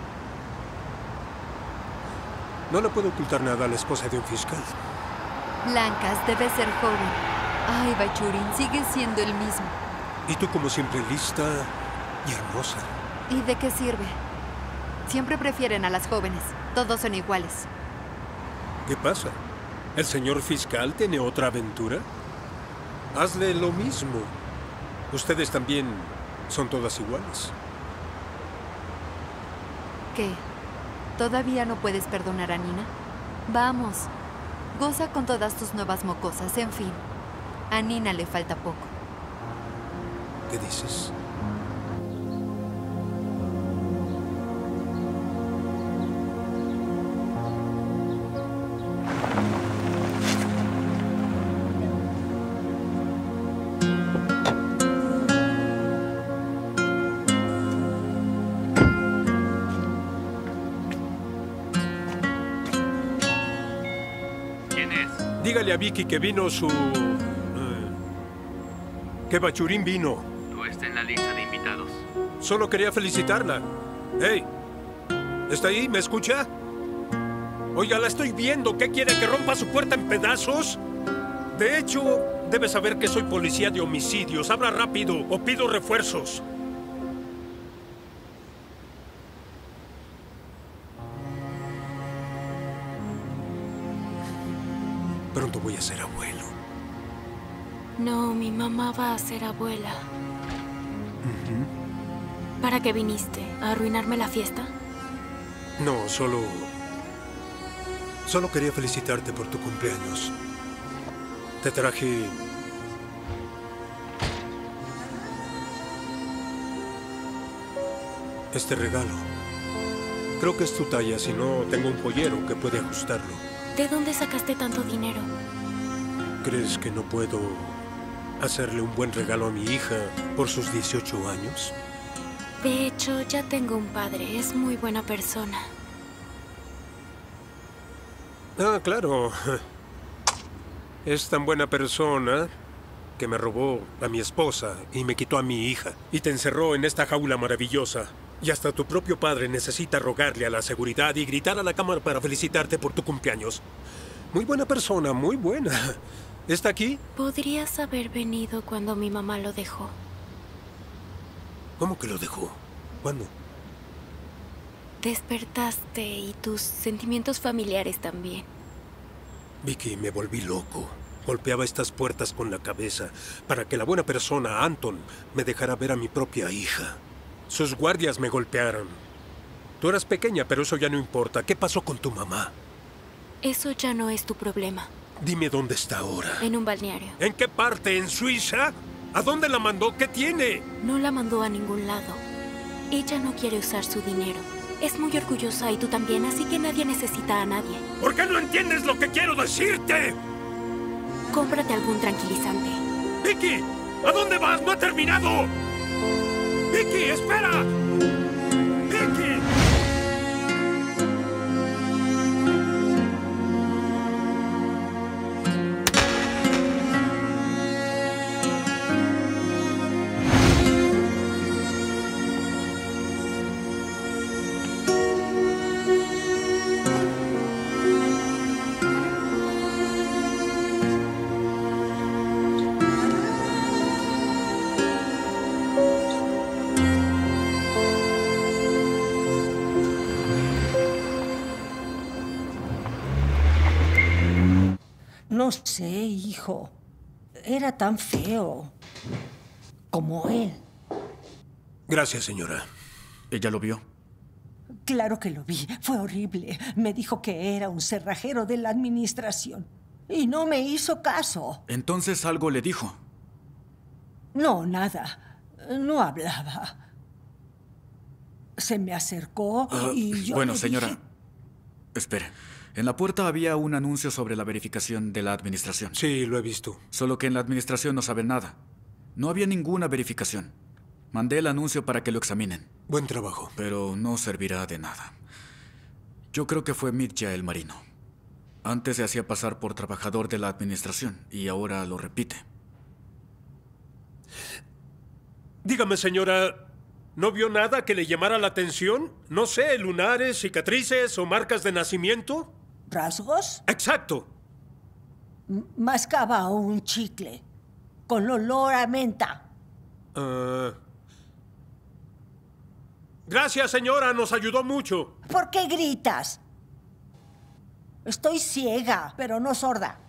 No le puedo ocultar nada a la esposa de un fiscal. Blancas, debe ser joven. Ay, Bachurín, sigue siendo el mismo. Y tú como siempre lista y hermosa. ¿Y de qué sirve? Siempre prefieren a las jóvenes. Todos son iguales. ¿Qué pasa? ¿El señor fiscal tiene otra aventura? Hazle lo mismo. Ustedes también son todas iguales. ¿Qué? ¿Todavía no puedes perdonar a Nina? Vamos, goza con todas tus nuevas mocosas. En fin, a Nina le falta poco. ¿Qué dices? Dígale a Vicky que vino su... eh, que Bachurín vino. No está en la lista de invitados. Solo quería felicitarla. ¡Hey! ¿Está ahí? ¿Me escucha? Oiga, la estoy viendo. ¿Qué quiere? ¿Que rompa su puerta en pedazos? De hecho, debe saber que soy policía de homicidios. Habla rápido o pido refuerzos. Pronto voy a ser abuelo. No, mi mamá va a ser abuela. Uh-huh. ¿Para qué viniste? ¿A arruinarme la fiesta? No, solo... Solo quería felicitarte por tu cumpleaños. Te traje... este regalo. Creo que es tu talla, si no, tengo un joyero que puede ajustarlo. ¿De dónde sacaste tanto dinero? ¿Crees que no puedo hacerle un buen regalo a mi hija por sus dieciocho años? De hecho, ya tengo un padre. Es muy buena persona. Ah, claro. Es tan buena persona que me robó a mi esposa y me quitó a mi hija y te encerró en esta jaula maravillosa. Y hasta tu propio padre necesita rogarle a la seguridad y gritar a la cámara para felicitarte por tu cumpleaños. Muy buena persona, muy buena. ¿Está aquí? Podrías haber venido cuando mi mamá lo dejó. ¿Cómo que lo dejó? ¿Cuándo? Despertaste y tus sentimientos familiares también. Vicky, me volví loco. Golpeaba estas puertas con la cabeza para que la buena persona, Anton, me dejara ver a mi propia hija. Sus guardias me golpearon. Tú eras pequeña, pero eso ya no importa. ¿Qué pasó con tu mamá? Eso ya no es tu problema. Dime dónde está ahora. En un balneario. ¿En qué parte? ¿En Suiza? ¿A dónde la mandó? ¿Qué tiene? No la mandó a ningún lado. Ella no quiere usar su dinero. Es muy orgullosa y tú también, así que nadie necesita a nadie. ¿Por qué no entiendes lo que quiero decirte? Cómprate algún tranquilizante. ¡Vicky! ¿A dónde vas? ¡No ha terminado! ¡Vicky, espera! ¡Vicky! No sé, hijo. Era tan feo como él. Gracias, señora. ¿Ella lo vio? Claro que lo vi. Fue horrible. Me dijo que era un cerrajero de la administración. Y no me hizo caso. Entonces algo le dijo. No, nada. No hablaba. Se me acercó Uh, y yo bueno, le señora, dije... espere. En la puerta había un anuncio sobre la verificación de la administración. Sí, lo he visto. Solo que en la administración no saben nada. No había ninguna verificación. Mandé el anuncio para que lo examinen. Buen trabajo. Pero no servirá de nada. Yo creo que fue Mitya el marino. Antes se hacía pasar por trabajador de la administración y ahora lo repite. Dígame, señora, ¿no vio nada que le llamara la atención? No sé, lunares, cicatrices o marcas de nacimiento. ¿Rasgos? Exacto. M- Mascaba un chicle con olor a menta. Uh... Gracias, señora, nos ayudó mucho. ¿Por qué gritas? Estoy ciega, pero no sorda.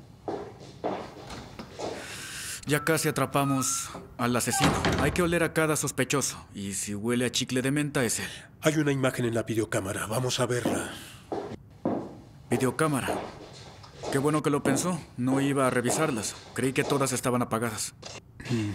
Ya casi atrapamos al asesino. Hay que oler a cada sospechoso. Y si huele a chicle de menta, es él. Hay una imagen en la videocámara. Vamos a verla. Videocámara. Qué bueno que lo pensó. No iba a revisarlas. Creí que todas estaban apagadas. Mm.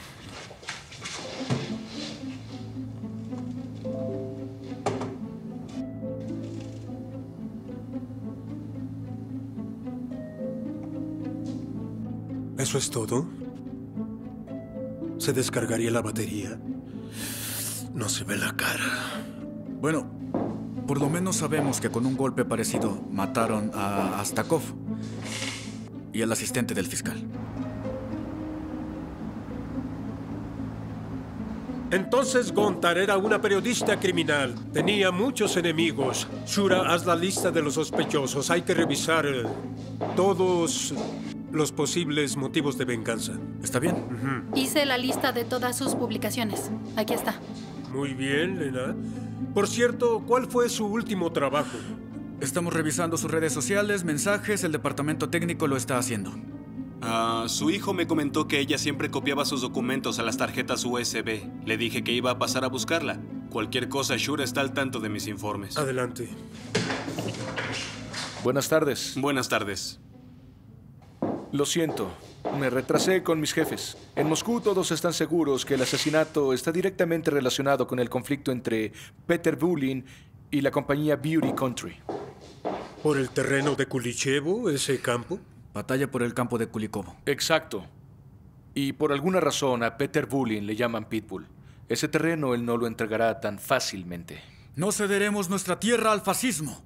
¿Eso es todo? ¿Se descargaría la batería? No se ve la cara. Bueno, por lo menos sabemos que con un golpe parecido mataron a Astakov y al asistente del fiscal. Entonces Gontar era una periodista criminal. Tenía muchos enemigos. Shura, haz la lista de los sospechosos. Hay que revisar eh, todos los posibles motivos de venganza. ¿Está bien? Uh-huh. Hice la lista de todas sus publicaciones. Aquí está. Muy bien, Lena. Por cierto, ¿cuál fue su último trabajo? Estamos revisando sus redes sociales, mensajes. El departamento técnico lo está haciendo. Uh, su hijo me comentó que ella siempre copiaba sus documentos a las tarjetas U S B. Le dije que iba a pasar a buscarla. Cualquier cosa, Shura está al tanto de mis informes. Adelante. Buenas tardes. Buenas tardes. Lo siento, me retrasé con mis jefes. En Moscú todos están seguros que el asesinato está directamente relacionado con el conflicto entre Peter Bulin y la compañía Beauty Country. ¿Por el terreno de Kulichevo, ese campo? Batalla por el campo de Kulikovo. Exacto. Y por alguna razón a Peter Bulin le llaman Pitbull. Ese terreno él no lo entregará tan fácilmente. No cederemos nuestra tierra al fascismo.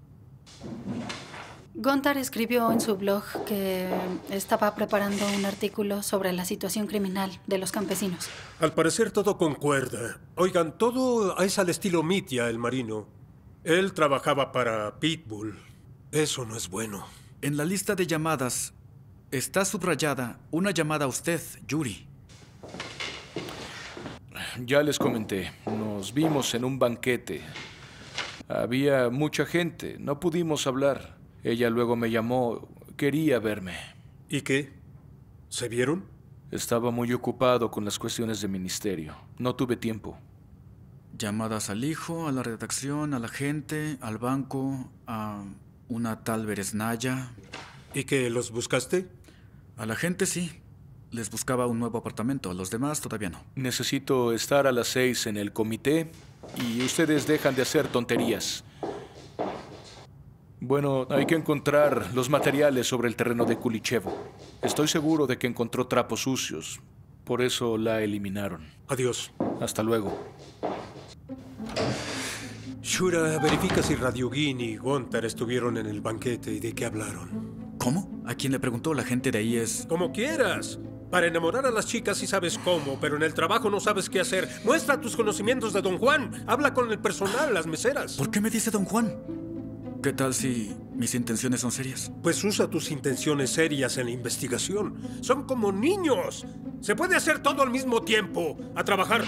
Gontar escribió en su blog que estaba preparando un artículo sobre la situación criminal de los campesinos. Al parecer todo concuerda. Oigan, todo es al estilo Mitya, el marino. Él trabajaba para Pitbull. Eso no es bueno. En la lista de llamadas está subrayada una llamada a usted, Yuri. Ya les comenté, nos vimos en un banquete. Había mucha gente, no pudimos hablar. Ella luego me llamó, quería verme. ¿Y qué? ¿Se vieron? Estaba muy ocupado con las cuestiones de ministerio. No tuve tiempo. Llamadas al hijo, a la redacción, a la gente, al banco, a una tal Beresnaya. ¿Y qué, los buscaste? A la gente sí. Les buscaba un nuevo apartamento. A los demás todavía no. Necesito estar a las seis en el comité y ustedes dejan de hacer tonterías. Bueno, hay que encontrar los materiales sobre el terreno de Kulichevo. Estoy seguro de que encontró trapos sucios. Por eso la eliminaron. Adiós. Hasta luego. Shura, verifica si Radiogin y Gontar estuvieron en el banquete y de qué hablaron. ¿Cómo? ¿A quién le preguntó? La gente de ahí es... Como quieras. Para enamorar a las chicas sí sabes cómo, pero en el trabajo no sabes qué hacer. Muestra tus conocimientos de Don Juan. Habla con el personal, las meseras. ¿Por qué me dice Don Juan? ¿Qué tal si mis intenciones son serias? Pues usa tus intenciones serias en la investigación. Son como niños. Se puede hacer todo al mismo tiempo. A trabajar.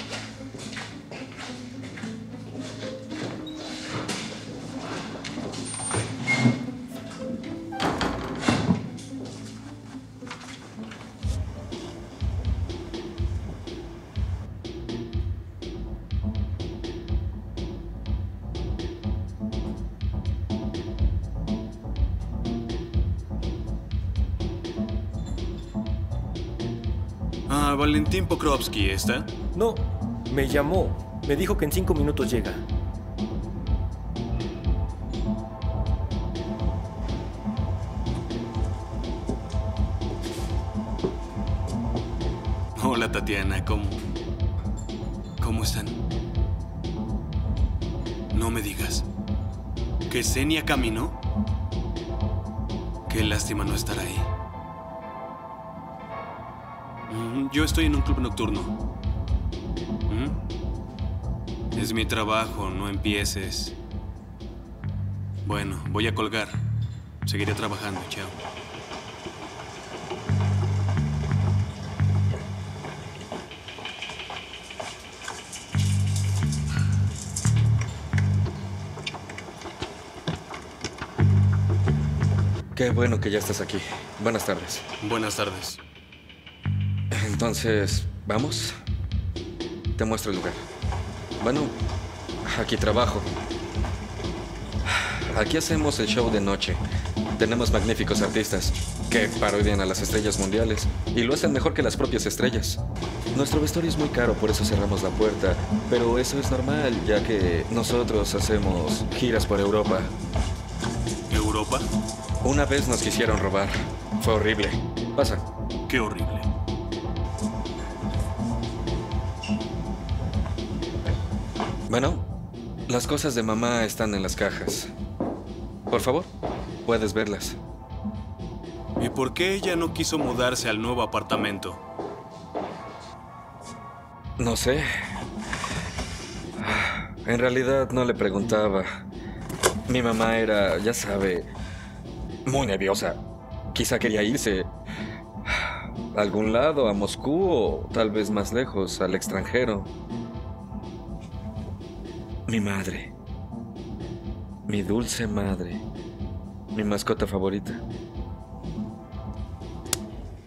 Ah, Valentín Pokrovsky, ¿está? No, me llamó. Me dijo que en cinco minutos llega. Hola, Tatiana. ¿Cómo? ¿Cómo están? No me digas. ¿Que Xenia caminó? Qué lástima no estar ahí. Yo estoy en un club nocturno. ¿Mm? Es mi trabajo, no empieces. Bueno, voy a colgar. Seguiré trabajando, chao. Qué bueno que ya estás aquí. Buenas tardes. Buenas tardes. Entonces, ¿vamos? Te muestro el lugar. Bueno, aquí trabajo. Aquí hacemos el show de noche. Tenemos magníficos artistas que parodian a las estrellas mundiales y lo hacen mejor que las propias estrellas. Nuestro vestuario es muy caro, por eso cerramos la puerta. Pero eso es normal, ya que nosotros hacemos giras por Europa. ¿Europa? Una vez nos quisieron robar. Fue horrible. Pasa. Qué horrible. Bueno, las cosas de mamá están en las cajas. Por favor, puedes verlas. ¿Y por qué ella no quiso mudarse al nuevo apartamento? No sé. En realidad no le preguntaba. Mi mamá era, ya sabe, muy nerviosa. Quizá quería irse a algún lado, a Moscú o tal vez más lejos, al extranjero. Mi madre. Mi dulce madre. Mi mascota favorita.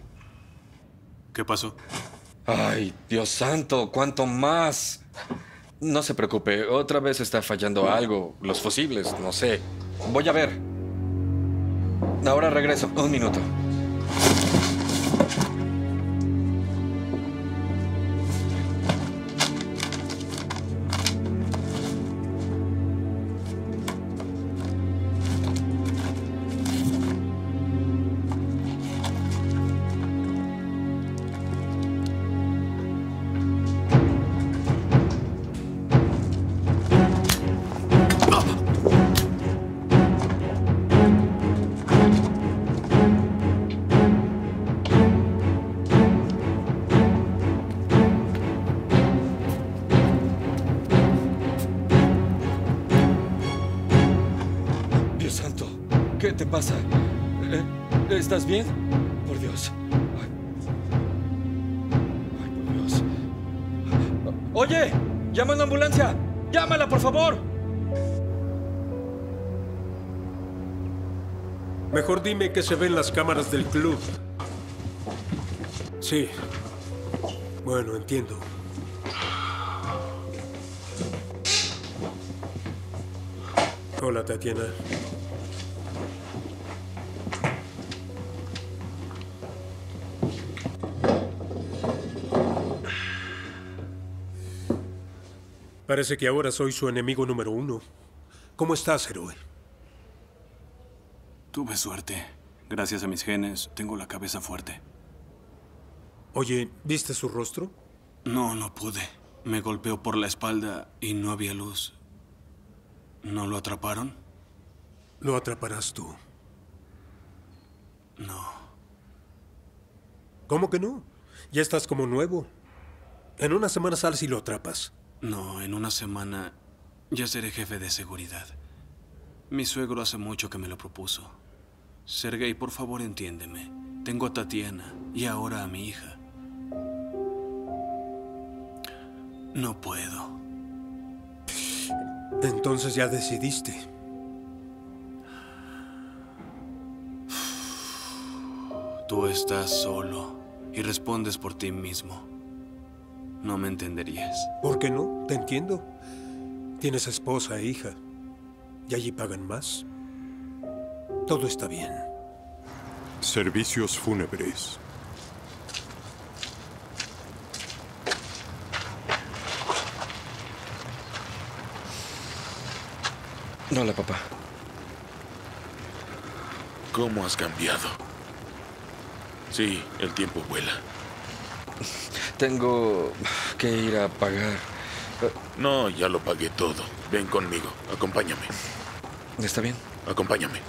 ¿Qué pasó? Ay, Dios santo, ¿cuánto más? No se preocupe, otra vez está fallando algo. Los fusibles, no sé. Voy a ver. Ahora regreso. Un minuto. ¿Qué te pasa? ¿Eh? ¿Estás bien? Por Dios. Ay. Ay, por Dios. ¡Oye! ¡Llama a una ambulancia! ¡Llámala, por favor! Mejor dime qué se ve en las cámaras del club. Sí. Bueno, entiendo. Hola, Tatiana. Parece que ahora soy su enemigo número uno. ¿Cómo estás, héroe? Tuve suerte. Gracias a mis genes, tengo la cabeza fuerte. Oye, ¿viste su rostro? No, no pude. Me golpeó por la espalda y no había luz. ¿No lo atraparon? Lo atraparás tú. No. ¿Cómo que no? Ya estás como nuevo. En una semana sales y lo atrapas. No, en una semana ya seré jefe de seguridad. Mi suegro hace mucho que me lo propuso. Sergei, por favor, entiéndeme. Tengo a Tatiana y ahora a mi hija. No puedo. Entonces ya decidiste. Tú estás solo y respondes por ti mismo. No me entenderías. ¿Por qué no? Te entiendo. Tienes esposa e hija. Y allí pagan más. Todo está bien. Servicios fúnebres. Hola, papá. ¿Cómo has cambiado? Sí, el tiempo vuela. Tengo que ir a pagar. No, ya lo pagué todo. Ven conmigo, acompáñame. ¿Está bien? Acompáñame.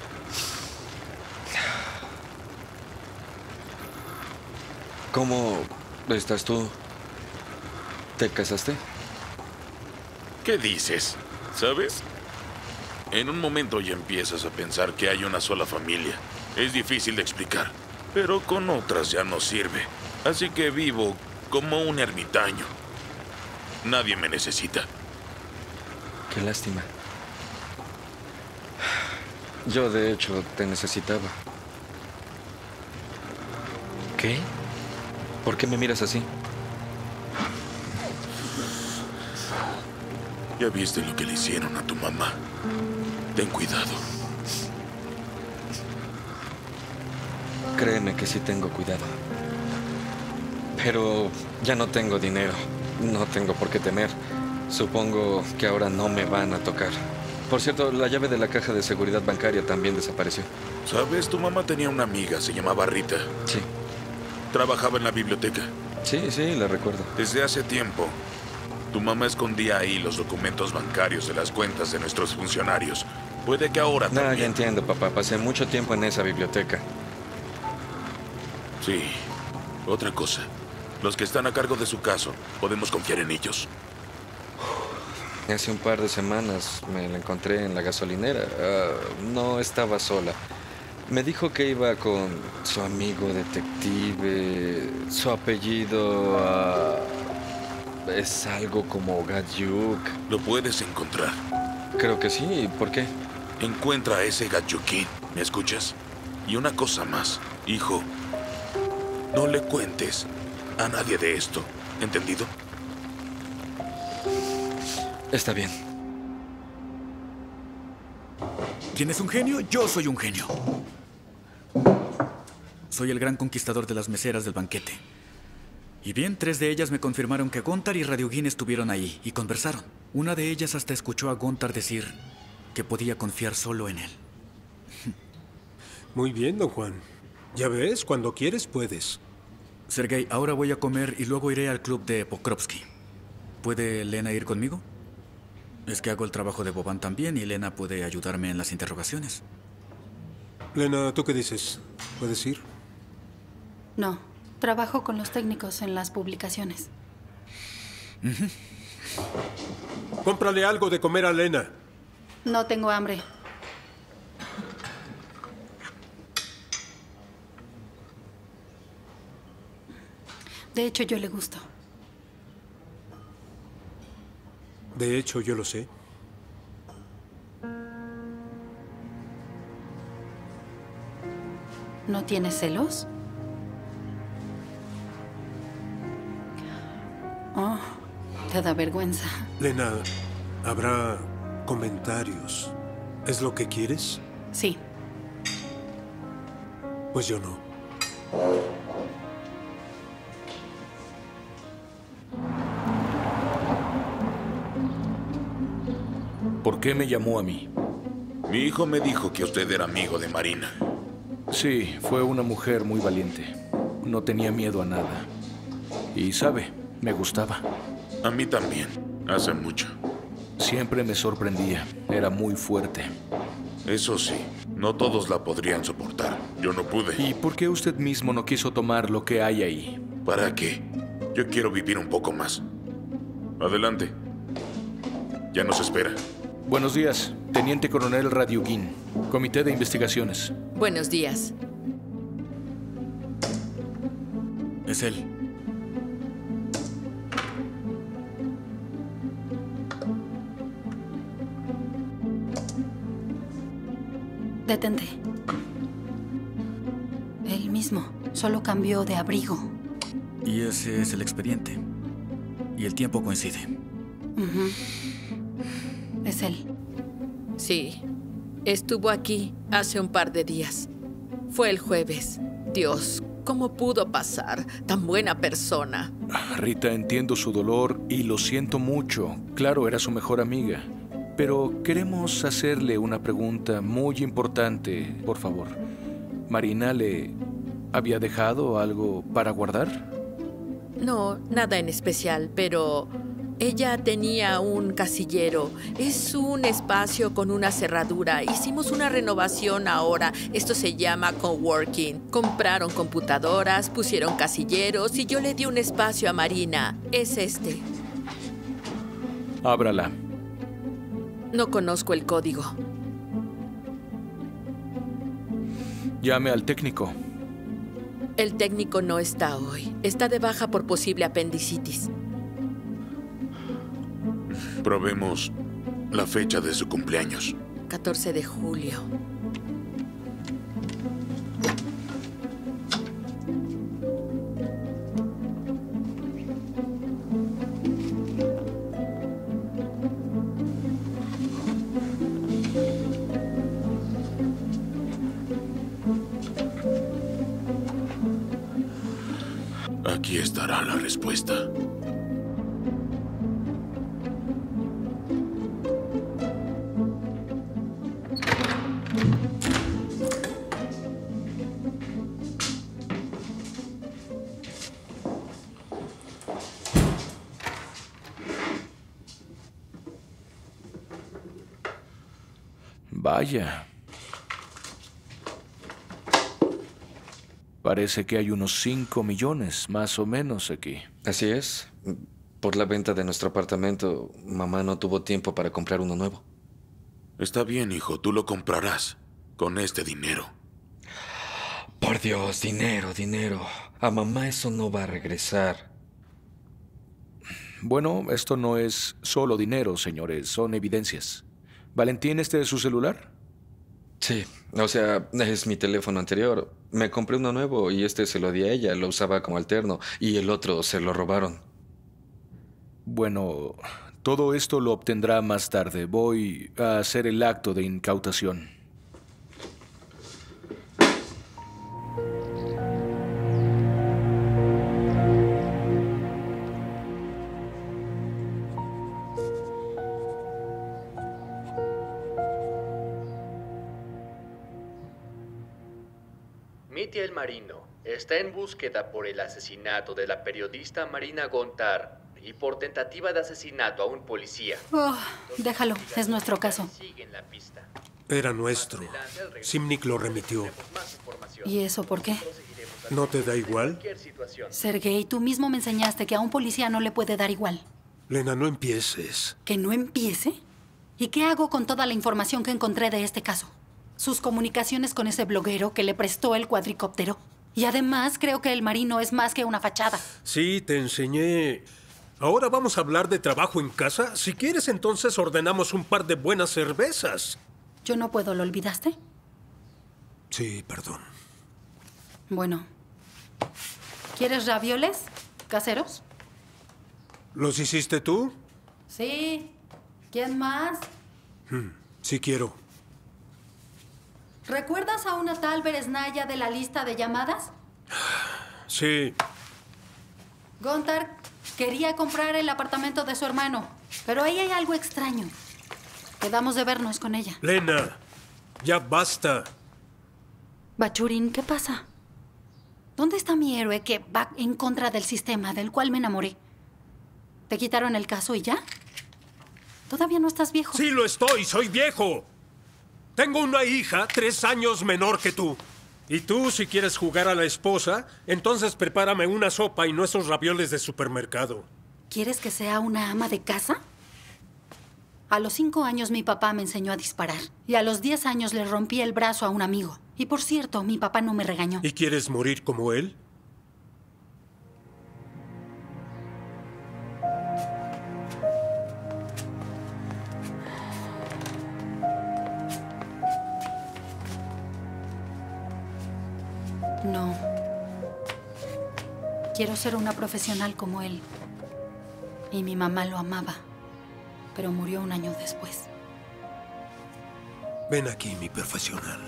¿Cómo estás tú? ¿Te casaste? ¿Qué dices? ¿Sabes? En un momento ya empiezas a pensar que hay una sola familia. Es difícil de explicar, pero con otras ya no sirve. Así que vivo como un ermitaño. Nadie me necesita. Qué lástima. Yo, de hecho, te necesitaba. ¿Qué? ¿Por qué me miras así? Ya viste lo que le hicieron a tu mamá. Ten cuidado. Créeme que sí tengo cuidado. Pero ya no tengo dinero. No tengo por qué temer. Supongo que ahora no me van a tocar. Por cierto, la llave de la caja de seguridad bancaria también desapareció. ¿Sabes? Tu mamá tenía una amiga, se llamaba Rita. Sí. Trabajaba en la biblioteca. Sí, sí, la recuerdo. Desde hace tiempo, tu mamá escondía ahí los documentos bancarios de las cuentas de nuestros funcionarios. Puede que ahora No, también. ya entiendo, papá. Pasé mucho tiempo en esa biblioteca. Sí. Otra cosa. Los que están a cargo de su caso, podemos confiar en ellos. Hace un par de semanas me la encontré en la gasolinera. Uh, no estaba sola. Me dijo que iba con su amigo detective. Su apellido uh, es algo como Gayuk. Lo puedes encontrar. Creo que sí. ¿Por qué? Encuentra a ese Gayukin. ¿Me escuchas? Y una cosa más. Hijo, no le cuentes a nadie de esto. ¿Entendido? Está bien. ¿Tienes un genio? Yo soy un genio. Soy el gran conquistador de las meseras del banquete. Y bien, tres de ellas me confirmaron que Gontar y Radiogin estuvieron ahí y conversaron. Una de ellas hasta escuchó a Gontar decir que podía confiar solo en él. Muy bien, don Juan. Ya ves, cuando quieres puedes. Sergei, ahora voy a comer y luego iré al club de Pokrovsky. ¿Puede Lena ir conmigo? Es que hago el trabajo de Boban también y Lena puede ayudarme en las interrogaciones. Lena, ¿tú qué dices? ¿Puedes ir? No, trabajo con los técnicos en las publicaciones. Uh-huh. Cómprale algo de comer a Lena. No tengo hambre. De hecho, yo le gusto. De hecho, yo lo sé. ¿No tienes celos? Oh, te da vergüenza. Lena, habrá comentarios. ¿Es lo que quieres? Sí. Pues yo no. ¿Por qué me llamó a mí? Mi hijo me dijo que usted era amigo de Marina. Sí, fue una mujer muy valiente. No tenía miedo a nada. Y sabe, me gustaba. A mí también, hace mucho. Siempre me sorprendía. Era muy fuerte. Eso sí, no todos la podrían soportar. Yo no pude. ¿Y por qué usted mismo no quiso tomar lo que hay ahí? ¿Para qué? Yo quiero vivir un poco más. Adelante. Ya nos espera. Buenos días, Teniente Coronel Radiogin, Comité de Investigaciones. Buenos días. Es él. Detente. Él mismo, solo cambió de abrigo. Y ese es el expediente. Y el tiempo coincide. Uh-huh. Es él. Sí. Estuvo aquí hace un par de días. Fue el jueves. Dios, ¿cómo pudo pasar? Tan buena persona. Rita, entiendo su dolor y lo siento mucho. Claro, era su mejor amiga. Pero queremos hacerle una pregunta muy importante, por favor. ¿Marina le había dejado algo para guardar? No, nada en especial, pero ella tenía un casillero. Es un espacio con una cerradura. Hicimos una renovación ahora. Esto se llama coworking. Compraron computadoras, pusieron casilleros y yo le di un espacio a Marina. Es este. Ábrala. No conozco el código. Llame al técnico. El técnico no está hoy. Está de baja por posible apendicitis. Probemos la fecha de su cumpleaños. catorce de julio. Aquí estará la respuesta. Vaya. Parece que hay unos cinco millones, más o menos, aquí. Así es. Por la venta de nuestro apartamento, mamá no tuvo tiempo para comprar uno nuevo. Está bien, hijo, tú lo comprarás con este dinero. Por Dios, dinero, dinero. A mamá eso no va a regresar. Bueno, esto no es solo dinero, señores, son evidencias. ¿Valentín, este es su celular? Sí, o sea, es mi teléfono anterior. Me compré uno nuevo y este se lo di a ella, lo usaba como alterno, y el otro se lo robaron. Bueno, Todo esto lo obtendrá más tarde. Voy a hacer el acto de incautación. Mithiel Marino está en búsqueda por el asesinato de la periodista Marina Gontar y por tentativa de asesinato a un policía. Oh, déjalo, es nuestro caso. Era nuestro. Simnik lo remitió. ¿Y eso por qué? ¿No te da igual? Sergei, tú mismo me enseñaste que a un policía no le puede dar igual. Lena, no empieces. ¿Que no empiece? ¿Y qué hago con toda la información que encontré de este caso? Sus comunicaciones con ese bloguero que le prestó el cuadricóptero. Y además creo que el Marino es más que una fachada. Sí, te enseñé. Ahora vamos a hablar de trabajo en casa. Si quieres, entonces ordenamos un par de buenas cervezas. Yo no puedo, ¿lo olvidaste? Sí, perdón. Bueno. ¿Quieres ravioles caseros? ¿Los hiciste tú? Sí. ¿Quién más? Hmm, sí quiero. ¿Recuerdas a una tal Beresnaya de la lista de llamadas? Sí. Gontar quería comprar el apartamento de su hermano, pero ahí hay algo extraño. Quedamos de vernos con ella. Lena, ya basta. Bachurin, ¿qué pasa? ¿Dónde está mi héroe que va en contra del sistema del cual me enamoré? ¿Te quitaron el caso y ya? Todavía no estás viejo. Sí lo estoy, soy viejo. Tengo una hija tres años menor que tú. Y tú, si quieres jugar a la esposa, entonces prepárame una sopa y no esos ravioles de supermercado. ¿Quieres que sea una ama de casa? A los cinco años mi papá me enseñó a disparar. Y a los diez años le rompí el brazo a un amigo. Y por cierto, mi papá no me regañó. ¿Y quieres morir como él? No. Quiero ser una profesional como él. Y mi mamá lo amaba, pero murió un año después. Ven aquí, mi profesional.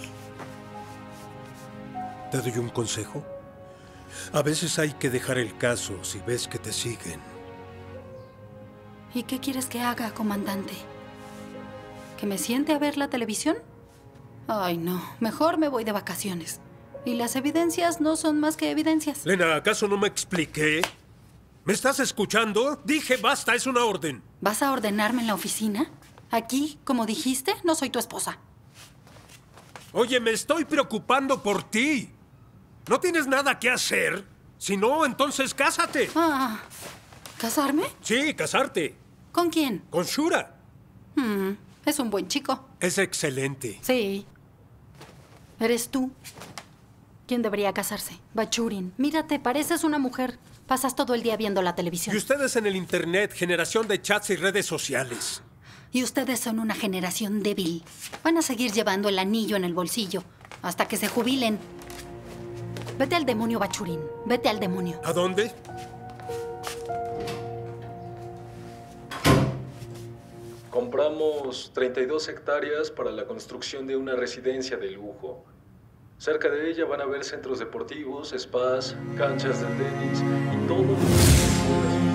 ¿Te doy un consejo? A veces hay que dejar el caso si ves que te siguen. ¿Y qué quieres que haga, comandante? ¿Que me siente a ver la televisión? Ay, no. Mejor me voy de vacaciones. Y las evidencias no son más que evidencias. Lena, ¿acaso no me expliqué? ¿Me estás escuchando? Dije basta, es una orden. ¿Vas a ordenarme en la oficina? Aquí, como dijiste, no soy tu esposa. Oye, me estoy preocupando por ti. ¿No tienes nada que hacer? Si no, entonces cásate. Ah, ¿casarme? Sí, casarte. ¿Con quién? Con Shura. Hmm, es un buen chico. Es excelente. Sí. ¿Eres tú? ¿Quién debería casarse? Bachurin. Mírate, pareces una mujer. Pasas todo el día viendo la televisión. Y ustedes en el internet, generación de chats y redes sociales. Y ustedes son una generación débil. Van a seguir llevando el anillo en el bolsillo hasta que se jubilen. Vete al demonio, Bachurin. Vete al demonio. ¿A dónde? Compramos treinta y dos hectáreas para la construcción de una residencia de lujo. Cerca de ella van a haber centros deportivos, spas, canchas de tenis y todo lo que...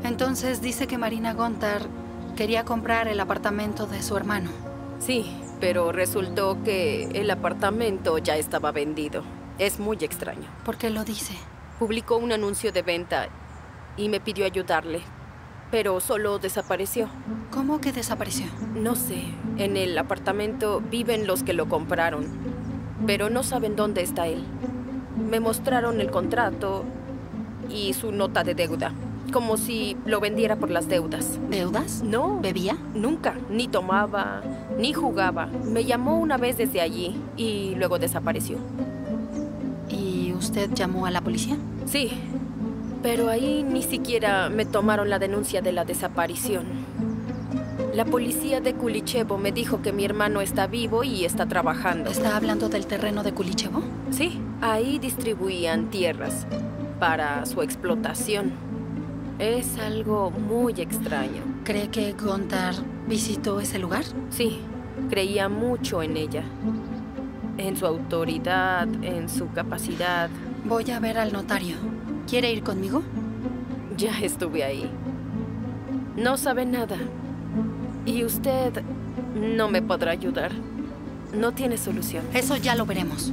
Entonces dice que Marina Gontar quería comprar el apartamento de su hermano. Sí, pero resultó que el apartamento ya estaba vendido. Es muy extraño. ¿Por qué lo dice? Publicó un anuncio de venta y me pidió ayudarle, pero solo desapareció. ¿Cómo que desapareció? No sé. En el apartamento viven los que lo compraron, pero no saben dónde está él. Me mostraron el contrato y su nota de deuda, como si lo vendiera por las deudas. ¿Deudas? No. ¿Bebía? Nunca. Ni tomaba, ni jugaba. Me llamó una vez desde allí y luego desapareció. ¿Y usted llamó a la policía? Sí, pero ahí ni siquiera me tomaron la denuncia de la desaparición. La policía de Kulichevo me dijo que mi hermano está vivo y está trabajando. ¿Está hablando del terreno de Kulichevo? Sí, ahí distribuían tierras para su explotación. Es algo muy extraño. ¿Cree que Gontar visitó ese lugar? Sí, creía mucho en ella. En su autoridad, en su capacidad. Voy a ver al notario. ¿Quiere ir conmigo? Ya estuve ahí. No sabe nada. Y usted no me podrá ayudar. No tiene solución. Eso ya lo veremos.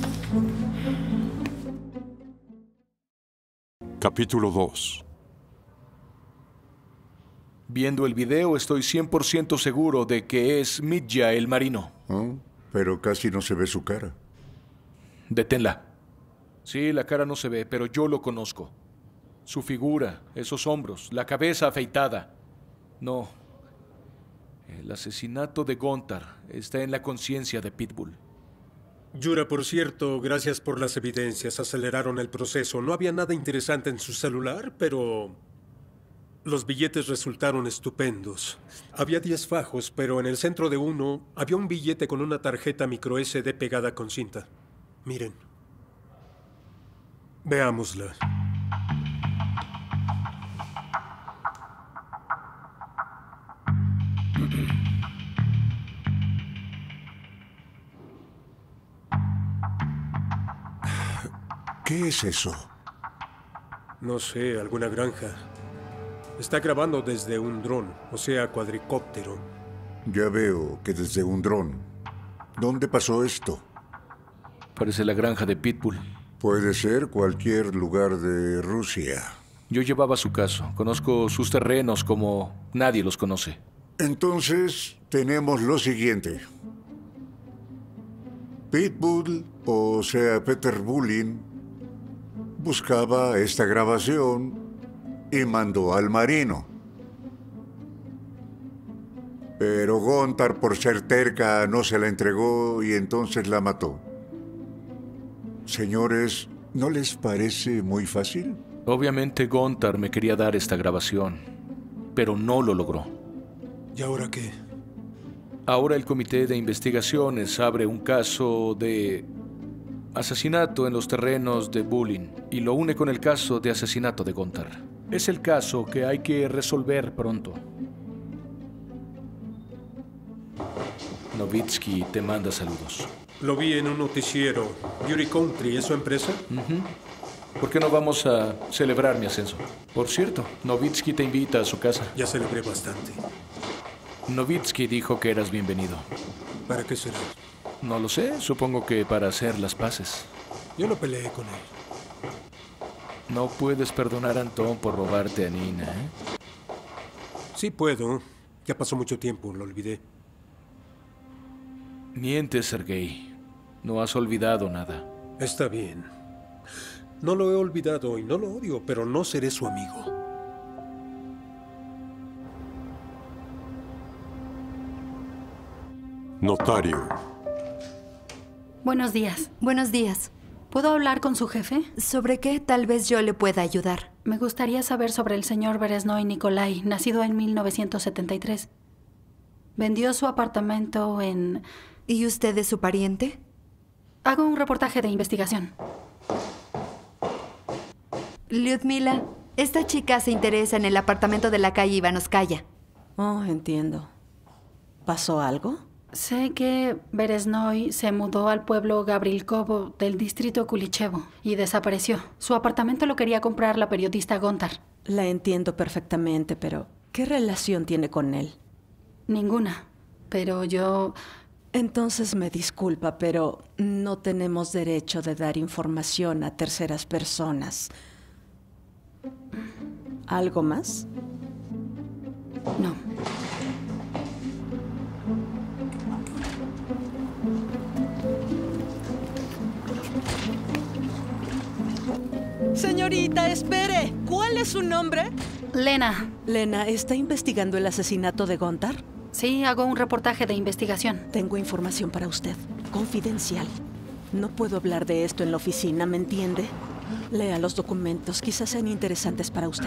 Capítulo dos. Viendo el video, estoy cien por ciento seguro de que es Mitya el marino. Oh, pero casi no se ve su cara. Deténla. Sí, la cara no se ve, pero yo lo conozco. Su figura, esos hombros, la cabeza afeitada. No. El asesinato de Gontar está en la conciencia de Pitbull. Yura, por cierto, gracias por las evidencias. Aceleraron el proceso. No había nada interesante en su celular, pero los billetes resultaron estupendos. Había diez fajos, pero en el centro de uno había un billete con una tarjeta micro ese de pegada con cinta. Miren. Veámosla. ¿Qué es eso? No sé, alguna granja. Está grabando desde un dron, o sea, cuadricóptero. Ya veo que desde un dron. ¿Dónde pasó esto? Parece la granja de Pitbull. Puede ser cualquier lugar de Rusia. Yo llevaba su caso. Conozco sus terrenos como nadie los conoce. Entonces, tenemos lo siguiente. Pitbull, o sea, Peter Bulin, buscaba esta grabación y mandó al marino. Pero Gontar, por ser terca, no se la entregó y entonces la mató. Señores, ¿no les parece muy fácil? Obviamente Gontar me quería dar esta grabación, pero no lo logró. ¿Y ahora qué? Ahora el Comité de Investigaciones abre un caso de asesinato en los terrenos de Bulin y lo une con el caso de asesinato de Gontar. Es el caso que hay que resolver pronto. Novitsky te manda saludos. Lo vi en un noticiero. Beauty Country, ¿es su empresa? Uh-huh. ¿Por qué no vamos a celebrar mi ascenso? Por cierto, Novitsky te invita a su casa. Ya celebré bastante. Novitsky dijo que eras bienvenido. ¿Para qué será? No lo sé, supongo que para hacer las paces. Yo no peleé con él. No puedes perdonar a Antón por robarte a Nina, ¿eh? Sí puedo. Ya pasó mucho tiempo, lo olvidé. Mientes, Sergei. No has olvidado nada. Está bien. No lo he olvidado y no lo odio, pero no seré su amigo. Notario. Buenos días. Buenos días. ¿Puedo hablar con su jefe? ¿Sobre qué tal vez yo le pueda ayudar? Me gustaría saber sobre el señor Beresnoy Nikolai, nacido en mil novecientos setenta y tres. Vendió su apartamento en... ¿Y usted es su pariente? Hago un reportaje de investigación. Lyudmila, esta chica se interesa en el apartamento de la calle Ivanovskaya. Oh, entiendo. ¿Pasó algo? Sé que Beresnoy se mudó al pueblo Gabrilkovo del distrito Kulichevo y desapareció. Su apartamento lo quería comprar la periodista Gontar. La entiendo perfectamente, pero ¿qué relación tiene con él? Ninguna. Pero yo... Entonces me disculpa, pero no tenemos derecho de dar información a terceras personas. ¿Algo más? No. Señorita, espere. ¿Cuál es su nombre? Lena. Lena, ¿está investigando el asesinato de Gontar? Sí, hago un reportaje de investigación. Tengo información para usted. Confidencial. No puedo hablar de esto en la oficina, ¿me entiende? Lea los documentos. Quizás sean interesantes para usted.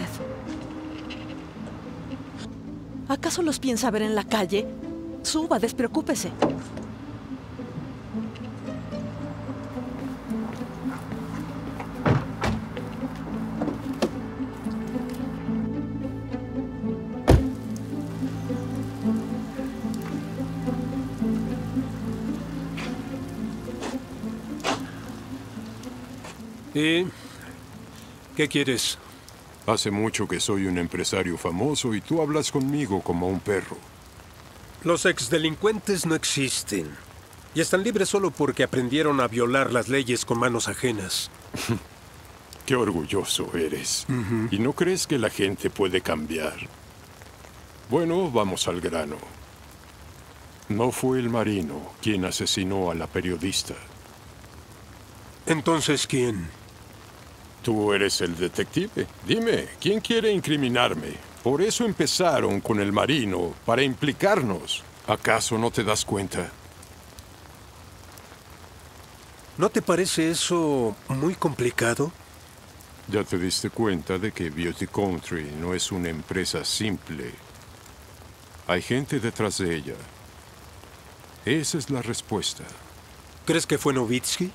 ¿Acaso los piensa ver en la calle? Suba, despreocúpese. ¿Y qué quieres? Hace mucho que soy un empresario famoso y tú hablas conmigo como un perro. Los exdelincuentes no existen. Y están libres solo porque aprendieron a violar las leyes con manos ajenas. Qué orgulloso eres. Uh-huh. ¿Y no crees que la gente puede cambiar? Bueno, vamos al grano. No fue el marino quien asesinó a la periodista. ¿Entonces quién? Tú eres el detective. Dime, ¿quién quiere incriminarme? Por eso empezaron con el marino, para implicarnos. ¿Acaso no te das cuenta? ¿No te parece eso muy complicado? Ya te diste cuenta de que Beauty Country no es una empresa simple. Hay gente detrás de ella. Esa es la respuesta. ¿Crees que fue Novitsky?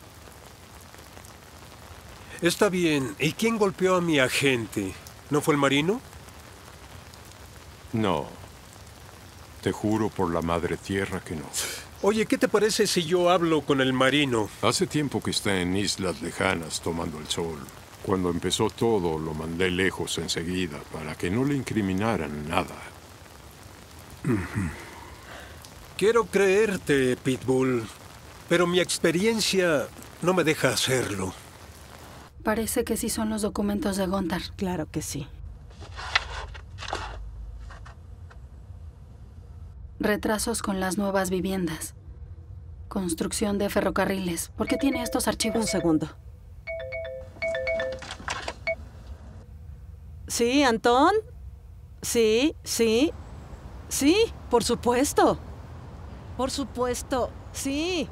Está bien. ¿Y quién golpeó a mi agente? ¿No fue el marino? No. Te juro por la madre tierra que no. Oye, ¿qué te parece si yo hablo con el marino? Hace tiempo que está en islas lejanas tomando el sol. Cuando empezó todo, lo mandé lejos enseguida para que no le incriminaran nada. Quiero creerte, Pitbull, pero mi experiencia no me deja hacerlo. Parece que sí son los documentos de Gontar. Claro que sí. Retrasos con las nuevas viviendas. Construcción de ferrocarriles. ¿Por qué tiene estos archivos? Un segundo. ¿Sí, Antón? Sí, sí. Sí, por supuesto. Por supuesto, sí.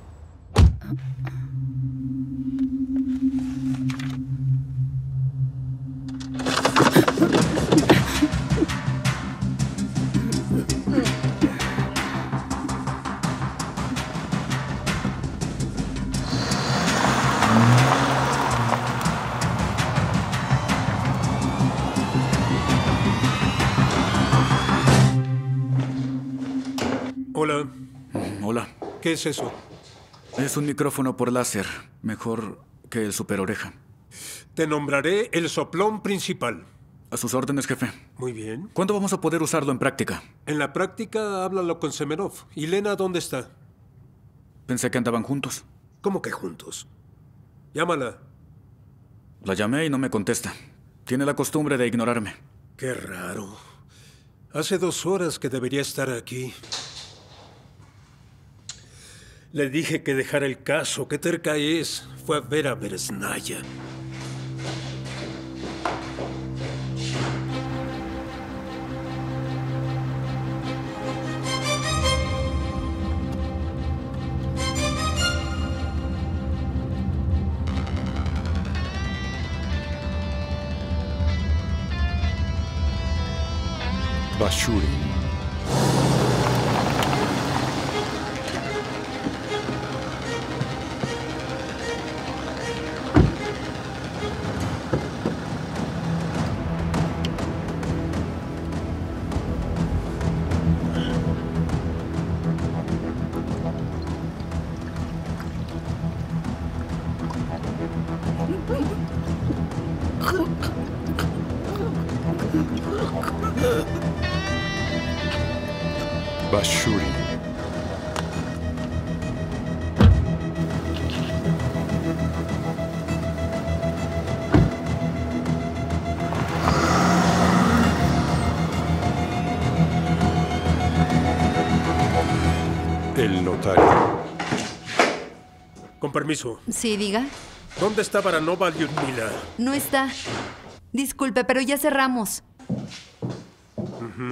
Hola. Hola. ¿Qué es eso? Es un micrófono por láser. Mejor que el super oreja. Te nombraré el soplón principal. A sus órdenes, jefe. Muy bien. ¿Cuándo vamos a poder usarlo en práctica? En la práctica, háblalo con Semenov. ¿Y Lena dónde está? Pensé que andaban juntos. ¿Cómo que juntos? Llámala. La llamé y no me contesta. Tiene la costumbre de ignorarme. Qué raro. Hace dos horas que debería estar aquí. Le dije que dejara el caso. Qué terca es. Fue a ver a Beresnaya. Bashuri. Bashuri. El notario. Con permiso. Sí, diga. ¿Dónde está Baranova Lyudmila? No está. Disculpe, pero ya cerramos. Ujú.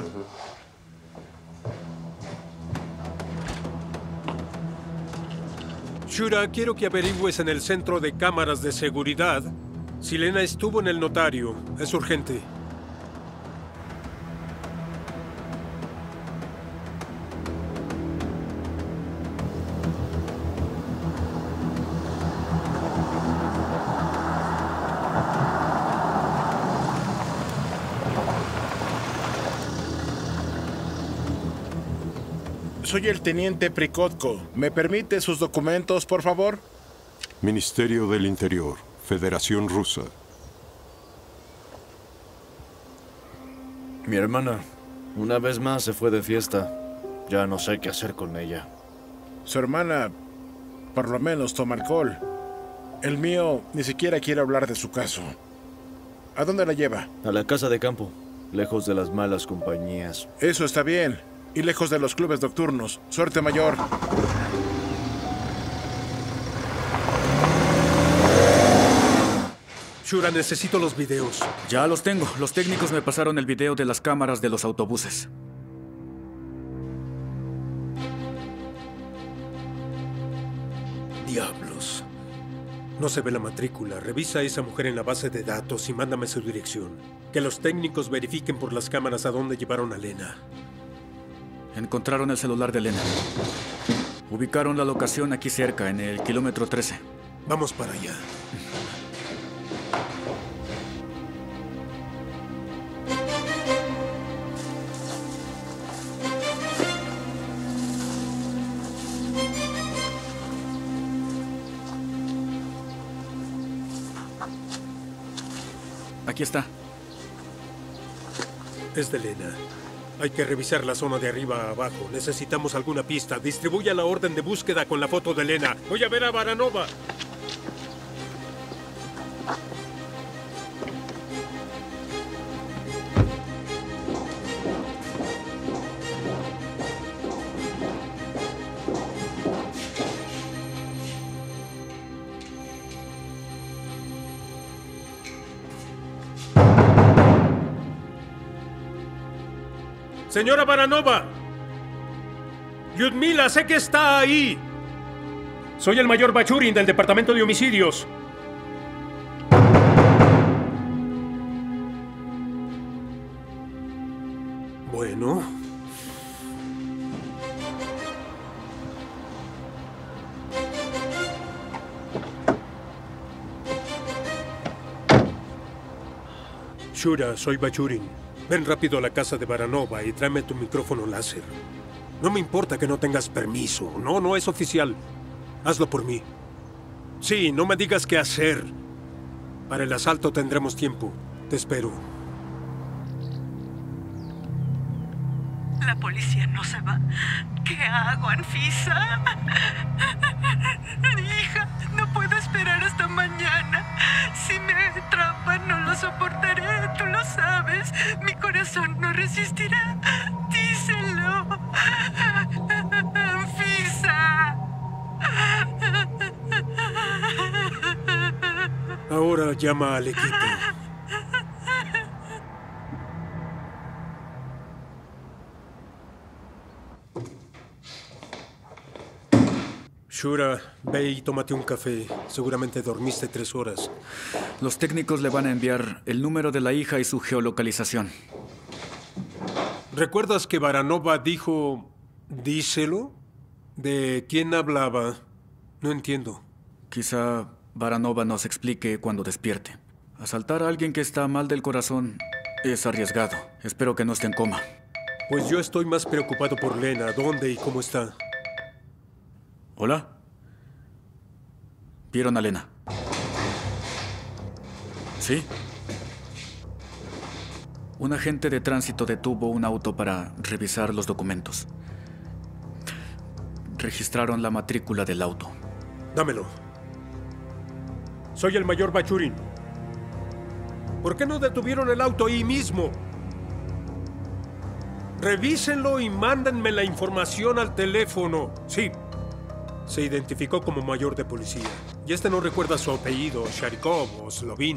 Shura, quiero que averigües en el centro de cámaras de seguridad si Lena estuvo en el notario. Es urgente. Soy el teniente Prikotko. ¿Me permite sus documentos, por favor? Ministerio del Interior, Federación Rusa. Mi hermana, una vez más se fue de fiesta. Ya no sé qué hacer con ella. Su hermana, por lo menos, toma alcohol. El mío ni siquiera quiere hablar de su caso. ¿A dónde la lleva? A la casa de campo, lejos de las malas compañías. Eso está bien. Y lejos de los clubes nocturnos. Suerte mayor. Shura, necesito los videos. Ya los tengo. Los técnicos me pasaron el video de las cámaras de los autobuses. Diablos. No se ve la matrícula. Revisa a esa mujer en la base de datos y mándame su dirección. Que los técnicos verifiquen por las cámaras a dónde llevaron a Lena. Encontraron el celular de Lena. Ubicaron la locación aquí cerca, en el kilómetro trece. Vamos para allá. Aquí está. Es de Lena. Hay que revisar la zona de arriba a abajo. Necesitamos alguna pista. Distribuya la orden de búsqueda con la foto de Lena. Voy a ver a Baranova. Señora Baranova. Lyudmila, sé que está ahí. Soy el mayor Bachurin del Departamento de Homicidios. Bueno. Shura, soy Bachurin. Ven rápido a la casa de Baranova y tráeme tu micrófono láser. No me importa que no tengas permiso. No, no es oficial. Hazlo por mí. Sí, no me digas qué hacer. Para el asalto tendremos tiempo. Te espero. La policía no se va. ¿Qué hago, Anfisa? Hija, no puedo esperar hasta mañana. Si me atrapan, no lo soportaré. Tú lo sabes. Mi corazón no resistirá. Díselo. Anfisa. Ahora llama al equipo. Shura, ve y tómate un café. Seguramente dormiste tres horas. Los técnicos le van a enviar el número de la hija y su geolocalización. ¿Recuerdas que Baranova dijo... díselo? ¿De quién hablaba? No entiendo. Quizá Baranova nos explique cuando despierte. Asaltar a alguien que está mal del corazón es arriesgado. Espero que no esté en coma. Pues yo estoy más preocupado por Lena. ¿Dónde y cómo está? ¿Hola? ¿Vieron a Lena? ¿Sí? Un agente de tránsito detuvo un auto para revisar los documentos. Registraron la matrícula del auto. Dámelo. Soy el mayor Bachurin. ¿Por qué no detuvieron el auto ahí mismo? Revísenlo y mándenme la información al teléfono. Sí. Se identificó como mayor de policía. Y este no recuerda su apellido, Sharikov o Slovin.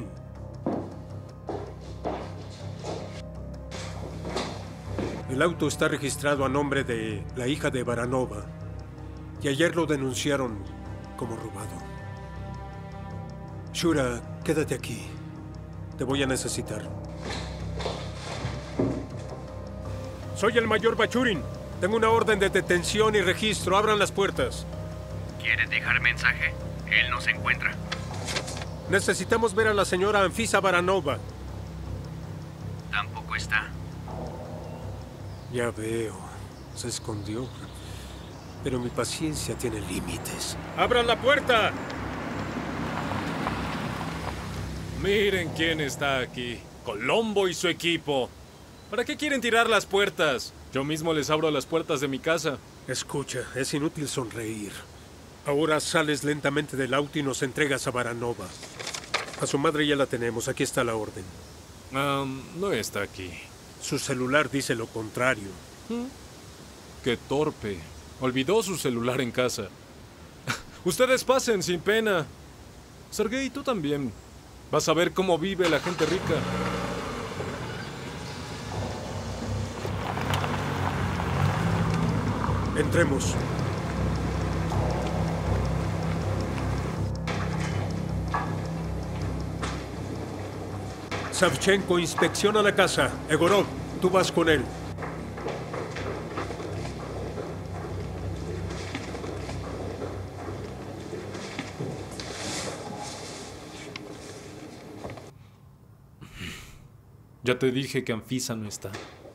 El auto está registrado a nombre de la hija de Baranova. Y ayer lo denunciaron como robado. Shura, quédate aquí. Te voy a necesitar. Soy el mayor Bachurin. Tengo una orden de detención y registro. Abran las puertas. ¿Quiere dejar mensaje? Él no se encuentra. Necesitamos ver a la señora Anfisa Baranova. Tampoco está. Ya veo. Se escondió. Pero mi paciencia tiene límites. ¡Abran la puerta! Miren quién está aquí. Colombo y su equipo. ¿Para qué quieren tirar las puertas? Yo mismo les abro las puertas de mi casa. Escucha, es inútil sonreír. Ahora sales lentamente del auto y nos entregas a Baranova. A su madre ya la tenemos. Aquí está la orden. Um, no está aquí. Su celular dice lo contrario. ¿Mm? Qué torpe. Olvidó su celular en casa. Ustedes pasen sin pena. Sergei, tú también. Vas a ver cómo vive la gente rica. Entremos. Savchenko inspecciona la casa. Egorov, tú vas con él. Ya te dije que Anfisa no está.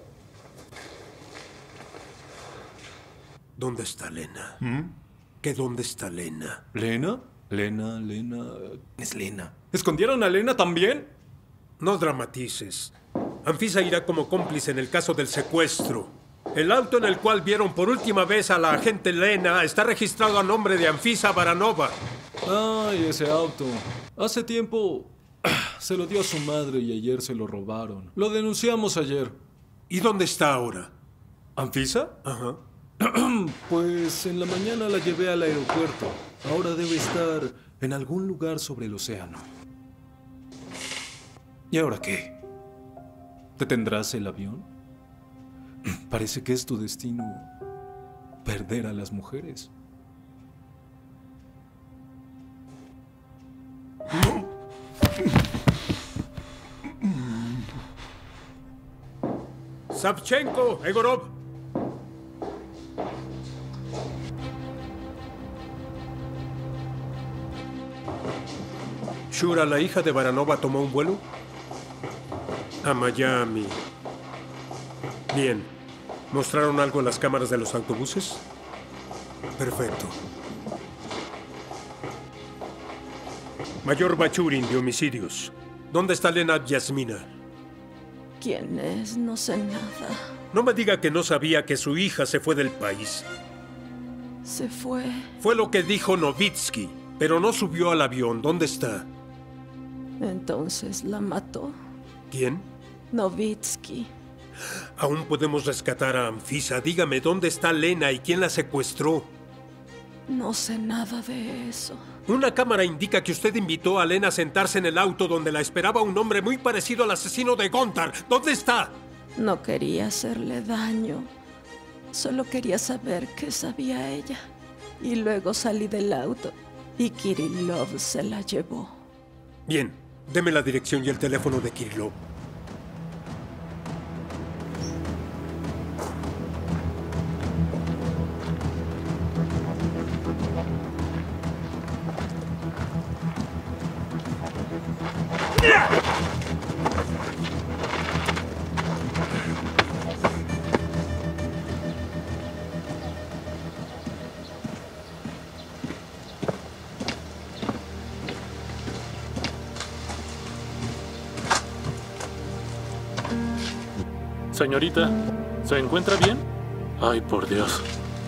¿Dónde está Lena? ¿Mm? ¿Qué dónde está Lena? ¿Lena? Lena, Lena... Es Lena. ¿Escondieron a Lena también? No dramatices. Anfisa irá como cómplice en el caso del secuestro. El auto en el cual vieron por última vez a la agente Lena está registrado a nombre de Anfisa Baranova. Ay, ese auto. Hace tiempo se lo dio a su madre y ayer se lo robaron. Lo denunciamos ayer. ¿Y dónde está ahora? ¿Anfisa? Ajá. Pues en la mañana la llevé al aeropuerto. Ahora debe estar en algún lugar sobre el océano. ¿Y ahora qué? ¿Te tendrás el avión? Parece que es tu destino perder a las mujeres. Savchenko, Egorov. Shura, la hija de Baranova, tomó un vuelo a Miami. Bien. ¿Mostraron algo en las cámaras de los autobuses? Perfecto. Mayor Bachurin, de homicidios. ¿Dónde está Lena Yasmina? ¿Quién es? No sé nada. No me diga que no sabía que su hija se fue del país. Se fue. Fue lo que dijo Novitsky, pero no subió al avión. ¿Dónde está? Entonces la mató. ¿Quién? Novitsky. Aún podemos rescatar a Anfisa. Dígame, ¿dónde está Lena y quién la secuestró? No sé nada de eso. Una cámara indica que usted invitó a Lena a sentarse en el auto donde la esperaba un hombre muy parecido al asesino de Gontar. ¿Dónde está? No quería hacerle daño. Solo quería saber qué sabía ella. Y luego salí del auto y Kirillov se la llevó. Bien, deme la dirección y el teléfono de Kirillov. Señorita, ¿se encuentra bien? Ay, por Dios.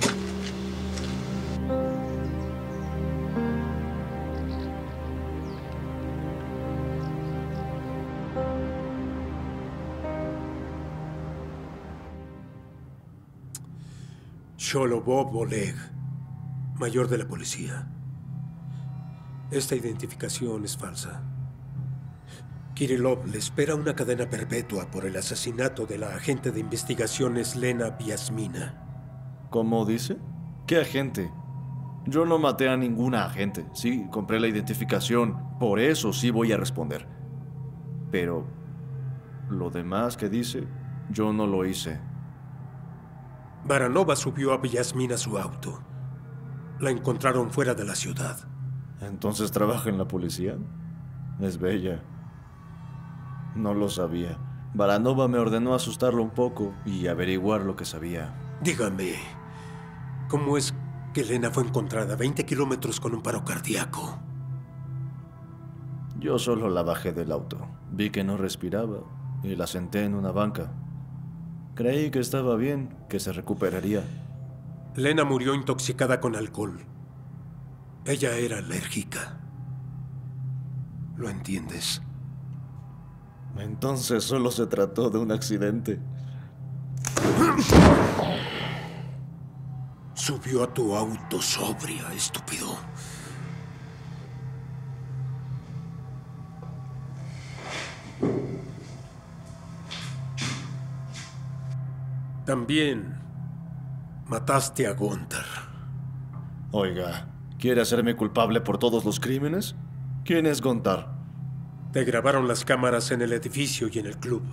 Sholobov Oleg, mayor de la policía. Esta identificación es falsa. Kirillov le espera una cadena perpetua por el asesinato de la agente de investigaciones Lena Viasmina. ¿Cómo dice? ¿Qué agente? Yo no maté a ninguna agente. Sí, compré la identificación. Por eso sí voy a responder. Pero lo demás que dice, yo no lo hice. Baranova subió a Viasmina su auto. La encontraron fuera de la ciudad. ¿Entonces trabaja en la policía? Es bella. No lo sabía. Baranova me ordenó asustarlo un poco y averiguar lo que sabía. Dígame, ¿cómo es que Elena fue encontrada a veinte kilómetros con un paro cardíaco? Yo solo la bajé del auto. Vi que no respiraba y la senté en una banca. Creí que estaba bien, que se recuperaría. Lena murió intoxicada con alcohol. Ella era alérgica. ¿Lo entiendes? Entonces solo se trató de un accidente. Subió a tu auto sobria, estúpido. También mataste a Gontar. Oiga, ¿quiere hacerme culpable por todos los crímenes? ¿Quién es Gontar? Te grabaron las cámaras en el edificio y en el club.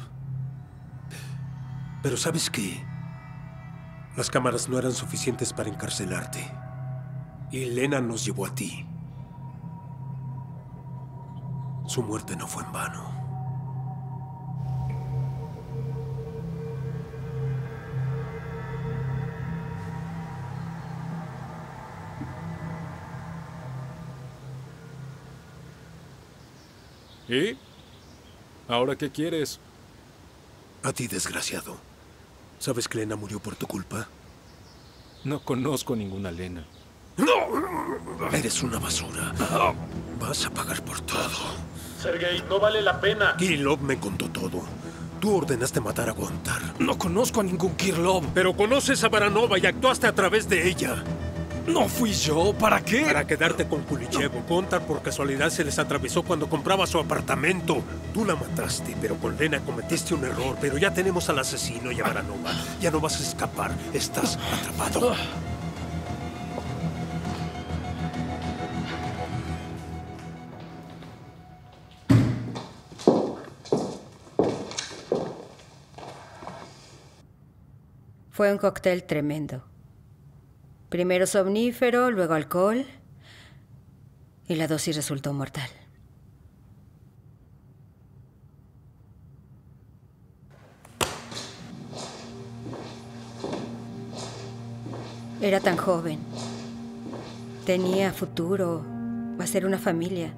Pero ¿sabes qué? Las cámaras no eran suficientes para encarcelarte. Y Elena nos llevó a ti. Su muerte no fue en vano. ¿Y? ¿Ahora qué quieres? A ti, desgraciado. ¿Sabes que Lena murió por tu culpa? No conozco ninguna Lena. ¡No! Eres una basura. Vas a pagar por todo. Sergei, no vale la pena. Kirillov me contó todo. Tú ordenaste matar a Gontar. No conozco a ningún Kirillov. Pero conoces a Baranova y actuaste a través de ella. No fui yo. ¿Para qué? Para quedarte con Kulichevo. Gontar por casualidad se les atravesó cuando compraba su apartamento. Tú la mataste, pero con Lena cometiste un error. Pero ya tenemos al asesino y a Baranova. Ya no vas a escapar. Estás atrapado. Fue un cóctel tremendo. Primero somnífero, luego alcohol, y la dosis resultó mortal. Era tan joven. Tenía futuro, va a ser una familia.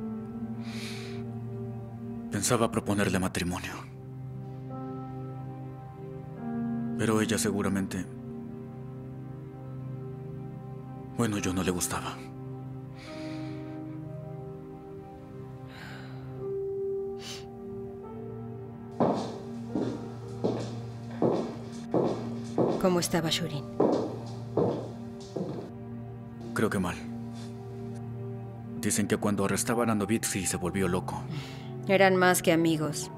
Pensaba proponerle matrimonio. Pero ella seguramente... Bueno, yo no le gustaba. ¿Cómo estaba Shurin? Creo que mal. Dicen que cuando arrestaban a Novitsky se volvió loco. Eran más que amigos.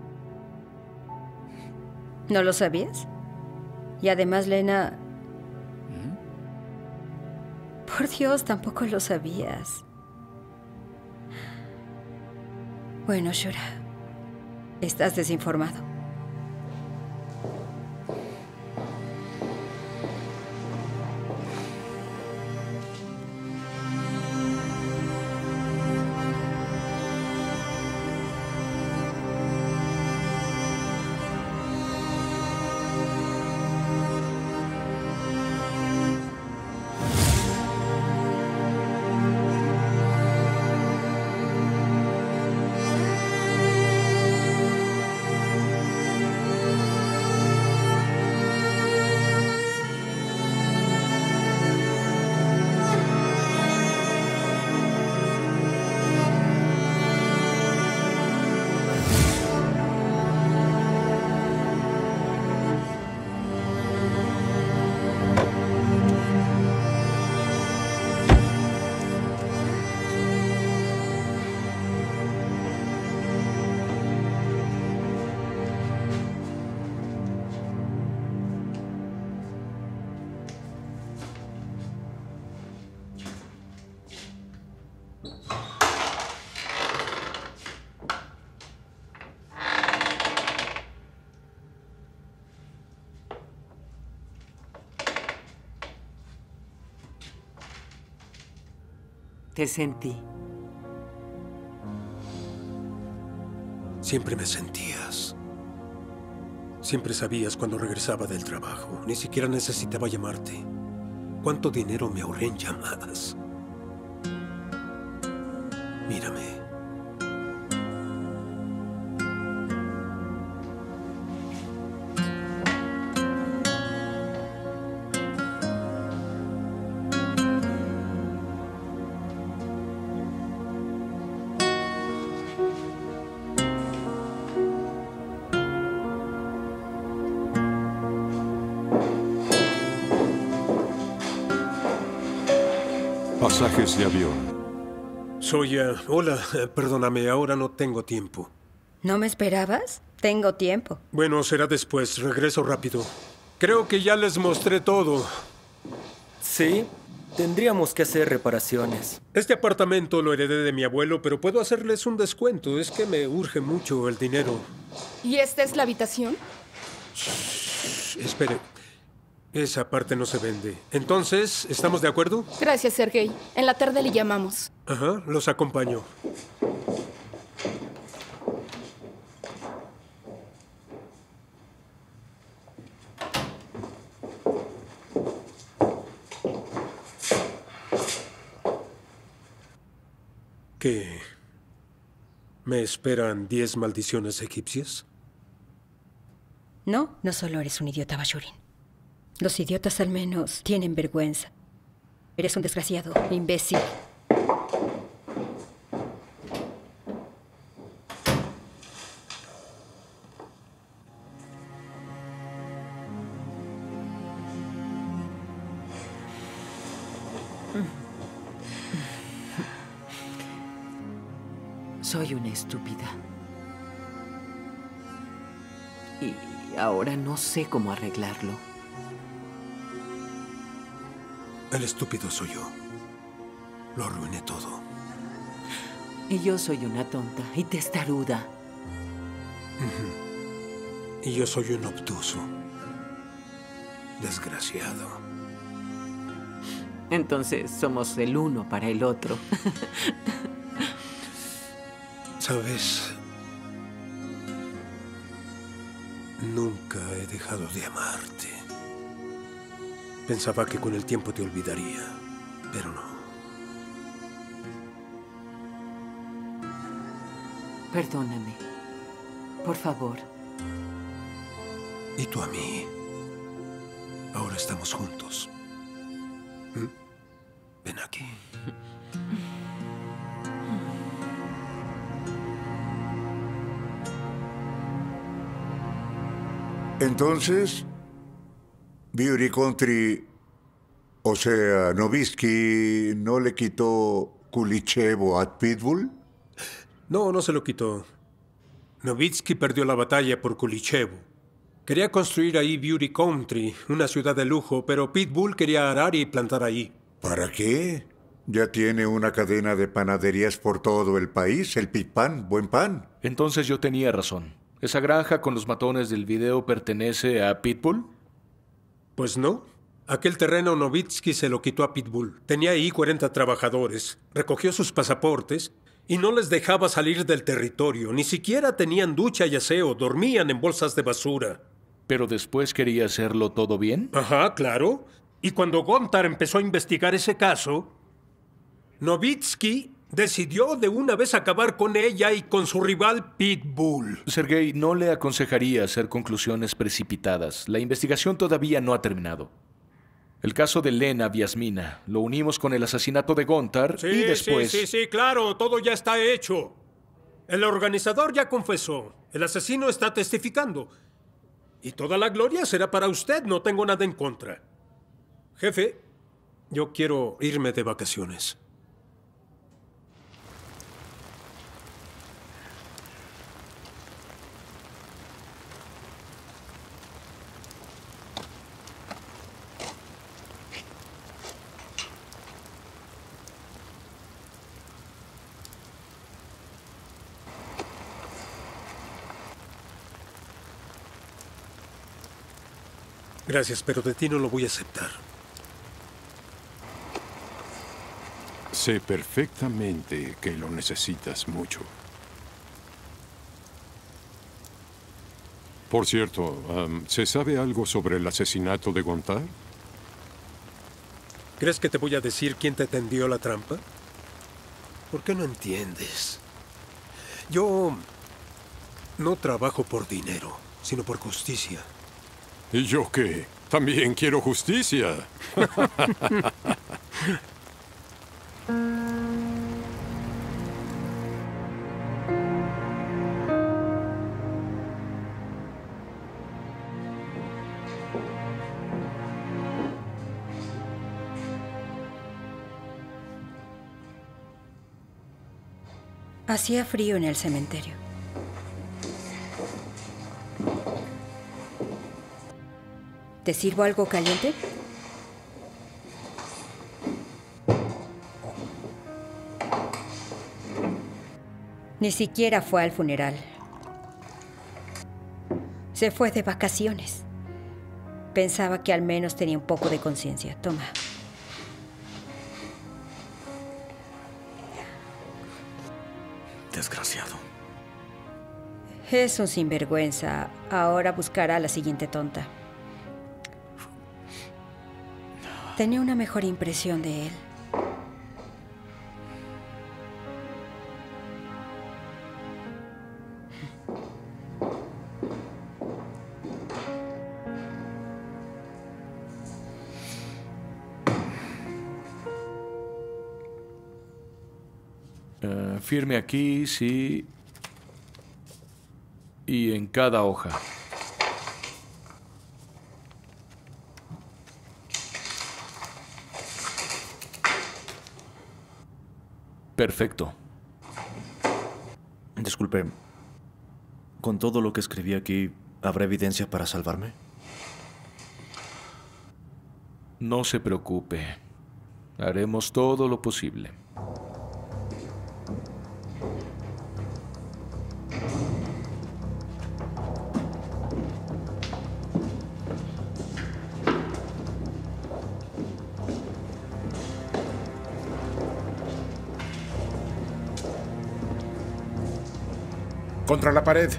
¿No lo sabías? Y además, Lena... Por Dios, tampoco lo sabías. Bueno, Shura, estás desinformado. Te sentí. Siempre me sentías. Siempre sabías cuando regresaba del trabajo. Ni siquiera necesitaba llamarte. ¿Cuánto dinero me ahorré en llamadas? Mírame. Pasajes de avión. Soy... Uh, hola, uh, perdóname, ahora no tengo tiempo. ¿No me esperabas? Tengo tiempo. Bueno, será después. Regreso rápido. Creo que ya les mostré todo. Sí, tendríamos que hacer reparaciones. Este apartamento lo heredé de mi abuelo, pero puedo hacerles un descuento. Es que me urge mucho el dinero. ¿Y esta es la habitación? Shh, espere. Esa parte no se vende. Entonces, ¿estamos de acuerdo? Gracias, Sergei. En la tarde le llamamos. Ajá, los acompaño. ¿Qué? ¿Me esperan diez maldiciones egipcias? No, no solo eres un idiota, Bashurin. Los idiotas al menos tienen vergüenza. Eres un desgraciado, imbécil. Soy una estúpida. Y ahora no sé cómo arreglarlo. El estúpido soy yo. Lo arruiné todo. Y yo soy una tonta y testaruda. Uh-huh. Y yo soy un obtuso. Desgraciado. Entonces somos el uno para el otro. ¿Sabes? Nunca he dejado de amarte. Pensaba que con el tiempo te olvidaría, pero no. Perdóname. Por favor. Y tú a mí. Ahora estamos juntos. ¿Mm? Ven aquí. Entonces, Beauty Country, o sea, Nowitzki, ¿no le quitó Kulichevo a Pitbull? No, no se lo quitó. Nowitzki perdió la batalla por Kulichevo. Quería construir ahí Beauty Country, una ciudad de lujo, pero Pitbull quería arar y plantar ahí. ¿Para qué? Ya tiene una cadena de panaderías por todo el país, el Pit Pan, buen pan. Entonces yo tenía razón. ¿Esa granja con los matones del video pertenece a Pitbull? Pues no. Aquel terreno Nowitzki se lo quitó a Pitbull. Tenía ahí cuarenta trabajadores. Recogió sus pasaportes y no les dejaba salir del territorio. Ni siquiera tenían ducha y aseo. Dormían en bolsas de basura. ¿Pero después quería hacerlo todo bien? Ajá, claro. Y cuando Gontar empezó a investigar ese caso, Nowitzki decidió de una vez acabar con ella y con su rival Pitbull. Sergei, no le aconsejaría hacer conclusiones precipitadas. La investigación todavía no ha terminado. El caso de Lena Viasmina lo unimos con el asesinato de Gontar sí, y después... Sí, sí, sí, claro, todo ya está hecho. El organizador ya confesó. El asesino está testificando. Y toda la gloria será para usted, no tengo nada en contra. Jefe, yo quiero irme de vacaciones. Gracias, pero de ti no lo voy a aceptar. Sé perfectamente que lo necesitas mucho. Por cierto, um, ¿se sabe algo sobre el asesinato de Gontar? ¿Crees que te voy a decir quién te tendió la trampa? ¿Por qué no entiendes? Yo no trabajo por dinero, sino por justicia. ¿Y yo qué? También quiero justicia. Hacía frío en el cementerio. ¿Te sirvo algo caliente? Ni siquiera fue al funeral. Se fue de vacaciones. Pensaba que al menos tenía un poco de conciencia. Toma. Desgraciado. Es un sinvergüenza. Ahora buscará a la siguiente tonta. Tenía una mejor impresión de él. Uh, firme aquí, sí. Y en cada hoja. Perfecto. Disculpe. ¿Con todo lo que escribí aquí, habrá evidencia para salvarme? No se preocupe. Haremos todo lo posible. Contra la pared.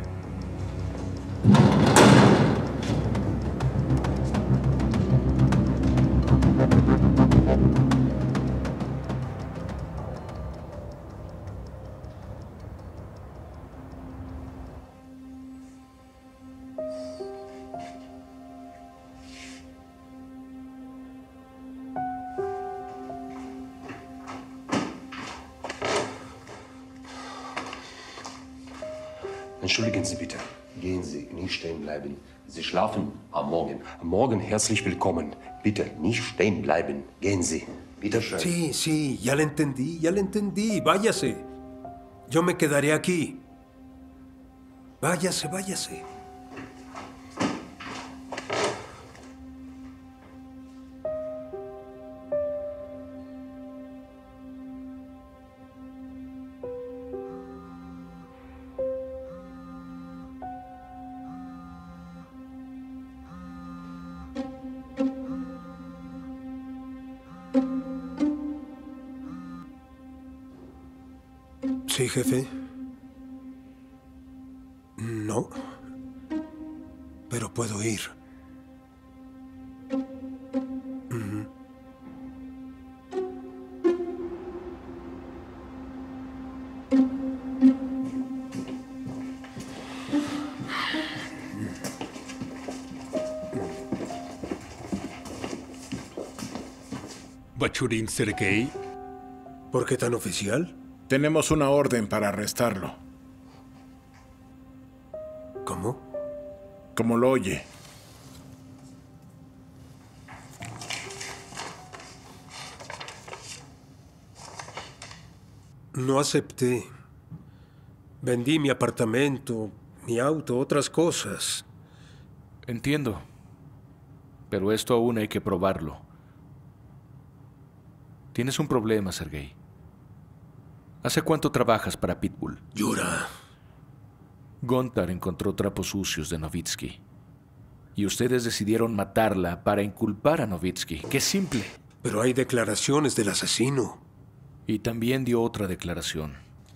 Entschuldigen Sie bitte. Gehen Sie, nicht stehen bleiben. Sie schlafen am Morgen. Am Morgen herzlich willkommen. Bitte, nicht stehen bleiben. Gehen Sie. Bitte schön. Sí, sí, ya le entendí, ya le entendí. Váyase. Yo me quedaré aquí. Váyase, váyase. Sí, jefe. No. Pero puedo ir. Ujú. Bachurin Sergei. ¿Por qué tan oficial? Tenemos una orden para arrestarlo. ¿Cómo? Como lo oye. No acepté. Vendí mi apartamento, mi auto, otras cosas. Entiendo. Pero esto aún hay que probarlo. Tienes un problema, Sergei. ¿Hace cuánto trabajas para Pitbull? Yura. Gontar encontró trapos sucios de Novitsky. Y ustedes decidieron matarla para inculpar a Novitsky. ¡Qué simple! Pero hay declaraciones del asesino. Y también dio otra declaración.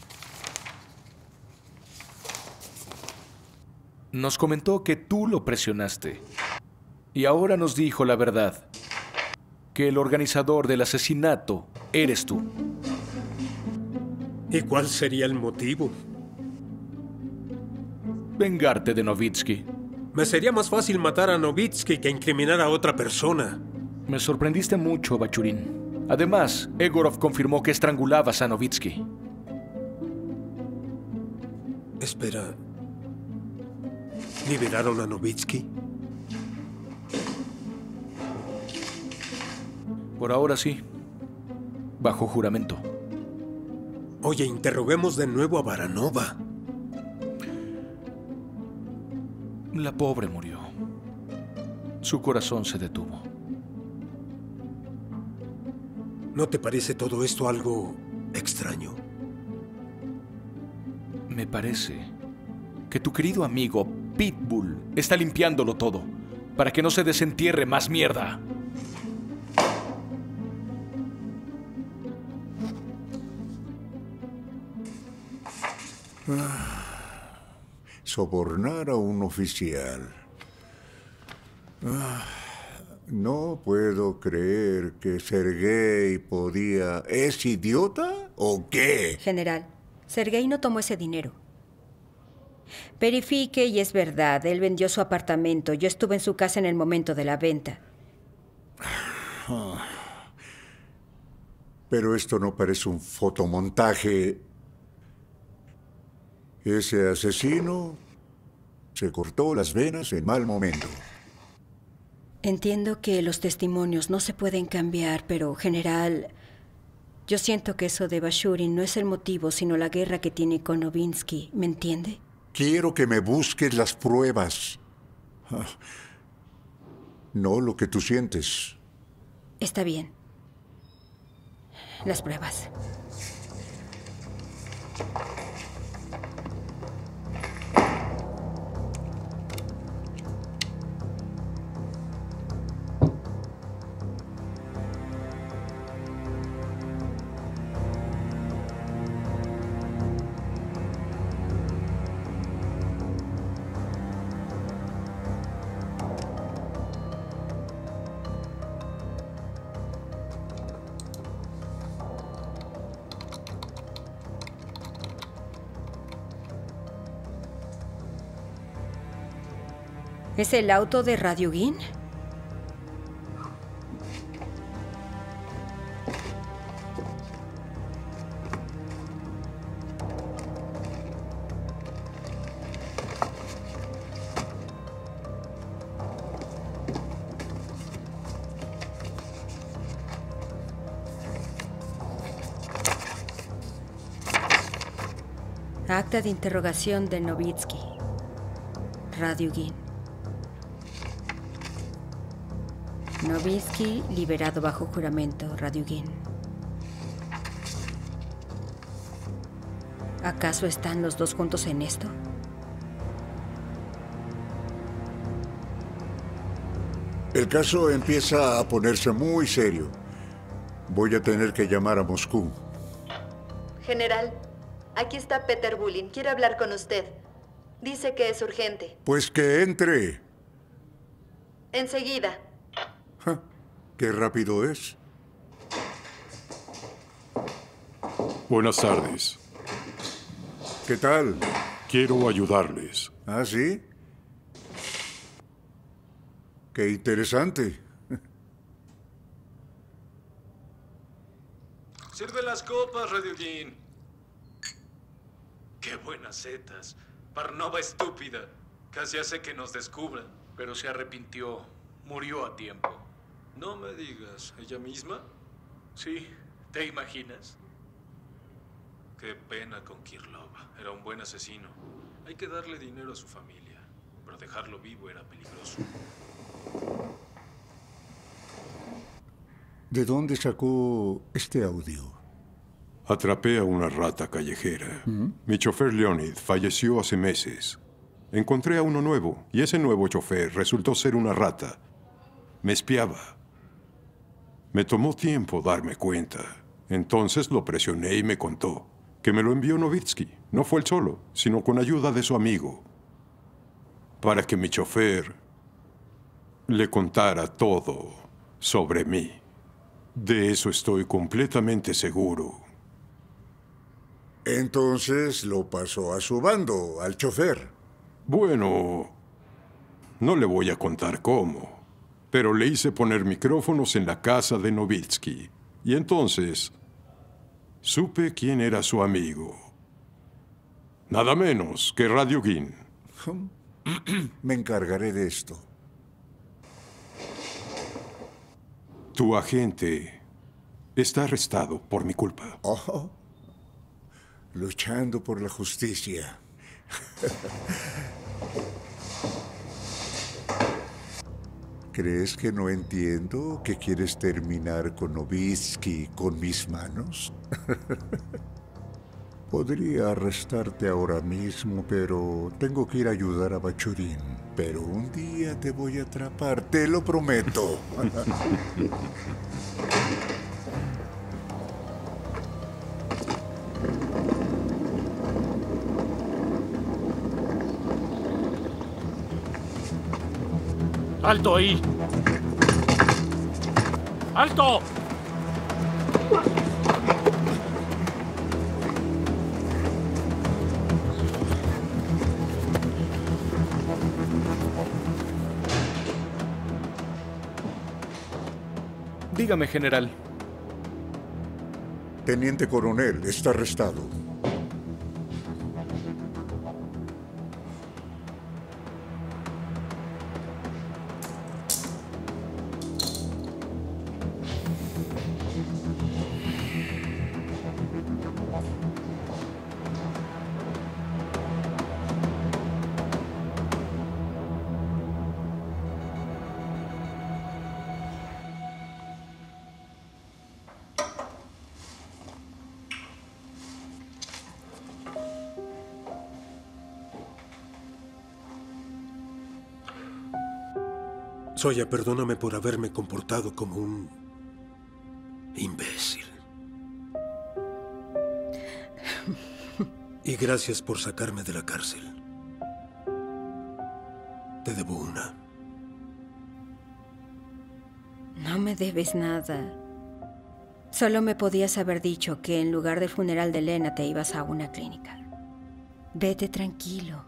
Nos comentó que tú lo presionaste. Y ahora nos dijo la verdad. Que el organizador del asesinato eres tú. ¿Y cuál sería el motivo? Vengarte de Novitsky. Me sería más fácil matar a Novitsky que incriminar a otra persona. Me sorprendiste mucho, Bachurin. Además, Egorov confirmó que estrangulabas a Novitsky. Espera. ¿Liberaron a Novitsky? Por ahora sí. Bajo juramento. Oye, interroguemos de nuevo a Baranova. La pobre murió. Su corazón se detuvo. ¿No te parece todo esto algo extraño? Me parece que tu querido amigo Pitbull está limpiándolo todo para que no se desentierre más mierda. Ah, sobornar a un oficial. Ah, no puedo creer que Sergei podía... ¿Es idiota o qué? General, Sergei no tomó ese dinero. Verifique y es verdad, él vendió su apartamento. Yo estuve en su casa en el momento de la venta. Ah, pero esto no parece un fotomontaje. Ese asesino se cortó las venas en mal momento. Entiendo que los testimonios no se pueden cambiar, pero, general, yo siento que eso de Bachurin no es el motivo, sino la guerra que tiene con Novinsky. ¿Me entiende? Quiero que me busques las pruebas. Ah, no lo que tú sientes. Está bien. Las pruebas. ¿Es el auto de Radiogin? Acta de interrogación de Novitsky. Radiogin. Novitsky liberado bajo juramento. Radiogin. ¿Acaso están los dos juntos en esto? El caso empieza a ponerse muy serio. Voy a tener que llamar a Moscú. General, aquí está Peter Bulin. Quiere hablar con usted. Dice que es urgente. Pues que entre. Enseguida. Ja, qué rápido es. Buenas tardes. ¿Qué tal? Quiero ayudarles. ¿Ah, sí? Qué interesante. Sirve las copas, Radiogin. Qué buenas setas. Barnova estúpida. Casi hace que nos descubran. Pero se arrepintió. Murió a tiempo. No me digas. ¿Ella misma? Sí. ¿Te imaginas? Qué pena con Kirlov. Era un buen asesino. Hay que darle dinero a su familia. Pero dejarlo vivo era peligroso. ¿De dónde sacó este audio? Atrapé a una rata callejera. ¿Mm? Mi chofer Leonid falleció hace meses. Encontré a uno nuevo, y ese nuevo chofer resultó ser una rata. Me espiaba. Me tomó tiempo darme cuenta. Entonces lo presioné y me contó que me lo envió Novitsky. No fue él solo, sino con ayuda de su amigo, para que mi chofer le contara todo sobre mí. De eso estoy completamente seguro. Entonces lo pasó a su bando, al chofer. Bueno, no le voy a contar cómo, pero le hice poner micrófonos en la casa de Novitsky. Y entonces supe quién era su amigo. Nada menos que Radiogin. Me encargaré de esto. Tu agente está arrestado por mi culpa. Oh, luchando por la justicia. ¿Crees que no entiendo que quieres terminar con Novitsky con mis manos? Podría arrestarte ahora mismo, pero tengo que ir a ayudar a Bachurin. Pero un día te voy a atrapar, te lo prometo. ¡Alto ahí! ¡Alto! Dígame, general. Teniente coronel, está arrestado. Soya, perdóname por haberme comportado como un imbécil. Y gracias por sacarme de la cárcel. Te debo una. No me debes nada. Solo me podías haber dicho que en lugar del funeral de Lena te ibas a una clínica. Vete tranquilo.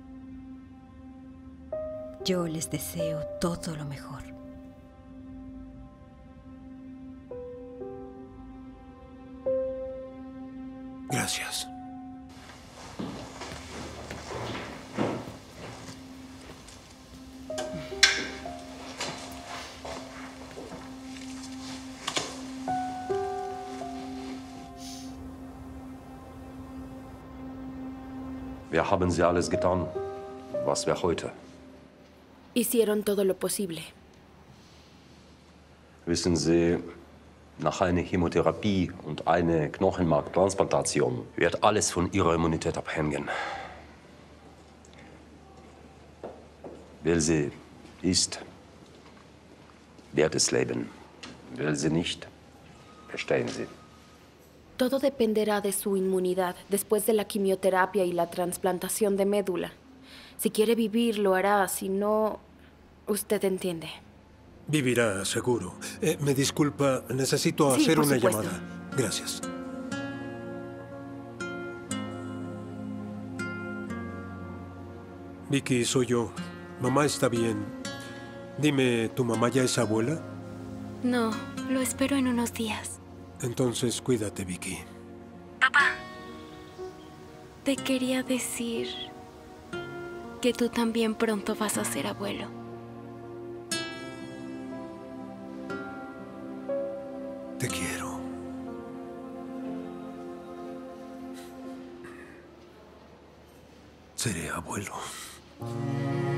Yo les deseo todo lo mejor. Gracias. Wir haben sie alles getan. Was wäre heute? Hicieron todo lo posible. Wissen Sie, nach einer Chemotherapie und einer Knochenmarktransplantation wird alles von Ihrer Immunität abhängen. Will sie ist, wird es leben. Will sie nicht, verstehen Sie. Todo dependerá de su inmunidad después de la quimioterapia y la transplantación de médula. Si quiere vivir, lo hará. Si no, usted entiende. Vivirá, seguro. Eh, me disculpa, necesito Sí, hacer por una supuesto. llamada. Gracias. Vicky, soy yo. Mamá está bien. Dime, ¿tu mamá ya es abuela? No, lo espero en unos días. Entonces, cuídate, Vicky. Papá, te quería decir que tú también pronto vas a ser abuelo. Te quiero. Seré abuelo.